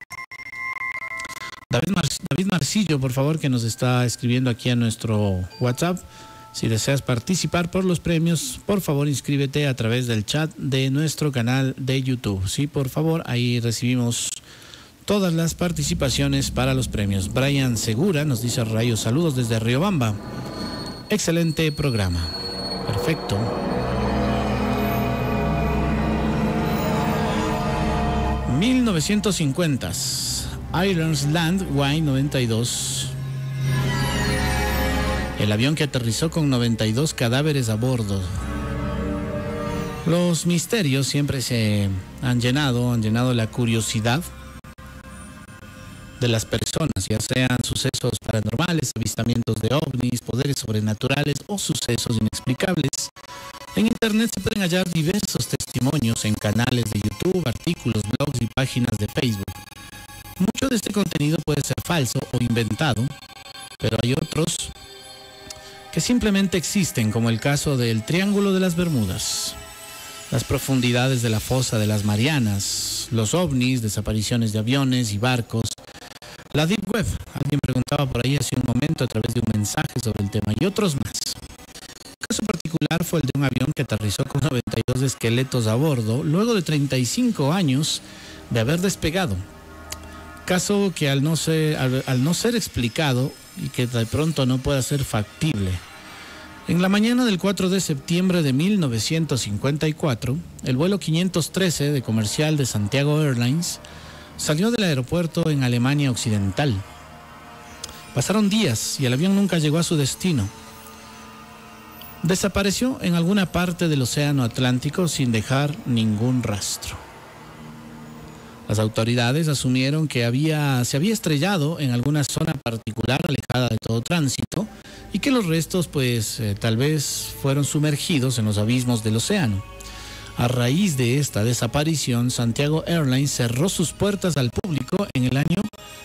David Marcillo, por favor, que nos está escribiendo aquí a nuestro WhatsApp. Si deseas participar por los premios, por favor inscríbete a través del chat de nuestro canal de YouTube. Sí, por favor, ahí recibimos todas las participaciones para los premios. Brian Segura nos dice: rayos, saludos desde Riobamba. Excelente programa. Perfecto. ...1950s... Irons Land Y-92... el avión que aterrizó con 92 cadáveres a bordo. Los misterios siempre se han llenado la curiosidad de las personas, ya sean sucesos paranormales, avistamientos de ovnis, poderes sobrenaturales o sucesos inexplicables. En internet se pueden hallar diversos testimonios en canales de YouTube, artículos, blogs y páginas de Facebook. Mucho de este contenido puede ser falso o inventado, pero hay otros que simplemente existen, como el caso del Triángulo de las Bermudas, las profundidades de la fosa de las Marianas, los ovnis, desapariciones de aviones y barcos, la Deep Web. Alguien preguntaba por ahí hace un momento a través de un mensaje sobre el tema, y otros más. El caso particular fue el de un avión que aterrizó con 92 esqueletos a bordo luego de 35 años de haber despegado. Caso que al no ser explicado y que de pronto no pueda ser factible. En la mañana del 4 de septiembre de 1954, el vuelo 513 de comercial de Santiago Airlines salió del aeropuerto en Alemania Occidental. Pasaron días y el avión nunca llegó a su destino. Desapareció en alguna parte del Océano Atlántico sin dejar ningún rastro. Las autoridades asumieron que se había estrellado en alguna zona particular alejada de todo tránsito y que los restos tal vez fueron sumergidos en los abismos del océano. A raíz de esta desaparición, Santiago Airlines cerró sus puertas al público en el año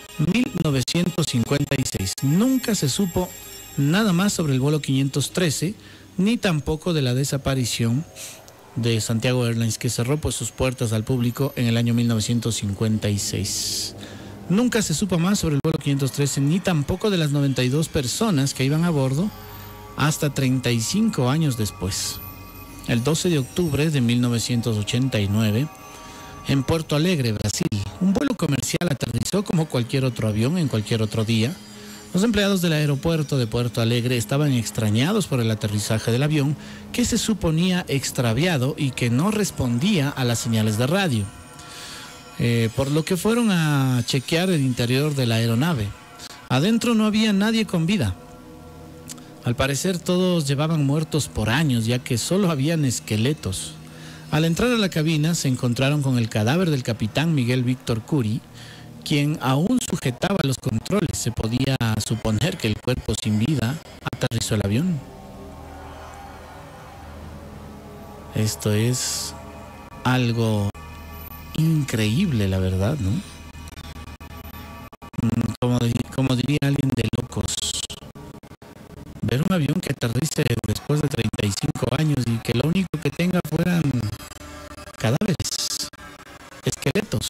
1956. Nunca se supo nada más sobre el vuelo 513, ni tampoco de la desaparición de Santiago Airlines, que cerró sus puertas al público en el año 1956. Nunca se supo más sobre el vuelo 513, ni tampoco de las 92 personas que iban a bordo hasta 35 años después. El 12 de octubre de 1989, en Puerto Alegre, Brasil, un vuelo comercial aterrizó como cualquier otro avión en cualquier otro día. Los empleados del aeropuerto de Puerto Alegre estaban extrañados por el aterrizaje del avión, que se suponía extraviado y que no respondía a las señales de radio. Por lo que fueron a chequear el interior de la aeronave. Adentro no había nadie con vida. Al parecer todos llevaban muertos por años, ya que solo habían esqueletos. Al entrar a la cabina se encontraron con el cadáver del capitán Miguel Víctor Curi, quien aún sujetaba los controles. Se podía suponer que el cuerpo sin vida aterrizó el avión. Esto es algo increíble, la verdad, ¿no? Como diría alguien, de locos. Ver un avión que aterrice después de 35 años y que lo único que tenga fueran cadáveres, esqueletos.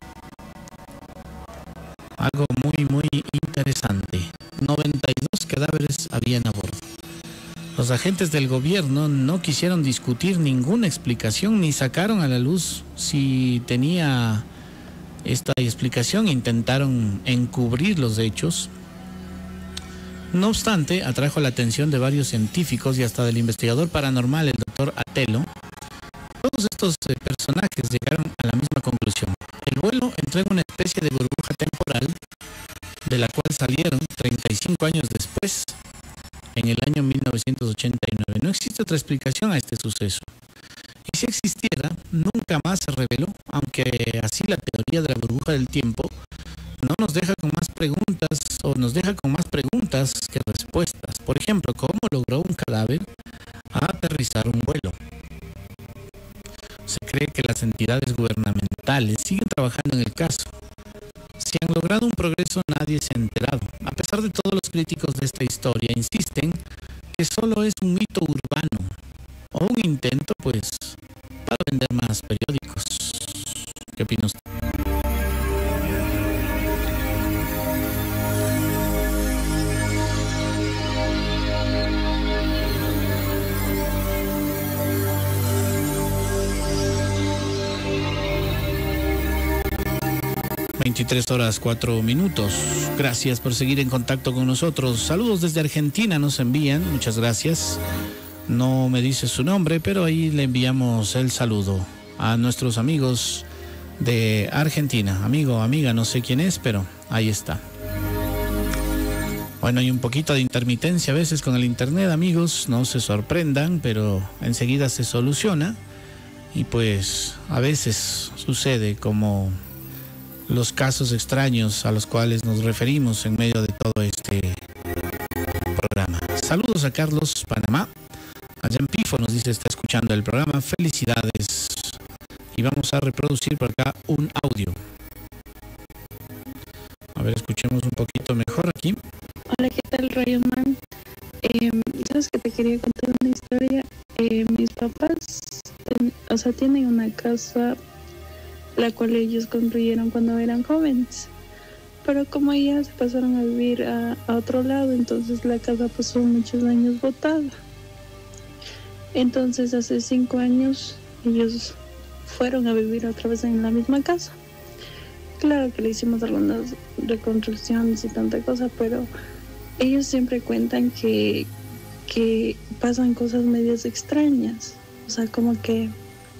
Algo muy, muy interesante. 92 cadáveres habían a bordo. Los agentes del gobierno no quisieron discutir ninguna explicación ni sacaron a la luz si tenía esta explicación. Intentaron encubrir los hechos. No obstante, atrajo la atención de varios científicos y hasta del investigador paranormal, el doctor Atelo. Todos estos personajes llegaron a la misma conclusión. El vuelo entró en una especie de burbuja temporal de la cual salieron 35 años después, en el año 1989. No existe otra explicación a este suceso. Y si existiera, nunca nunca más se reveló, aunque así la teoría de la burbuja del tiempo no nos deja con más preguntas o nos deja con más preguntas que respuestas. Por ejemplo, ¿cómo logró un cadáver aterrizar un vuelo? Se cree que las entidades gubernamentales siguen trabajando en el caso. Si han logrado un progreso, nadie se ha enterado. A pesar de todos los críticos de esta historia insisten que solo es un mito urbano o un intento, pues, para vender más periódicos. ¿Qué opina usted? (23:04). Gracias por seguir en contacto con nosotros. Saludos desde Argentina nos envían. Muchas gracias. No me dice su nombre, pero ahí le enviamos el saludo a nuestros amigos de Argentina. Amigo, amiga, no sé quién es, pero ahí está. Bueno, hay un poquito de intermitencia a veces con el internet, amigos. No se sorprendan, pero enseguida se soluciona. Y pues a veces sucede como los casos extraños a los cuales nos referimos en medio de todo este programa. Saludos a Carlos, Panamá. Allá en Pifo nos dice, está escuchando el programa. Felicidades. Y vamos a reproducir por acá un audio. A ver, escuchemos un poquito mejor aquí. Hola, ¿qué tal, Rayo Man? Sabes que te quería contar una historia. Mis papás, tienen una casa la cual ellos construyeron cuando eran jóvenes, pero como ya se pasaron a vivir a otro lado, entonces la casa pasó muchos años botada. Entonces hace 5 años ellos fueron a vivir otra vez en la misma casa. Claro que le hicimos algunas reconstrucciones y tanta cosa, pero ellos siempre cuentan que pasan cosas medias extrañas, o sea, como que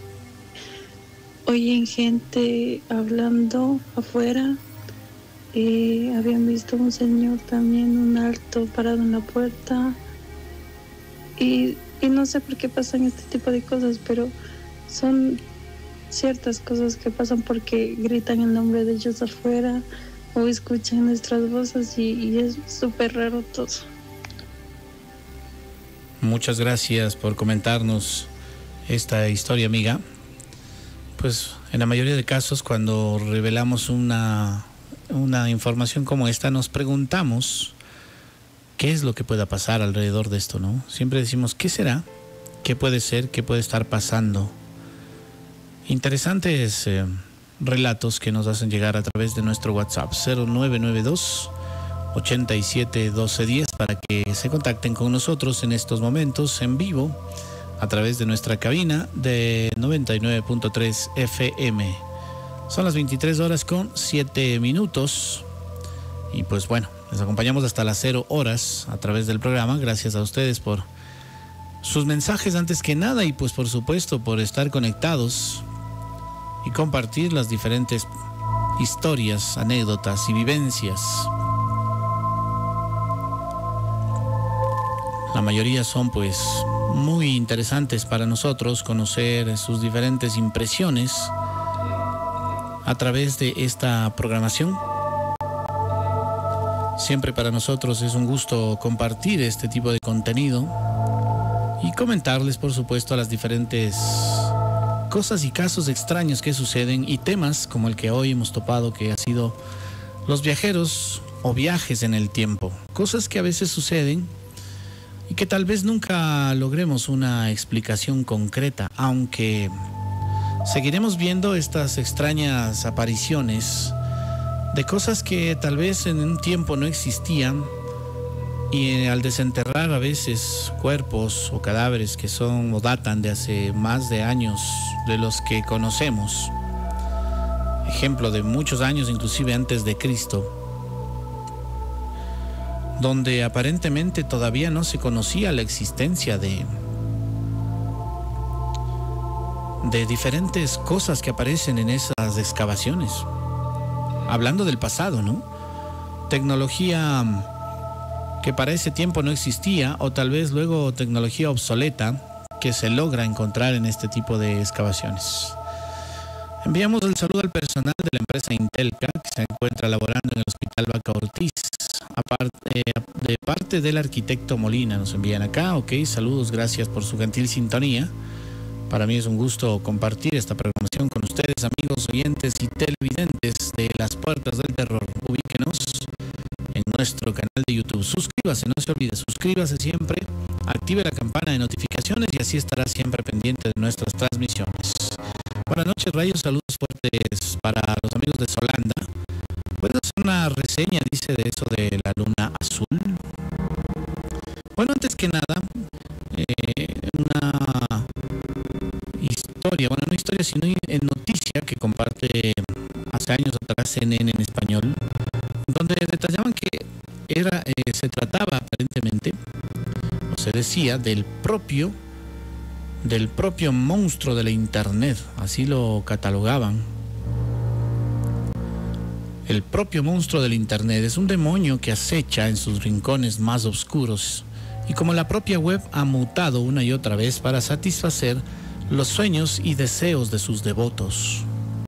oyen gente hablando afuera. Habían visto un señor también, un alto, parado en la puerta. Y no sé por qué pasan este tipo de cosas, pero son ciertas cosas que pasan porque gritan el nombre de ellos afuera o escuchan nuestras voces y es súper raro todo. Muchas gracias por comentarnos esta historia, amiga. Pues en la mayoría de casos, cuando revelamos una información como esta, nos preguntamos qué es lo que pueda pasar alrededor de esto, ¿no? Siempre decimos, ¿qué será? ¿Qué puede ser? ¿Qué puede estar pasando? Interesantes relatos que nos hacen llegar a través de nuestro WhatsApp 0992 87 12 10 para que se contacten con nosotros en estos momentos en vivo a través de nuestra cabina de 99.3 FM. Son las 23:07 y pues bueno, les acompañamos hasta las 0 horas a través del programa. Gracias a ustedes por sus mensajes antes que nada y pues por supuesto por estar conectados y compartir las diferentes historias, anécdotas y vivencias. La mayoría son pues muy interesantes para nosotros conocer sus diferentes impresiones a través de esta programación. Siempre para nosotros es un gusto compartir este tipo de contenido y comentarles, por supuesto, a las diferentes cosas y casos extraños que suceden y temas como el que hoy hemos topado, que ha sido los viajeros o viajes en el tiempo. Cosas que a veces suceden y que tal vez nunca logremos una explicación concreta, aunque seguiremos viendo estas extrañas apariciones de cosas que tal vez en un tiempo no existían y al desenterrar a veces cuerpos o cadáveres que son o datan de hace más de años de los que conocemos, ejemplo de muchos años inclusive antes de Cristo, donde aparentemente todavía no se conocía la existencia de diferentes cosas que aparecen en esas excavaciones. Hablando del pasado, ¿no? Tecnología que para ese tiempo no existía, o tal vez luego tecnología obsoleta que se logra encontrar en este tipo de excavaciones. Enviamos el saludo al personal de la empresa Intelca que se encuentra laborando en el Hospital Vaca Ortiz. De parte del arquitecto Molina nos envían acá. Ok, saludos, gracias por su gentil sintonía. Para mí es un gusto compartir esta programación con ustedes, amigos oyentes y televidentes de Las Puertas del Terror. Ubíquenos en nuestro canal de YouTube. Suscríbase, no se olvide, suscríbase siempre, active la campana de notificaciones y así estará siempre pendiente de nuestras transmisiones. Buenas noches, rayos, saludos fuertes para los amigos de Solanda. ¿Puedes hacer una reseña, dice, de eso de la luna azul? Bueno, antes que nada, una historia, sino en noticia que comparte hace años atrás CNN en español, donde detallaban que se trataba aparentemente, o se decía, del propio monstruo de la internet, así lo catalogaban. El propio monstruo del internet es un demonio que acecha en sus rincones más oscuros y como la propia web ha mutado una y otra vez para satisfacer los sueños y deseos de sus devotos.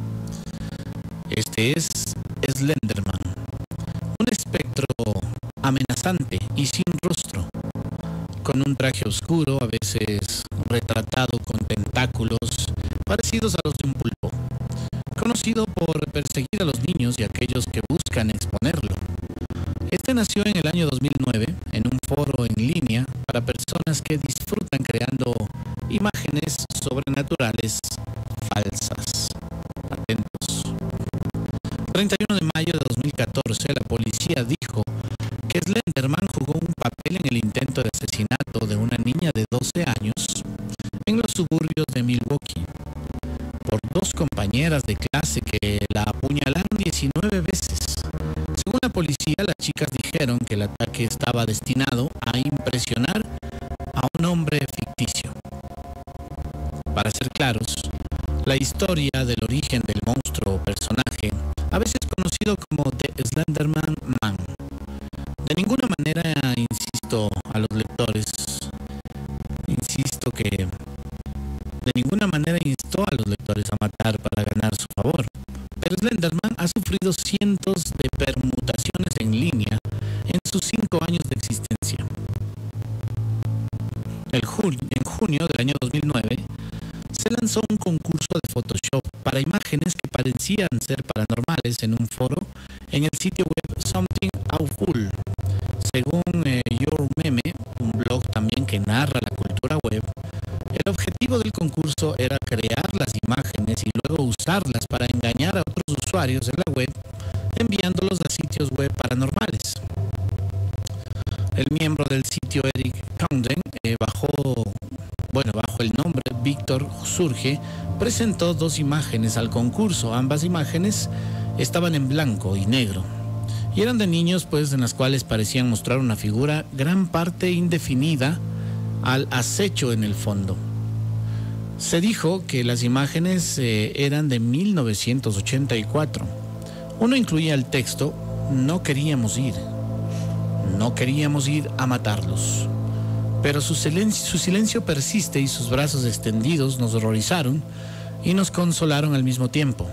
Este es Slenderman, un espectro amenazante y sin rostro, con un traje oscuro, a veces retratado con tentáculos parecidos a los de un pulpo, conocido por perseguir a los niños y aquellos que buscan exponerlo. Este nació en el año 2009 en un foro en línea para personas que disfrutan creando imágenes sobrenaturales falsas. Atentos. 31 de mayo de 2014, la policía dijo que Slenderman jugó un papel en el intento de asesinato de una niña de 12 años en los suburbios de Milwaukee por dos compañeras de clase que la apuñalaron 19 veces. Según la policía, las chicas dijeron que el ataque estaba destinado a impresionar a un hombre ficticio. Para ser claros, la historia del origen del monstruo personaje, a veces conocido como The Slenderman Man, de ninguna manera instó a los lectores a matar para ganar su favor. Pero Slenderman ha sufrido cientos de permutaciones en línea en sus 5 años de existencia. En junio del año 2009 se lanzó un concurso de Photoshop para imágenes que parecían ser paranormales en un foro en el sitio web Something Awful. Según Your Meme, un blog también que narra la cultura web, el objetivo del concurso era crear las imágenes y luego usarlas para engañar a otros usuarios de la web, enviándolos a sitios web paranormales. El miembro del sitio Eric Condon, bajo el nombre Víctor Surge, presentó 2 imágenes al concurso. Ambas imágenes estaban en blanco y negro y eran de niños, pues, en las cuales parecían mostrar una figura gran parte indefinida al acecho en el fondo. Se dijo que las imágenes eran de 1984. Uno incluía el texto: no queríamos ir a matarlos. Pero su silencio persiste y sus brazos extendidos nos horrorizaron y nos consolaron al mismo tiempo.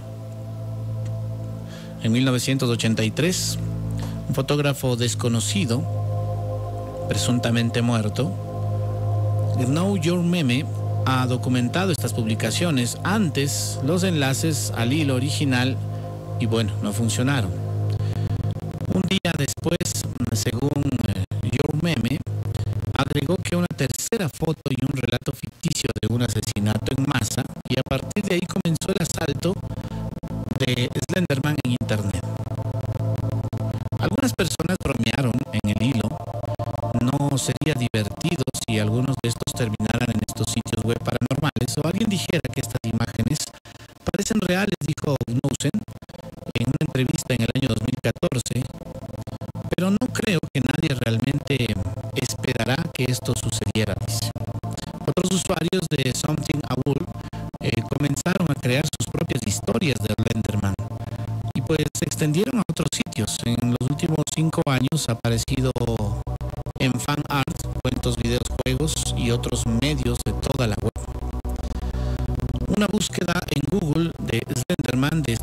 En 1983, un fotógrafo desconocido, presuntamente muerto, Know Your Meme, ha documentado estas publicaciones. Antes, los enlaces al hilo original y no funcionaron. Un día después, según Your Meme, agregó que una tercera foto y un relato ficticio de un asesinato en masa, y a partir de ahí comenzó el asalto de Slenderman en internet. Algunas personas bromearon en el hilo. No sería divertido si algunos de estos terminaran en estos sitios web paranormales o alguien dijera que estas imágenes parecen reales, dijo Knudsen en una entrevista en el año 2014. Pero no creo que nadie realmente esperará que esto sucediera, dice. Otros usuarios de Something Awful comenzaron a crear sus propias historias de Slenderman y pues se extendieron a otros sitios. En los últimos 5 años ha aparecido en fan art, cuentos, videos, juegos y otros medios de toda la web. Una búsqueda en Google de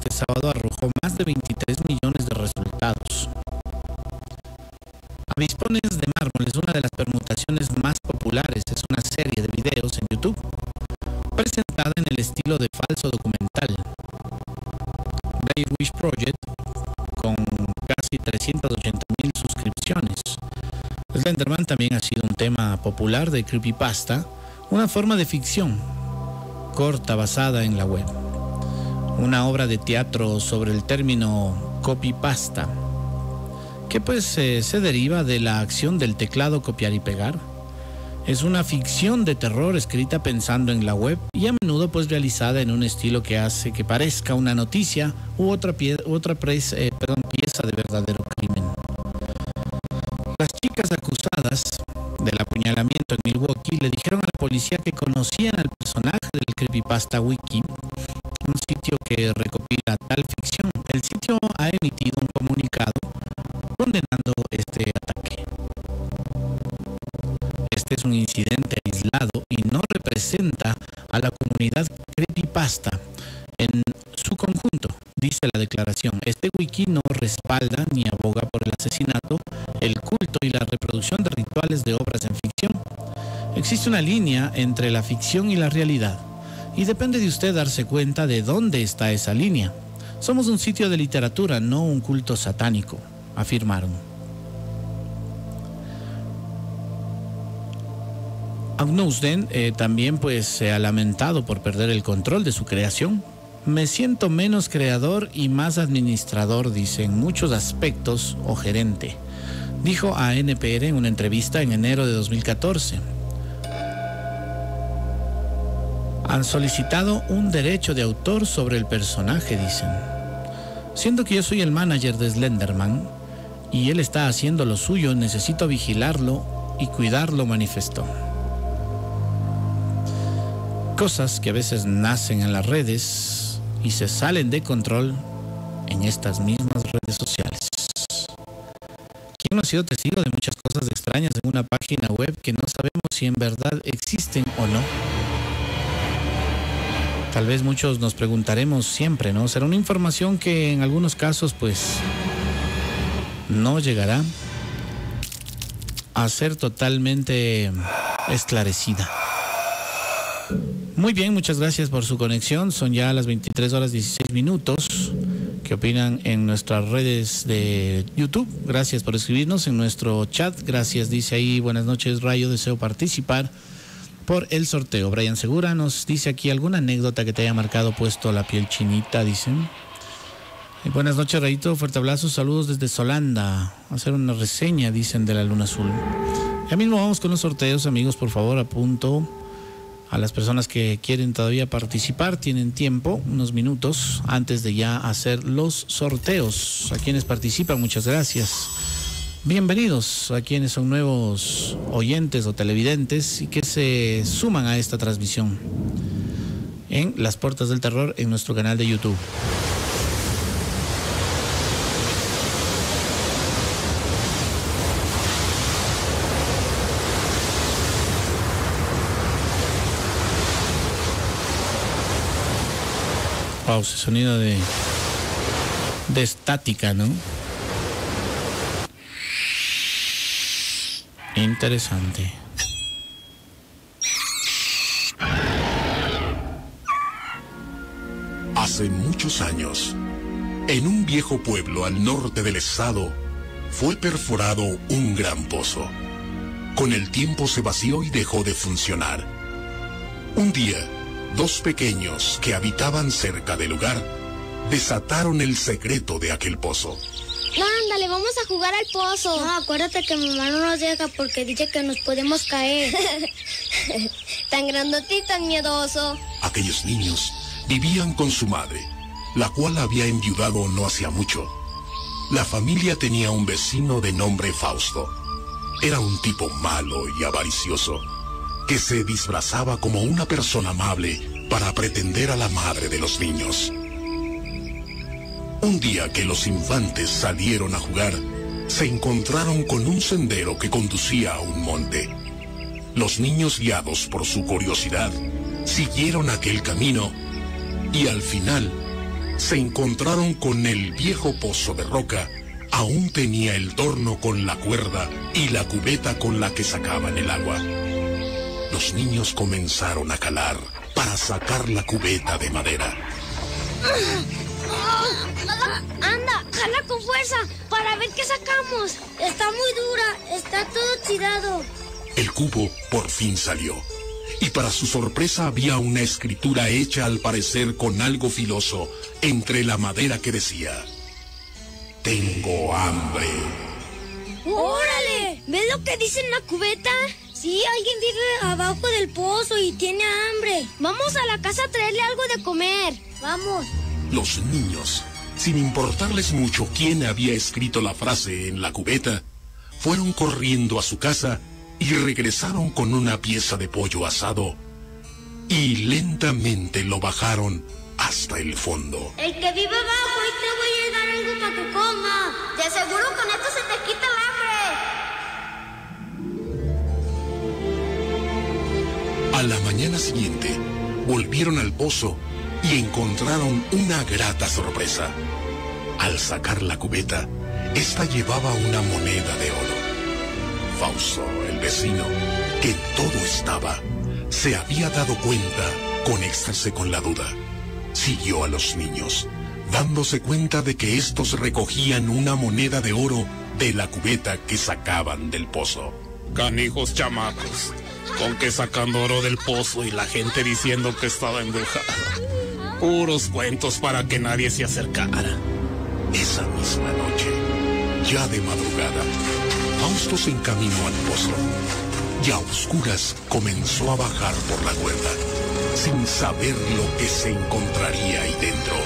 este sábado arrojó más de 23 millones de resultados. Avispones de mármol es una de las permutaciones más populares. Es una serie de videos en YouTube presentada en el estilo de falso documental. Blair Witch Project, con casi 380,000 suscripciones. Slenderman también ha sido un tema popular de creepypasta, una forma de ficción corta basada en la web. Una obra de teatro sobre el término copypasta, que pues se deriva de la acción del teclado copiar y pegar. Es una ficción de terror escrita pensando en la web y a menudo pues realizada en un estilo que hace que parezca una noticia u otra pieza de verdadero crimen. Las chicas acusadas del apuñalamiento en Milwaukee le dijeron a la policía que conocían al personaje del Creepypasta Wiki, un sitio que recopila tal ficción. El sitio ha emitido un comunicado condenando este ataque. Este es un incidente aislado y no representa a la comunidad creepypasta en su conjunto, dice la declaración. Este wiki no respalda ni aboga por el asesinato, el culto y la reproducción de rituales de obras en ficción. Existe una línea entre la ficción y la realidad, y depende de usted darse cuenta de dónde está esa línea. Somos un sitio de literatura, no un culto satánico, afirmaron. Agnosden también pues se ha lamentado por perder el control de su creación. Me siento menos creador y más administrador, dice, en muchos aspectos, o gerente, dijo a NPR en una entrevista en enero de 2014. Han solicitado un derecho de autor sobre el personaje, dicen. Siendo que yo soy el manager de Slenderman y él está haciendo lo suyo, necesito vigilarlo y cuidarlo, manifestó. Cosas que a veces nacen en las redes y se salen de control en estas mismas redes sociales. ¿Quién no ha sido testigo de muchas cosas extrañas en una página web que no sabemos si en verdad existen o no? Tal vez muchos nos preguntaremos siempre, ¿no? Será una información que en algunos casos pues no llegará a ser totalmente esclarecida. Muy bien, muchas gracias por su conexión. Son ya las 23:16. ¿Qué opinan en nuestras redes de YouTube? Gracias por escribirnos en nuestro chat. Gracias, dice ahí, buenas noches, Rayo, deseo participar por el sorteo. Brian Segura nos dice aquí alguna anécdota que te haya marcado, puesto la piel chinita, dicen. Buenas noches, Rayito, fuerte abrazo, saludos desde Solanda. Hacer una reseña, dicen, de la Luna Azul. Ya mismo vamos con los sorteos, amigos, por favor, apunto a las personas que quieren todavía participar, tienen tiempo, unos minutos antes de ya hacer los sorteos. A quienes participan, muchas gracias. Bienvenidos a quienes son nuevos oyentes o televidentes y que se suman a esta transmisión en Las Puertas del Terror en nuestro canal de YouTube. Wow, ese sonido de estática, ¿no? Interesante. Hace muchos años, en un viejo pueblo al norte del estado, fue perforado un gran pozo. Con el tiempo se vació y dejó de funcionar. Un día, dos pequeños que habitaban cerca del lugar desataron el secreto de aquel pozo. No, ándale, vamos a jugar al pozo. No, acuérdate que mi mamá no nos deja porque dice que nos podemos caer. Tan grandote y tan miedoso. Aquellos niños vivían con su madre, la cual había enviudado no hacía mucho. La familia tenía un vecino de nombre Fausto. Era un tipo malo y avaricioso, que se disfrazaba como una persona amable para pretender a la madre de los niños. Un día que los infantes salieron a jugar, se encontraron con un sendero que conducía a un monte. Los niños, guiados por su curiosidad, siguieron aquel camino y al final se encontraron con el viejo pozo de roca. Aún tenía el torno con la cuerda y la cubeta con la que sacaban el agua. Los niños comenzaron a calar para sacar la cubeta de madera. Anda, jala con fuerza para ver qué sacamos. Está muy dura, está todo tirado. El cubo por fin salió. Y para su sorpresa había una escritura hecha al parecer con algo filoso entre la madera que decía: tengo hambre. ¡Órale! ¿Ves lo que dice en la cubeta? Sí, alguien vive abajo del pozo y tiene hambre. Vamos a la casa a traerle algo de comer. Vamos. Los niños, sin importarles mucho quién había escrito la frase en la cubeta, fueron corriendo a su casa y regresaron con una pieza de pollo asado y lentamente lo bajaron hasta el fondo. El que vive abajo, ahí te voy a dar algo para que coma. De seguro con esto se te quita el hambre. A la mañana siguiente, volvieron al pozo y encontraron una grata sorpresa. Al sacar la cubeta, esta llevaba una moneda de oro. Fausto, el vecino, que todo estaba, se había dado cuenta con éxtasis con la duda. Siguió a los niños, dándose cuenta de que estos recogían una moneda de oro de la cubeta que sacaban del pozo. Canijos chamacos, con que sacando oro del pozo y la gente diciendo que estaba embrujada. Puros cuentos para que nadie se acercara. Esa misma noche, ya de madrugada, Fausto se encaminó al pozo y a oscuras comenzó a bajar por la cuerda, sin saber lo que se encontraría ahí dentro.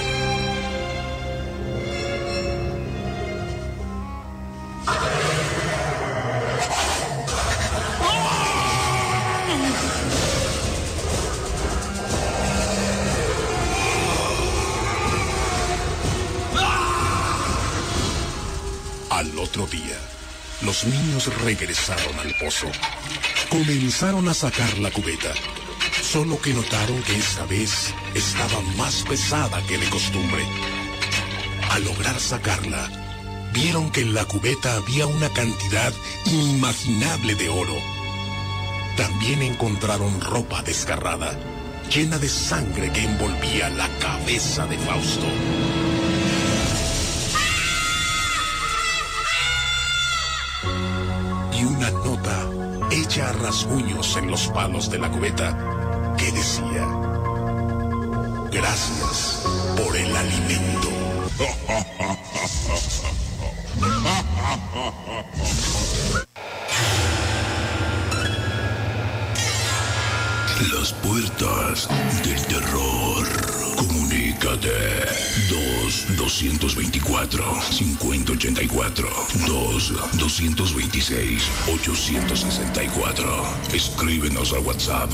Al otro día, los niños regresaron al pozo. Comenzaron a sacar la cubeta, solo que notaron que esta vez estaba más pesada que de costumbre. Al lograr sacarla, vieron que en la cubeta había una cantidad inimaginable de oro. También encontraron ropa desgarrada, llena de sangre que envolvía la cabeza de Fausto. Y una nota hecha a rasguños en los palos de la cubeta que decía: gracias por el alimento. Las puertas del terror. Comunícate. 2-224-5084. 2-226-864. Escríbenos al WhatsApp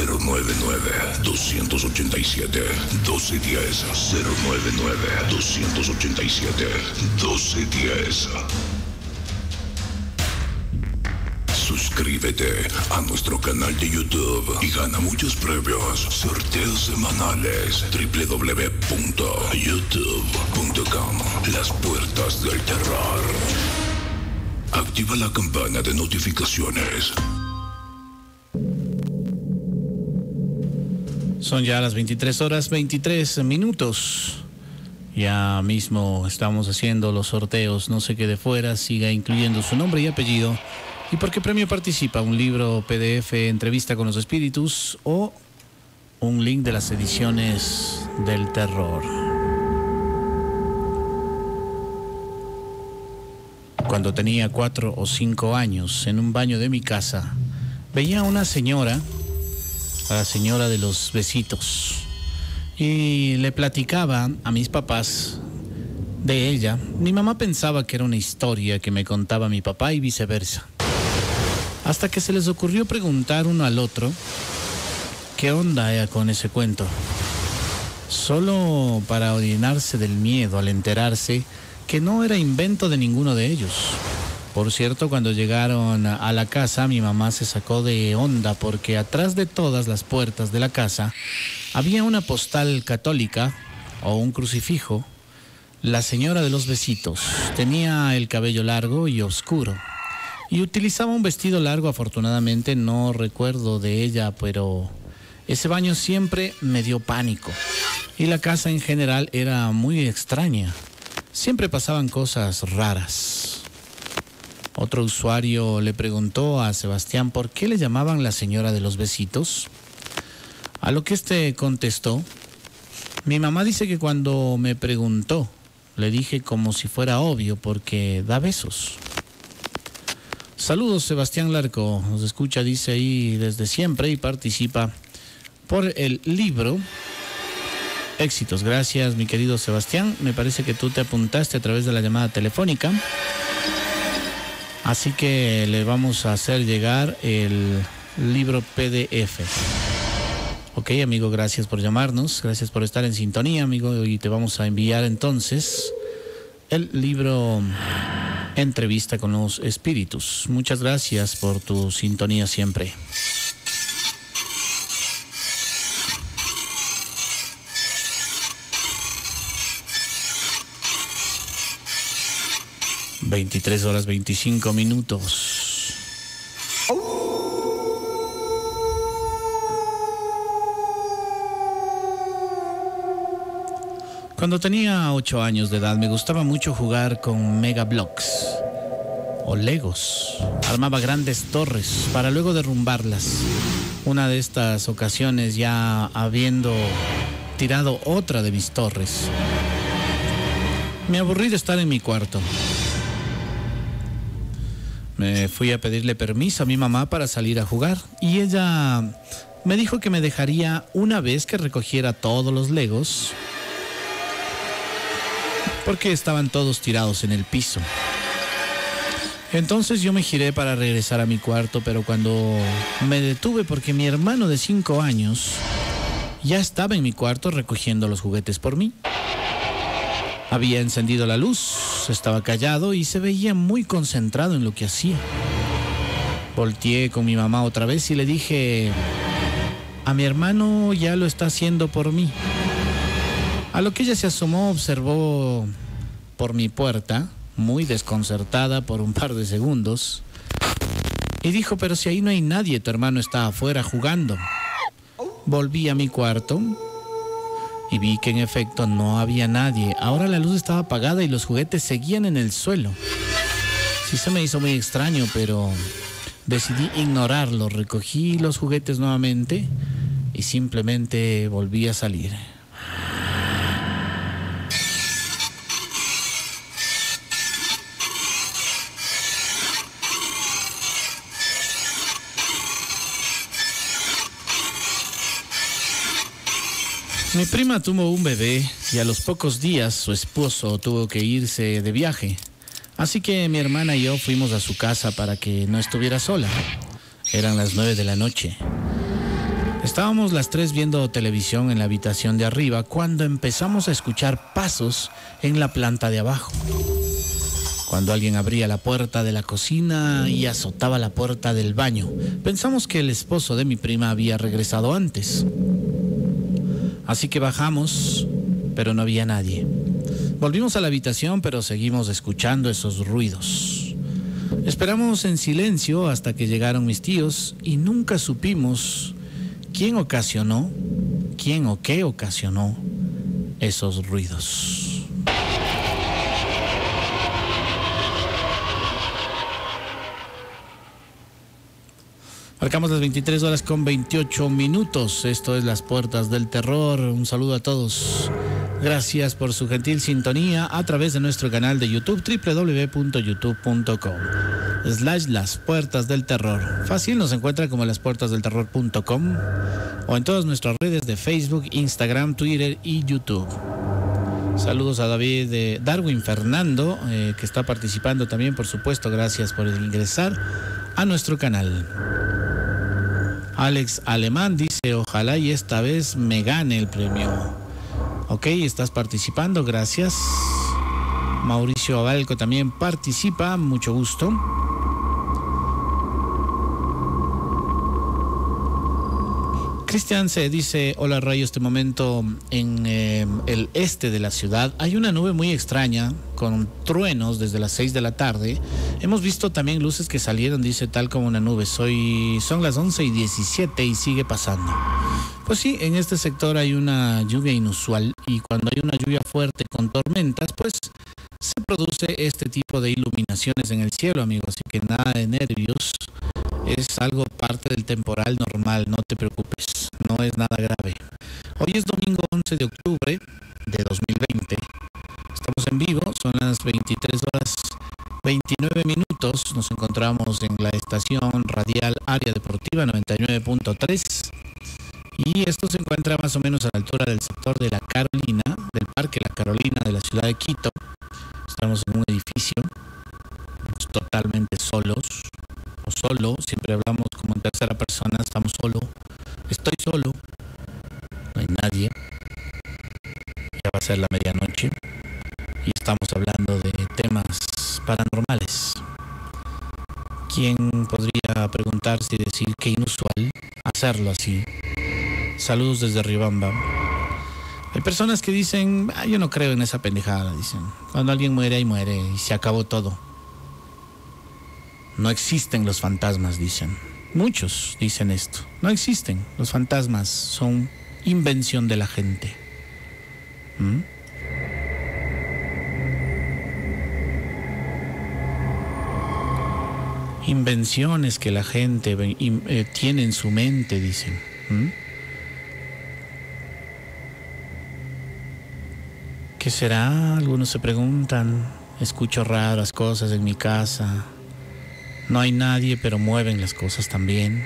099-287-1210. 099-287-1210. Suscríbete a nuestro canal de YouTube y gana muchos premios. Sorteos semanales. www.youtube.com. Las puertas del terror. Activa la campana de notificaciones. Son ya las 23:23. Ya mismo estamos haciendo los sorteos. No se quede fuera, siga incluyendo su nombre y apellido. ¿Y por qué premio participa? Un libro PDF, entrevista con los espíritus o un link de las ediciones del terror. Cuando tenía 4 o 5 años, en un baño de mi casa, veía a una señora, a la señora de los besitos, y le platicaba a mis papás de ella. Mi mamá pensaba que era una historia que me contaba mi papá y viceversa. Hasta que se les ocurrió preguntar uno al otro qué onda era con ese cuento. Solo para orinarse del miedo al enterarse que no era invento de ninguno de ellos. Por cierto, cuando llegaron a la casa, mi mamá se sacó de onda porque atrás de todas las puertas de la casa había una postal católica o un crucifijo, la señora de los besitos. Tenía el cabello largo y oscuro y utilizaba un vestido largo. Afortunadamente no recuerdo de ella, pero ese baño siempre me dio pánico y la casa en general era muy extraña. Siempre pasaban cosas raras. Otro usuario le preguntó a Sebastián por qué le llamaban la señora de los besitos, a lo que este contestó: mi mamá dice que cuando me preguntó, le dije como si fuera obvio porque da besos. Saludos, Sebastián Larco, nos escucha, dice ahí desde siempre y participa por el libro Éxitos. Gracias, mi querido Sebastián. Me parece que tú te apuntaste a través de la llamada telefónica. Así que le vamos a hacer llegar el libro PDF. Ok, amigo, gracias por llamarnos. Gracias por estar en sintonía, amigo. Y te vamos a enviar entonces el libro Entrevista con los Espíritus. Muchas gracias por tu sintonía siempre. (23:25). Cuando tenía 8 años de edad me gustaba mucho jugar con Mega Bloks o Legos. Armaba grandes torres para luego derrumbarlas. Una de estas ocasiones, ya habiendo tirado otra de mis torres, me aburrí de estar en mi cuarto. Me fui a pedirle permiso a mi mamá para salir a jugar y ella me dijo que me dejaría una vez que recogiera todos los Legos, porque estaban todos tirados en el piso. Entonces yo me giré para regresar a mi cuarto, pero cuando me detuve porque mi hermano de 5 años ya estaba en mi cuarto recogiendo los juguetes por mí. Había encendido la luz, estaba callado y se veía muy concentrado en lo que hacía. Volteé con mi mamá otra vez y le dije: a mi hermano ya lo está haciendo por mí. A lo que ella se asomó, observó por mi puerta, muy desconcertada por un par de segundos, y dijo: pero si ahí no hay nadie, tu hermano está afuera jugando. Volví a mi cuarto y vi que en efecto no había nadie. Ahora la luz estaba apagada y los juguetes seguían en el suelo. Sí, se me hizo muy extraño, pero decidí ignorarlo. Recogí los juguetes nuevamente y simplemente volví a salir. Mi prima tuvo un bebé y a los pocos días su esposo tuvo que irse de viaje. Así que mi hermana y yo fuimos a su casa para que no estuviera sola. Eran las 9 de la noche. Estábamos las 3 viendo televisión en la habitación de arriba cuando empezamos a escuchar pasos en la planta de abajo. Cuando alguien abría la puerta de la cocina y azotaba la puerta del baño, pensamos que el esposo de mi prima había regresado antes. Así que bajamos, pero no había nadie. Volvimos a la habitación, pero seguimos escuchando esos ruidos. Esperamos en silencio hasta que llegaron mis tíos y nunca supimos quién o qué ocasionó esos ruidos. Marcamos las 23:28. Esto es Las Puertas del Terror. Un saludo a todos. Gracias por su gentil sintonía a través de nuestro canal de YouTube, www.youtube.com/Las Puertas del Terror. Fácil, nos encuentra como lasportasdelterror.com o en todas nuestras redes de Facebook, Instagram, Twitter y YouTube. Saludos a David Darwin Fernando, que está participando también, por supuesto. Gracias por ingresar a nuestro canal. Alex Alemán dice: ojalá y esta vez me gane el premio. Ok, estás participando, gracias. Mauricio Abalco también participa, mucho gusto. Cristian se dice: hola Rayo, este momento en el este de la ciudad hay una nube muy extraña con truenos desde las 6 de la tarde. Hemos visto también luces que salieron, dice, tal como una nube. Son las 11:17 y sigue pasando. Pues sí, en este sector hay una lluvia inusual, y cuando hay una lluvia fuerte con tormentas, pues se produce este tipo de iluminaciones en el cielo, amigos. Así que nada de nervios. Es algo parte del temporal normal, no te preocupes, no es nada grave. Hoy es domingo 11 de octubre de 2020. Estamos en vivo, son las 23:29. Nos encontramos en la estación radial Área Deportiva 99.3. Y esto se encuentra más o menos a la altura del sector de La Carolina, del Parque La Carolina de la ciudad de Quito. Estamos en un edificio totalmente solos. O solo, siempre hablamos como en tercera persona, estamos solo, estoy solo, no hay nadie, ya va a ser la medianoche y estamos hablando de temas paranormales. ¿Quién podría preguntarse y decir qué inusual hacerlo así? Saludos desde Riobamba. Hay personas que dicen: yo no creo en esa pendejada, dicen. Cuando alguien muere, ahí muere y se acabó todo. No existen los fantasmas, dicen. Muchos dicen esto. No existen. Los fantasmas son invención de la gente. Invenciones que la gente tiene en su mente, dicen. ¿Qué será? Algunos se preguntan. Escucho raras cosas en mi casa. No hay nadie, pero mueven las cosas también.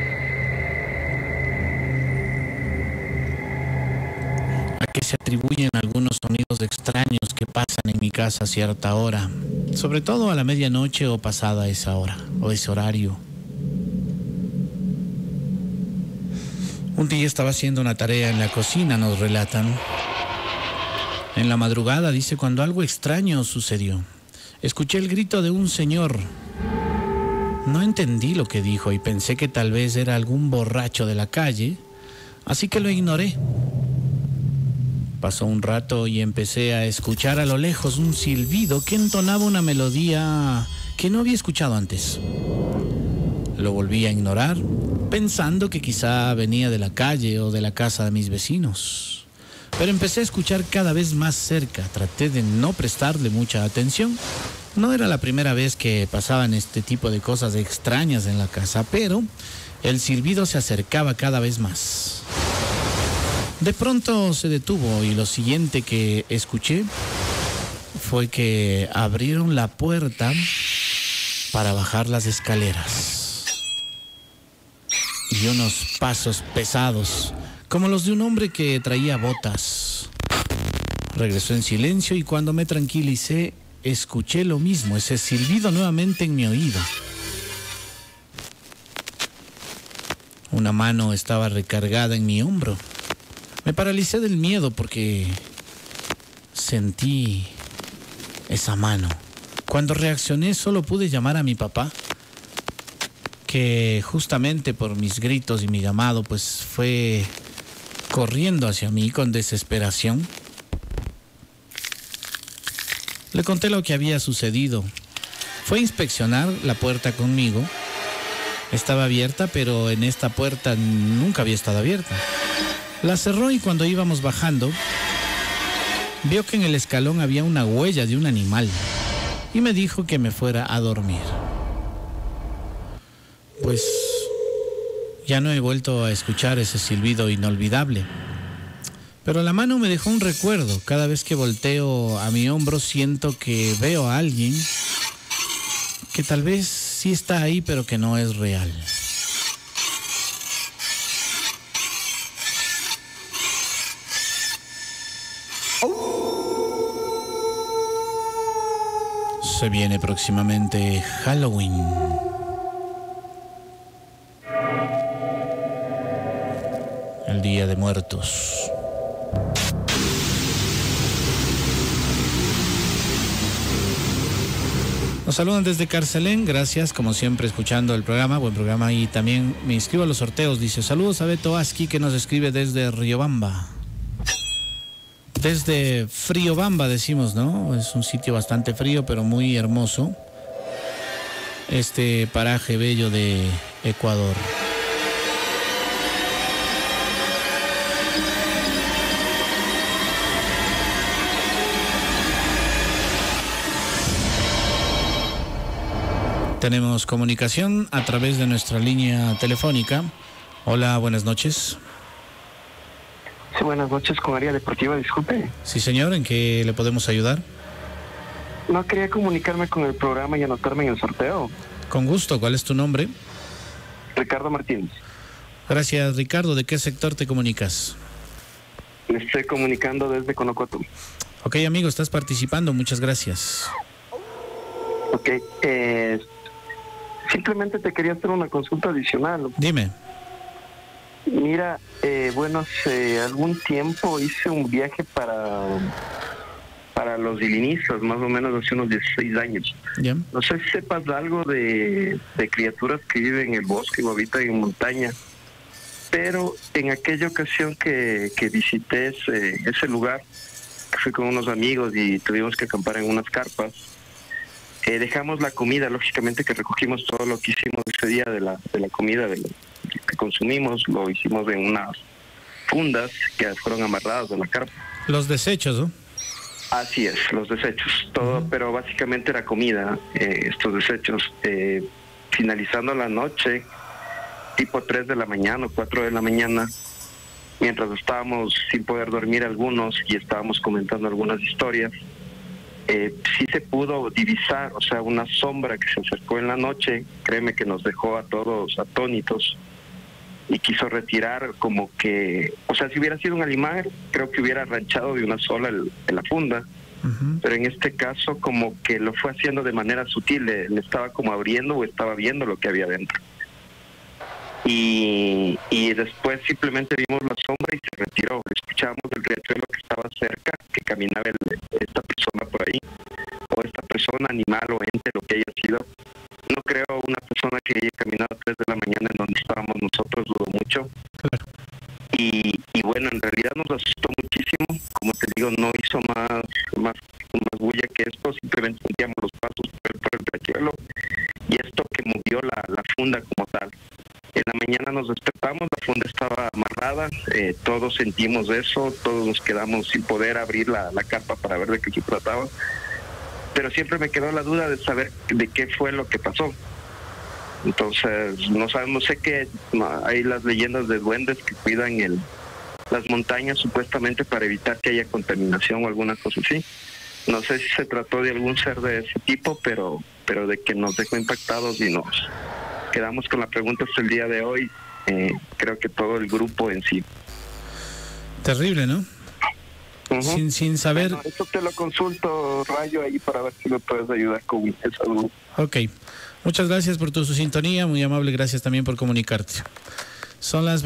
¿A qué se atribuyen algunos sonidos extraños que pasan en mi casa a cierta hora? Sobre todo a la medianoche o pasada esa hora, o ese horario. Un día estaba haciendo una tarea en la cocina, nos relatan. En la madrugada, dice, cuando algo extraño sucedió. Escuché el grito de un señor. No entendí lo que dijo y pensé que tal vez era algún borracho de la calle, así que lo ignoré. Pasó un rato y empecé a escuchar a lo lejos un silbido que entonaba una melodía que no había escuchado antes. Lo volví a ignorar, pensando que quizá venía de la calle o de la casa de mis vecinos. Pero empecé a escuchar cada vez más cerca. Traté de no prestarle mucha atención. No era la primera vez que pasaban este tipo de cosas extrañas en la casa, pero el silbido se acercaba cada vez más. De pronto se detuvo y lo siguiente que escuché fue que abrieron la puerta para bajar las escaleras. Y unos pasos pesados, como los de un hombre que traía botas. Regresó en silencio y cuando me tranquilicé, escuché lo mismo, ese silbido nuevamente en mi oído. Una mano estaba recargada en mi hombro. Me paralicé del miedo porque sentí esa mano. Cuando reaccioné solo pude llamar a mi papá, que justamente por mis gritos y mi llamado pues fue corriendo hacia mí con desesperación. Le conté lo que había sucedido. Fue a inspeccionar la puerta conmigo. Estaba abierta, pero en esta puerta nunca había estado abierta. La cerró y cuando íbamos bajando, vio que en el escalón había una huella de un animal y me dijo que me fuera a dormir. Pues ya no he vuelto a escuchar ese silbido inolvidable. Pero la mano me dejó un recuerdo. Cada vez que volteo a mi hombro siento que veo a alguien que tal vez sí está ahí, pero que no es real. Se viene próximamente Halloween. El Día de Muertos. Nos saludan desde Carcelén, gracias, como siempre, escuchando el programa, buen programa, y también me inscribo a los sorteos, dice, saludos a Beto Aski, que nos escribe desde Riobamba. Desde Friobamba decimos, ¿no? Es un sitio bastante frío, pero muy hermoso. Este paraje bello de Ecuador. Tenemos comunicación a través de nuestra línea telefónica. Hola, buenas noches. Sí, buenas noches, con Área Deportiva, disculpe. Sí, señor, ¿en qué le podemos ayudar? No, quería comunicarme con el programa y anotarme en el sorteo. Con gusto, ¿cuál es tu nombre? Ricardo Martínez. Gracias, Ricardo. ¿De qué sector te comunicas? Me estoy comunicando desde Conocoto. Ok, amigo, estás participando, muchas gracias. Ok, simplemente te quería hacer una consulta adicional. Dime. Mira, bueno, hace algún tiempo hice un viaje para los ilinistas, más o menos hace unos 16 años. Yeah. No sé si sepas algo de criaturas que viven en el bosque o habitan en montaña, pero en aquella ocasión que visité ese lugar, fui con unos amigos y tuvimos que acampar en unas carpas. Dejamos la comida, lógicamente que recogimos todo lo que hicimos ese día de la comida que consumimos, lo hicimos en unas fundas que fueron amarradas de la carpa. Los desechos, ¿no? Así es, los desechos, todo, pero básicamente era comida, estos desechos. Finalizando la noche, tipo 3 de la mañana o 4 de la mañana, mientras estábamos sin poder dormir algunos y estábamos comentando algunas historias, sí se pudo divisar, o sea, una sombra que se acercó en la noche, créeme que nos dejó a todos atónitos y quiso retirar como que, o sea, si hubiera sido un animal, creo que hubiera ranchado de una sola en la funda, pero en este caso como que lo fue haciendo de manera sutil, le estaba como abriendo o estaba viendo lo que había dentro. Y después simplemente vimos la sombra y se retiró. Escuchamos el riachuelo que estaba cerca, que caminaba esta persona por ahí, o esta persona, animal o ente, lo que haya sido. No creo una persona que haya caminado a 3 de la mañana en donde estábamos nosotros, dudo mucho. Claro. Y bueno, en realidad nos asustó muchísimo. Como te digo, no hizo más bulla que esto, simplemente sentíamos los pasos por el riachuelo y esto que movió la funda como tal. En la mañana nos despertamos, la funda estaba amarrada, todos sentimos eso, todos nos quedamos sin poder abrir la carpa para ver de qué se trataba, pero siempre me quedó la duda de saber de qué fue lo que pasó. Entonces, no sabemos, sé que hay las leyendas de duendes que cuidan las montañas supuestamente para evitar que haya contaminación o alguna cosa así. No sé si se trató de algún ser de ese tipo, pero de que nos dejó impactados y nos quedamos con la pregunta hasta el día de hoy, creo que todo el grupo en sí. Terrible, ¿no? Sin saber... Bueno, eso te lo consulto, Rayo, ahí para ver si me puedes ayudar con esa duda. Ok, muchas gracias por tu sintonía, muy amable, gracias también por comunicarte. Son las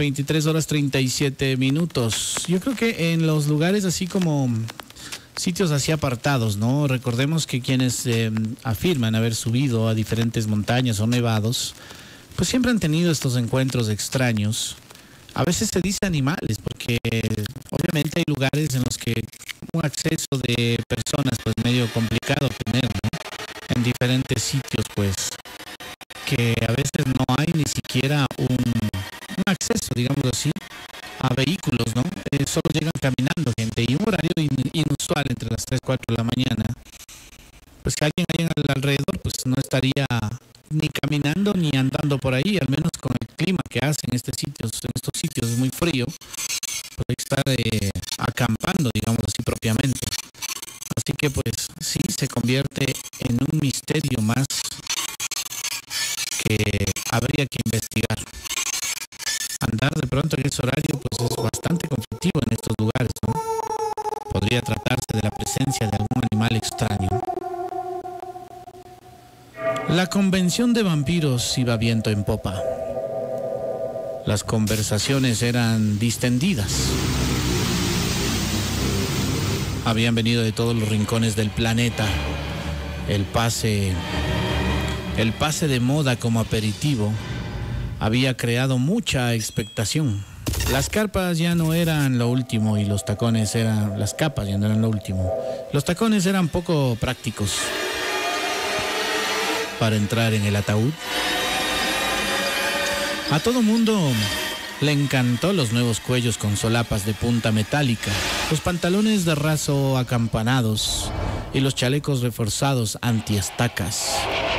23:37. Yo creo que en los lugares así como sitios así apartados, ¿no? Recordemos que quienes afirman haber subido a diferentes montañas o nevados, pues siempre han tenido estos encuentros extraños. A veces se dice animales, porque obviamente hay lugares en los que un acceso de personas pues medio complicado tener, ¿no? En diferentes sitios, pues, que a veces no hay ni siquiera un acceso, digamos así, a vehículos, ¿no? Solo llegan caminando gente, y un horario inusual entre las 3, 4 de la mañana, pues que alguien ahí alrededor pues no estaría ni caminando ni andando por ahí, al menos con el clima que hace en estos sitios es muy frío, pues hay que estar acampando, digamos así, propiamente. Así que pues sí, se convierte en un misterio más que habría que investigar. Andar de pronto en ese horario pues es bastante conflictivo en estos lugares, ¿no? Podría tratarse de la presencia de algún animal extraño. La convención de vampiros iba viento en popa. Las conversaciones eran distendidas. Habían venido de todos los rincones del planeta. El pase El pase de moda como aperitivo había creado mucha expectación. Las carpas ya no eran lo último y las capas ya no eran lo último. Los tacones eran poco prácticos para entrar en el ataúd. A todo mundo le encantó los nuevos cuellos con solapas de punta metálica, los pantalones de raso acampanados y los chalecos reforzados antiestacas.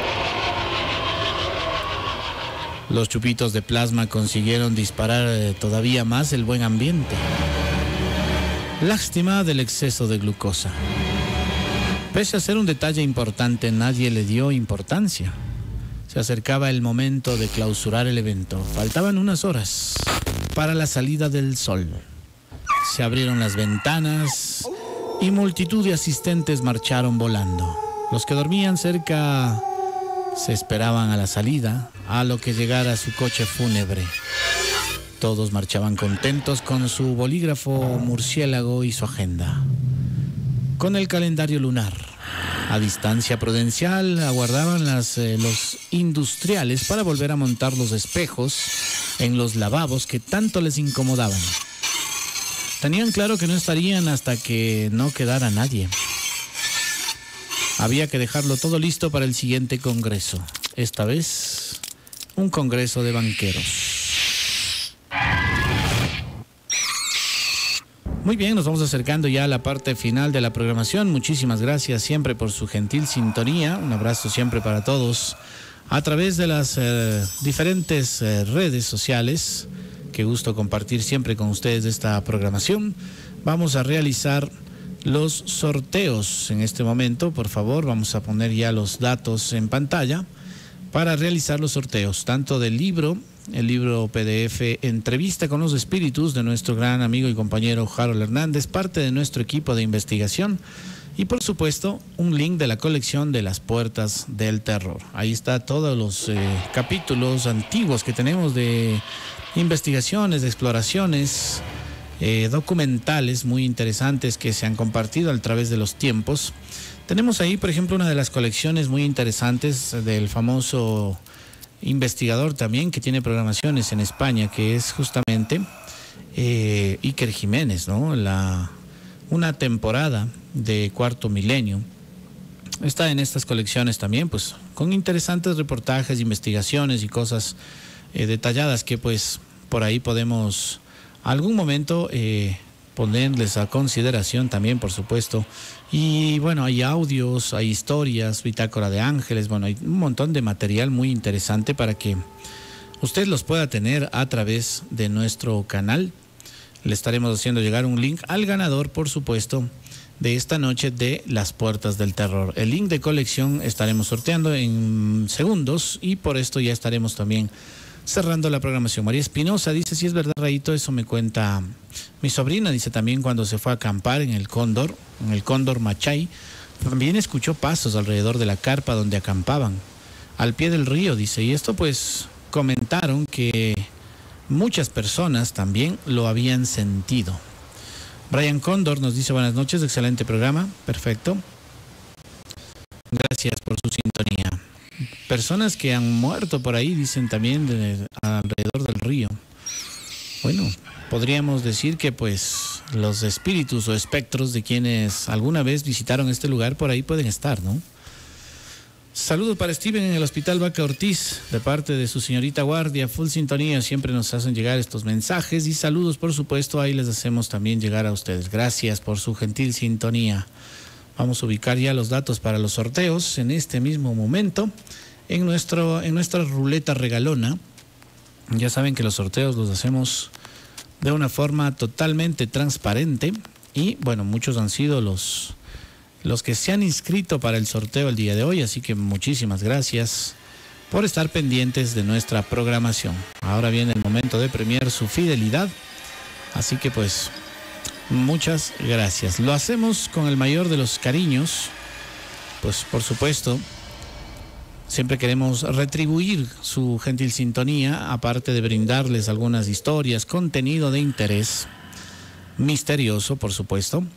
Los chupitos de plasma consiguieron disparar todavía más el buen ambiente. Lástima del exceso de glucosa. Pese a ser un detalle importante, nadie le dio importancia. Se acercaba el momento de clausurar el evento. Faltaban unas horas para la salida del sol. Se abrieron las ventanas y multitud de asistentes marcharon volando. Los que dormían cerca se esperaban a la salida, a lo que llegara su coche fúnebre. Todos marchaban contentos con su bolígrafo murciélago y su agenda. Con el calendario lunar. A distancia prudencial aguardaban los industriales para volver a montar los espejos en los lavabos que tanto les incomodaban. Tenían claro que no estarían hasta que no quedara nadie. Había que dejarlo todo listo para el siguiente congreso. Esta vez, un congreso de banqueros. Muy bien, nos vamos acercando ya a la parte final de la programación. Muchísimas gracias siempre por su gentil sintonía. Un abrazo siempre para todos a través de las diferentes redes sociales. Qué gusto compartir siempre con ustedes esta programación. Vamos a realizar los sorteos en este momento. Por favor, vamos a poner ya los datos en pantalla para realizar los sorteos, tanto del libro, el libro PDF Entrevista con los Espíritus de nuestro gran amigo y compañero Harold Hernández, parte de nuestro equipo de investigación, y por supuesto un link de la colección de Las Puertas del Terror. Ahí está todos los capítulos antiguos que tenemos de investigaciones, de exploraciones, documentales muy interesantes que se han compartido a través de los tiempos. Tenemos ahí, por ejemplo, una de las colecciones muy interesantes del famoso investigador también que tiene programaciones en España, que es justamente Iker Jiménez, ¿no? Una temporada de Cuarto Milenio. Está en estas colecciones también, pues, con interesantes reportajes, investigaciones y cosas detalladas que, pues, por ahí podemos algún momento ponerles a consideración también, por supuesto. Y bueno, hay audios, hay historias, bitácora de ángeles, bueno, hay un montón de material muy interesante para que usted los pueda tener a través de nuestro canal. Le estaremos haciendo llegar un link al ganador, por supuesto, de esta noche de Las Puertas del Terror. El link de colección estaremos sorteando en segundos y por esto ya estaremos también cerrando la programación. María Espinosa dice, si es verdad, Rayito, eso me cuenta mi sobrina. Dice también cuando se fue a acampar en el Cóndor Machay, también escuchó pasos alrededor de la carpa donde acampaban, al pie del río, dice. Y esto pues comentaron que muchas personas también lo habían sentido. Brian Cóndor nos dice, buenas noches, excelente programa, perfecto. Gracias por su sintonía. Personas que han muerto por ahí, dicen también, alrededor del río. Bueno, podríamos decir que pues los espíritus o espectros de quienes alguna vez visitaron este lugar por ahí pueden estar, ¿no? Saludos para Steven en el Hospital Vaca Ortiz, de parte de su señorita guardia, full sintonía, siempre nos hacen llegar estos mensajes y saludos, por supuesto, ahí les hacemos también llegar a ustedes. Gracias por su gentil sintonía. Vamos a ubicar ya los datos para los sorteos en este mismo momento en nuestra ruleta regalona. Ya saben que los sorteos los hacemos de una forma totalmente transparente y bueno, muchos han sido los que se han inscrito para el sorteo el día de hoy, así que muchísimas gracias por estar pendientes de nuestra programación. Ahora viene el momento de premiar su fidelidad, así que pues muchas gracias. Lo hacemos con el mayor de los cariños, pues por supuesto, siempre queremos retribuir su gentil sintonía, aparte de brindarles algunas historias, contenido de interés misterioso, por supuesto.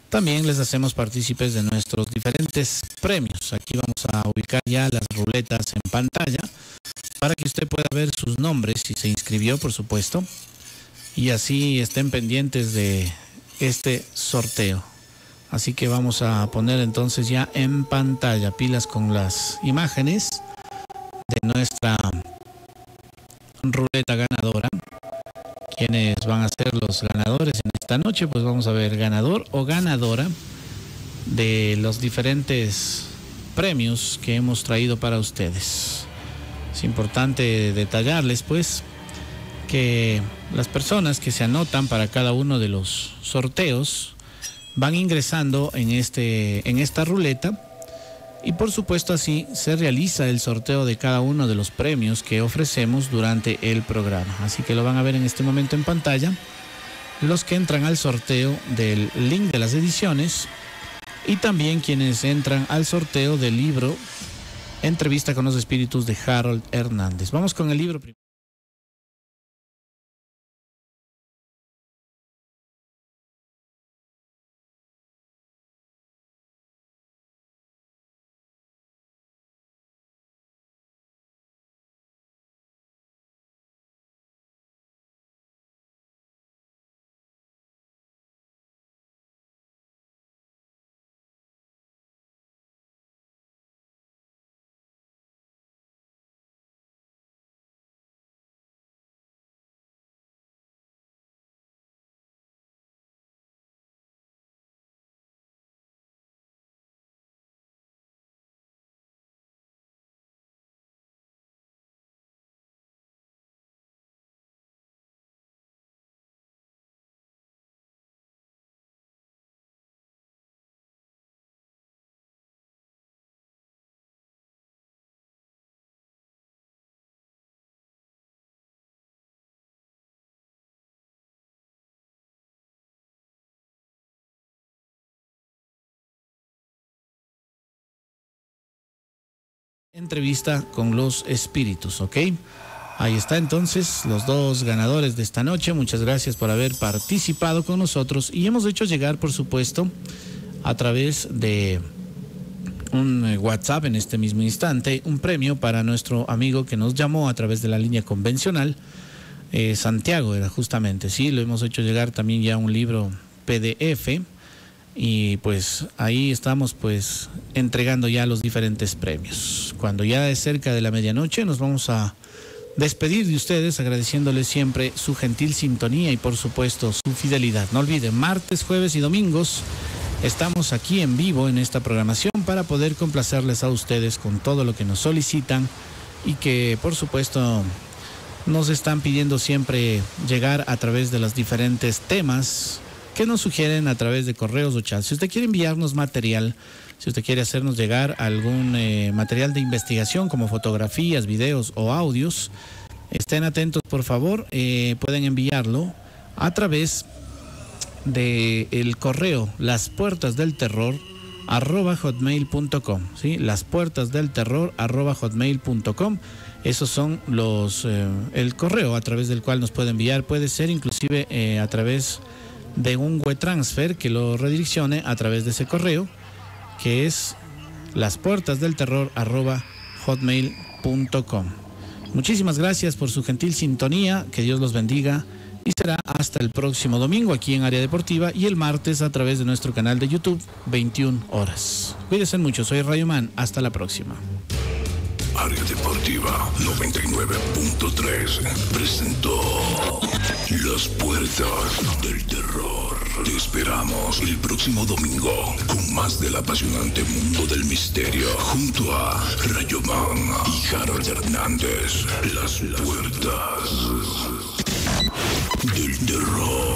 también les hacemos partícipes de nuestros diferentes premios. Aquí vamos a ubicar ya las ruletas en pantalla para que usted pueda ver sus nombres si se inscribió, por supuesto, y así estén pendientes de este sorteo. Así que vamos a poner entonces ya en pantalla, pilas con las imágenes de nuestra ruleta ganadora. ¿Quiénes van a ser los ganadores en esta noche? Pues vamos a ver ganador o ganadora de los diferentes premios que hemos traído para ustedes. Es importante detallarles pues que las personas que se anotan para cada uno de los sorteos van ingresando en esta ruleta, y por supuesto así se realiza el sorteo de cada uno de los premios que ofrecemos durante el programa. Así que lo van a ver en este momento en pantalla los que entran al sorteo del link de las ediciones, y también quienes entran al sorteo del libro Entrevista con los Espíritus de Harold Hernández. Vamos con el libro primero. Entrevista con los espíritus, ¿ok? Ahí está entonces los dos ganadores de esta noche. Muchas gracias por haber participado con nosotros, y hemos hecho llegar, por supuesto, a través de un WhatsApp en este mismo instante, un premio para nuestro amigo que nos llamó a través de la línea convencional. Santiago era justamente, sí, lo hemos hecho llegar también ya un libro PDF. Y pues ahí estamos pues entregando ya los diferentes premios. Cuando ya es cerca de la medianoche nos vamos a despedir de ustedes agradeciéndoles siempre su gentil sintonía y por supuesto su fidelidad. No olviden, martes, jueves y domingos estamos aquí en vivo en esta programación para poder complacerles a ustedes con todo lo que nos solicitan y que por supuesto nos están pidiendo siempre llegar a través de los diferentes temas que nos sugieren a través de correos o chats. Si usted quiere enviarnos material, si usted quiere hacernos llegar algún material de investigación como fotografías, videos o audios, estén atentos por favor. Pueden enviarlo a través del correo laspuertasdelterror@hotmail.com, ¿sí? laspuertasdelterror@hotmail.com. Esos son el correo a través del cual nos puede enviar. Puede ser inclusive a través de un WeTransfer que lo redireccione a través de ese correo, que es laspuertasdelterror@hotmail.com. Muchísimas gracias por su gentil sintonía, que Dios los bendiga, y será hasta el próximo domingo aquí en Área Deportiva, y el martes a través de nuestro canal de YouTube, 21 horas. Cuídense mucho, soy Rayo Man, hasta la próxima. Área Deportiva 99.3 presentó Las Puertas del Terror. Te esperamos el próximo domingo con más del apasionante mundo del misterio junto a Rayo Man y Harold Hernández. Las Puertas del Terror.